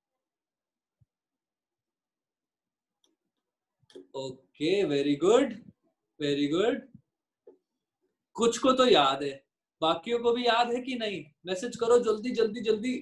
Okay, very good very good. कुछ को तो याद है, बाकियों को भी याद है कि नहीं? मैसेज करो जल्दी जल्दी जल्दी.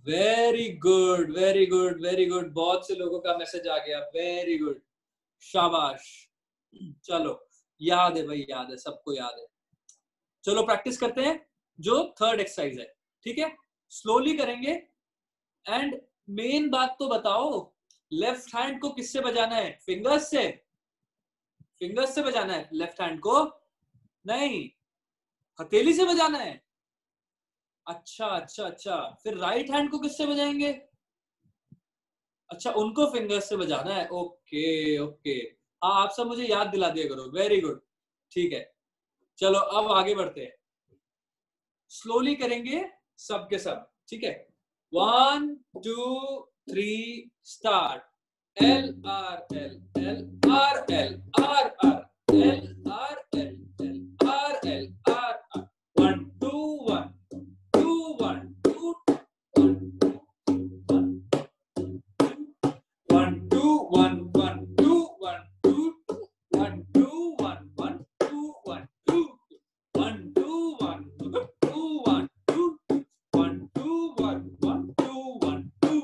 Very good very good very good, बहुत से लोगों का मैसेज आ गया, वेरी गुड, शाबाश। चलो याद है भाई, याद है, सबको याद है। चलो प्रैक्टिस करते हैं जो थर्ड एक्सरसाइज है, ठीक है, स्लोली करेंगे। एंड मेन बात तो बताओ, लेफ्ट हैंड को किससे बजाना है? फिंगर्स से, फिंगर्स से बजाना है लेफ्ट हैंड को, नहीं हथेली से बजाना है। अच्छा अच्छा अच्छा, फिर राइट हैंड को किससे बजाएंगे? अच्छा, उनको फिंगर्स से बजाना है, ओके ओके। हाँ, आप सब मुझे याद दिला दिया करो, वेरी गुड, ठीक है। चलो अब आगे बढ़ते हैं, स्लोली करेंगे सब के सब, ठीक है। One two three start. L R L L R L R R L R L L R L R are. One two one two one two one two one one two one two one two one one two one two one two one two one two one two one one two one to.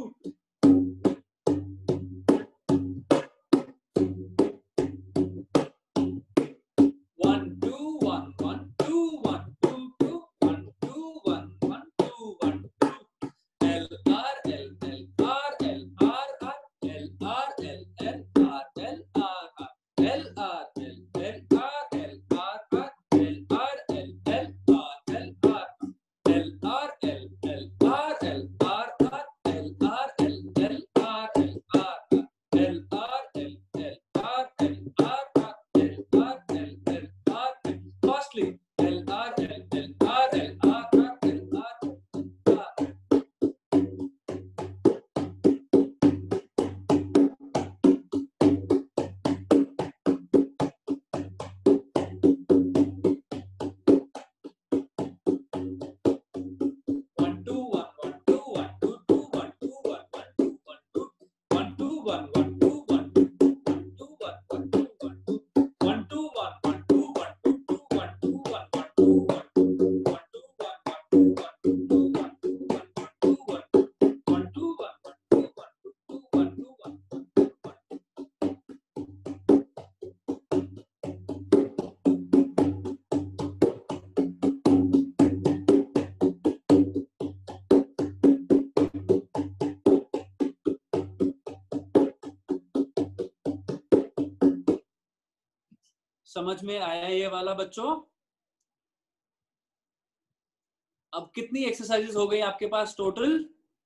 One two one one two one two two one two one one two one two। L R L L R L R R L R L L R L R R L R L L R L R R L R L L R L R L R L L R L R R L R L L R L R L R L L R L R R L R L L R fastly L R L L R L R R L R R। One two one one two one two two one two one one two one two one two one one two one two one two one one two one two one two one one two one two two one two one one two one two one two one one two one two two one two one one two one one two one one two one two two one two one one two one। समझ में आया ये वाला बच्चों? अब कितनी exercises हो गई आपके पास टोटल?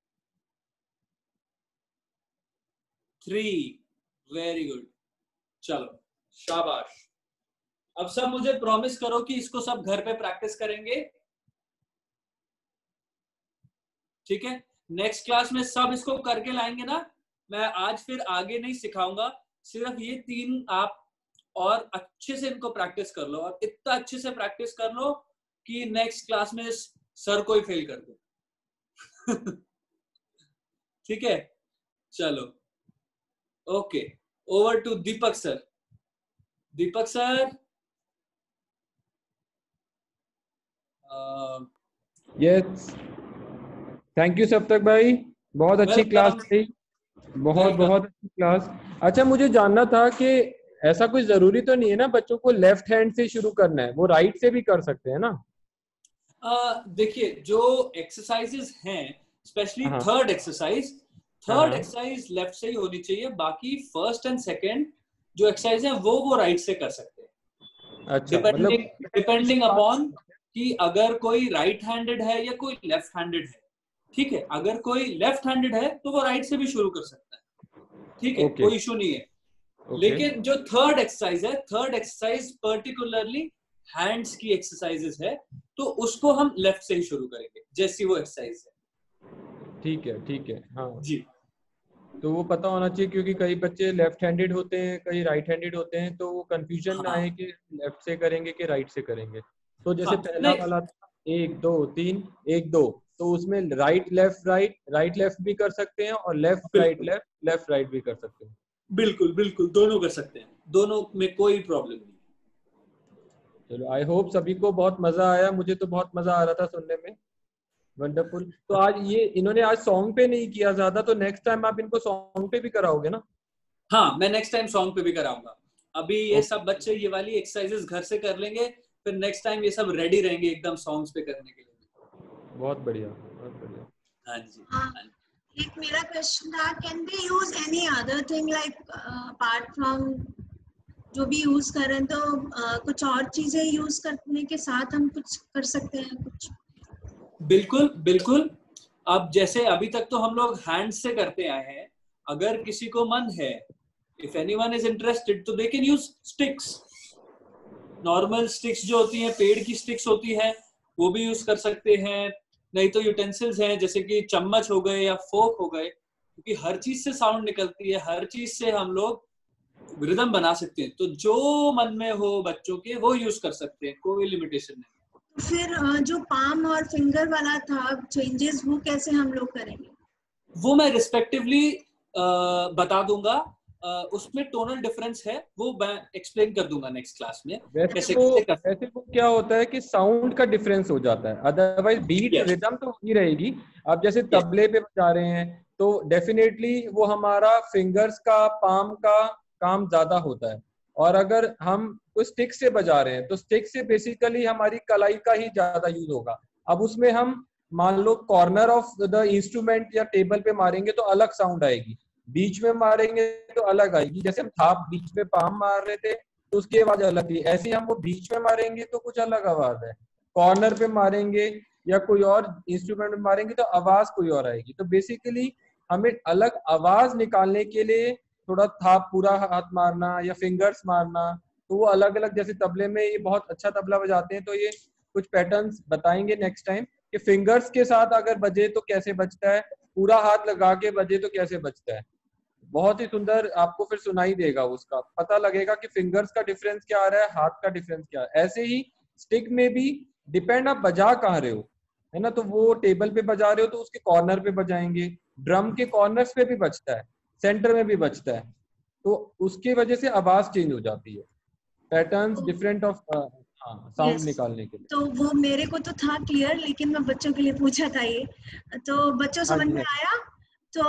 थ्री, वेरी गुड, चलो शाबाश। अब सब मुझे प्रॉमिस करो कि इसको सब घर पे प्रैक्टिस करेंगे, ठीक है। नेक्स्ट क्लास में सब इसको करके लाएंगे ना। मैं आज फिर आगे नहीं सिखाऊंगा, सिर्फ ये तीन आप और अच्छे से इनको प्रैक्टिस कर लो, और इतना अच्छे से प्रैक्टिस कर लो कि नेक्स्ट क्लास में सर को ही फेल कर दो। ठीक है, चलो okay, over to Deepak sir. Deepak sir, yes, thank you सप्तक भाई, बहुत अच्छी क्लास थी, बहुत बहुत अच्छी क्लास। अच्छा, मुझे जानना था कि ऐसा कुछ जरूरी तो नहीं है ना बच्चों को लेफ्ट हैंड से शुरू करना है, वो राइट से भी कर सकते हैं ना? uh, देखिए, जो एक्सरसाइजेस हैं, specially third exercise, third exercise left से ही होनी चाहिए, बाकी फर्स्ट एंड सेकंड जो एक्सरसाइज है वो वो राइट से कर सकते हैं। अच्छा, डिपेंडिंग डिपेंडिंग अपॉन कि अगर कोई राइट हैंडेड है या कोई लेफ्ट हैंडेड है, ठीक है। अगर कोई लेफ्ट हैंडेड है तो वो राइट से भी शुरू कर सकता है, ठीक है, okay. कोई इशू नहीं है। okay. लेकिन जो थर्ड एक्सरसाइज है, थर्ड एक्सरसाइज पर्टिकुलरली हैंड्स की एक्सरसाइजेस है, तो उसको हम लेफ्ट से ही शुरू करेंगे, जैसी वो एक्सरसाइज है। ठीक है, ठीक है, हाँ जी। तो वो पता होना चाहिए, क्योंकि कई बच्चे लेफ्ट हैंडेड होते हैं, कई राइट हैंडेड होते हैं, तो वो कंफ्यूजन हाँ। ना आए कि लेफ्ट से करेंगे कि राइट से करेंगे। तो जैसे हाँ, पहला वाला था एक दो तीन एक दो, तो उसमें right left right right left भी कर सकते हैं, और left right left left right भी कर सकते हैं। बिल्कुल बिल्कुल, दोनों कर सकते हैं, दोनों में कोई प्रॉब्लम नहीं। चलो, आई होप सभी को बहुत मजा आया, मुझे तो बहुत मजा आ रहा था सुनने में, वंडरफुल। तो आज ये इन्होंने आज सॉन्ग पे नहीं किया ज्यादा, तो नेक्स्ट टाइम आप इनको सॉन्ग पे भी कराओगे ना? हाँ, मैं नेक्स्ट टाइम सॉन्ग पे भी कराऊंगा। अभी ये सब बच्चे ये वाली एक्सरसाइजेस घर से कर लेंगे, फिर नेक्स्ट टाइम ये सब रेडी रहेंगे एकदम सॉन्ग्स पे करने के लिए। बहुत बढ़िया, बहुत बढ़िया। हाँ जी। हाँ, एक मेरा क्वेश्चन था, can we use any other thing like apart from जो भी यूज कर रहे हैं, तो uh, कुछ और चीजें यूज करने के साथ हम कुछ कर सकते हैं कुछ? बिल्कुल बिल्कुल। अब जैसे अभी तक तो हम लोग हैंड से करते आए हैं, अगर किसी को मन है, इफ एनीवन इज इंटरेस्टेड, तो they can use sticks. Normal sticks जो होती हैं, पेड़ की स्टिक्स होती है, वो भी यूज कर सकते हैं। नहीं तो यूटेंसिल्स हैं जैसे कि चम्मच हो गए या फोक हो गए, क्योंकि हर चीज से साउंड निकलती है, हर चीज से हम लोग रिदम बना सकते हैं। तो जो मन में हो बच्चों के वो यूज कर सकते हैं, कोई लिमिटेशन नहीं। फिर जो पाम और फिंगर वाला था चेंजेस, वो कैसे हम लोग करेंगे? वो मैं रिस्पेक्टिवली बता दूंगा, uh, उसमें टोनल डिफरेंस है, वो मैं एक्सप्लेन कर दूंगा नेक्स्ट क्लास में। वैसे कैसे वो कैसे कर... वैसे वो क्या होता है कि साउंड का डिफरेंस हो जाता है, अदरवाइज बीट yes. रिदम तो वही रहेगी। आप जैसे yes. तबले पे बजा रहे हैं तो डेफिनेटली वो हमारा फिंगर्स का, पाम का काम ज्यादा होता है। और अगर हम कोई स्टिक से बजा रहे हैं तो स्टिक से बेसिकली हमारी कलाई का ही ज्यादा यूज होगा। अब उसमें हम मान लो कॉर्नर ऑफ द इंस्ट्रूमेंट या टेबल पे मारेंगे तो अलग साउंड आएगी, बीच में मारेंगे तो अलग आएगी। जैसे हम थाप बीच में पाम मार रहे थे तो उसकी आवाज अलग थी, ऐसे ही हम वो बीच में मारेंगे तो कुछ अलग आवाज है, कॉर्नर पे मारेंगे या कोई और इंस्ट्रूमेंट में मारेंगे तो आवाज कोई और आएगी। तो बेसिकली हमें अलग आवाज निकालने के लिए थोड़ा थाप पूरा हाथ मारना या फिंगर्स मारना, तो वो अलग अलग, जैसे तबले में ये बहुत अच्छा तबला बजाते हैं तो ये कुछ पैटर्न्स बताएंगे नेक्स्ट टाइम कि फिंगर्स के साथ अगर बजे तो कैसे बजता है, पूरा हाथ लगा के बजे तो कैसे बजता है। बहुत ही सुंदर, आपको फिर सुनाई देगा, उसका पता लगेगा कि फिंगर्स का डिफरेंस क्या आ रहा है, हाथ का डिफरेंस क्या है। ऐसे ही स्टिक में भी डिपेंड आप बजा कहाँ रहे हो, है ना। तो वो टेबल पे बजा रहे हो तो उसके कॉर्नर पे बजाएंगे, ड्रम के कॉर्नर्स पे भी बजता है, सेंटर में भी बजता है, तो उसकी वजह से आवाज चेंज हो जाती है, patterns different of sound yes. निकालने के लिए। तो वो मेरे को तो था क्लियर, लेकिन मैं बच्चों के लिए पूछा था ये, तो बच्चों समझ में आया। तो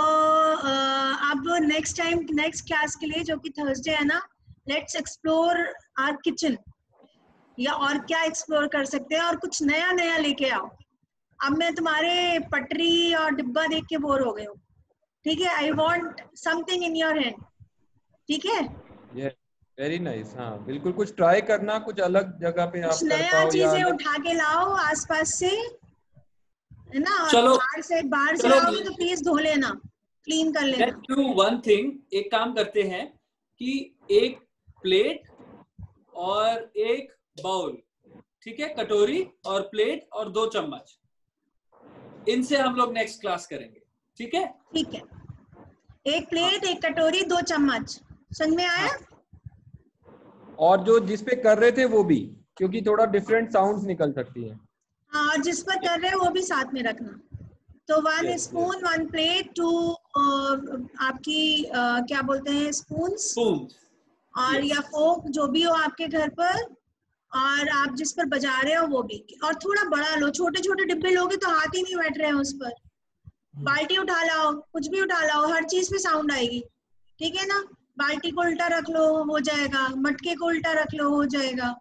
अब नेक्स्ट टाइम नेक्स्ट क्लास के लिए जो कि थर्सडे है ना, लेट्स एक्सप्लोर आवर किचन, या और क्या एक्सप्लोर कर सकते हैं, और कुछ नया नया लेके आओ। अब मैं तुम्हारे पटरी और डिब्बा देख के बोर हो गई हूँ, ठीक है? I want something in your hand, ठीक है? ये वेरी नाइस। हाँ बिल्कुल, कुछ ट्राई करना, कुछ अलग जगह पे आप कर नया पाओ, या चीजें उठा के लाओ आसपास से, है ना? और चलो बाहर से बाहर से चलो लाओगे तो प्लीज धो लेना, क्लीन कर लेना। लेट्स डू वन थिंग, एक काम करते हैं कि एक प्लेट और एक बाउल, ठीक है, कटोरी और प्लेट और दो चम्मच, इनसे हम लोग नेक्स्ट क्लास करेंगे, ठीक है? ठीक है, एक प्लेट, एक कटोरी, दो चम्मच, समझ में आया? और जो जिस पे कर रहे थे वो भी, क्योंकि थोड़ा डिफरेंट साउंड्स निकल सकती हैं। हाँ, और जिस पर कर रहे हो वो भी साथ में रखना। तो one spoon, one plate, to आपकी uh, क्या बोलते हैं, स्पून और yes. या फोक, जो भी हो आपके घर पर, और आप जिस पर बजा रहे हो वो भी। और थोड़ा बड़ा लो, छोटे छोटे डिब्बे लोगे तो हाथ ही नहीं बैठ रहे हैं उस पर। बाल्टी उठा लाओ, कुछ भी उठा लाओ, हर चीज पे साउंड आएगी, ठीक है ना? बाल्टी को उल्टा रख लो, हो जाएगा। मटके को उल्टा रख लो, हो जाएगा,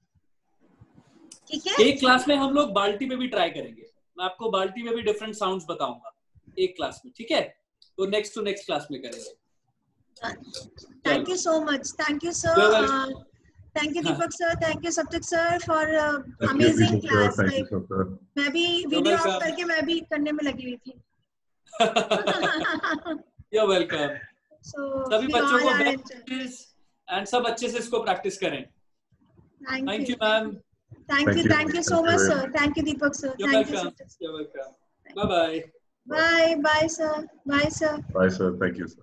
ठीक है? एक क्लास में हम लोग बाल्टी में भी ट्राई करेंगे, मैं आपको बाल्टी में भी डिफरेंट साउंड्स बताऊंगा एक क्लास में, ठीक है? तो नेक्स्ट टू नेक्स्ट क्लास में करेंगे। Thank you so much, thank you sir, thank you Deepak sir, thank you सप्तक सर फॉर अमेजिंग क्लास। मैं भी वीडियो ऑफ करके मैं भी करने में लगी हुई थी। You are welcome. सभी बच्चों को बेस्ट एंड सब अच्छे से इसको प्रैक्टिस करें। Thank you ma'am. Thank you, thank you so much, sir. Thank you, Deepak sir. You're Thank welcome. you, sir. You're welcome. Bye bye. Bye, bye, sir. Bye, sir. Bye, sir. Thank you, sir.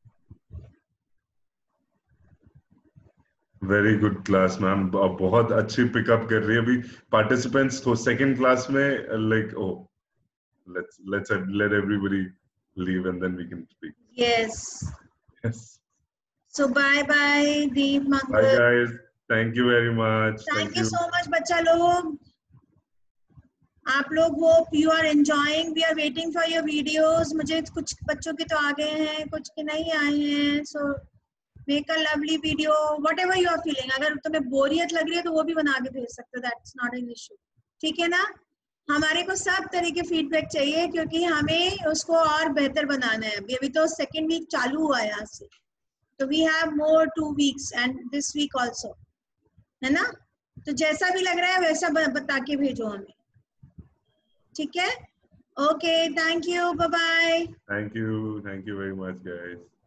Very good class, ma'am. बहुत अच्छी pickup कर रही है अभी participants तो second class में like oh let's let's let everybody leave and then we can speak. Yes. Yes. So bye bye, Deep Mangal. Bye guys. Thank you very much. Thank, Thank you you so much, बच्चा लोग। आप लोग hope you are enjoying, we are waiting for your videos. मुझे कुछ बच्चों के तो आ गए हैं, कुछ के नहीं आए हैं। So make a lovely video, what ever you are feeling. अगर तुम्हें बोरियत लग रही है तो वो भी बना के भेज सकते हो, दैट्स नॉट एन इशू, ठीक है ना। हमारे को सब तरह के फीडबैक चाहिए क्योंकि हमें उसको और बेहतर बनाना है। अभी अभी तो सेकेंड वीक चालू हुआ है यहाँ से, तो we have more two weeks and this week also, है ना। तो जैसा भी लग रहा है वैसा बता के भेजो हमें, ठीक है। Okay, thank you, bye bye. Thank you. Thank you very much, guys.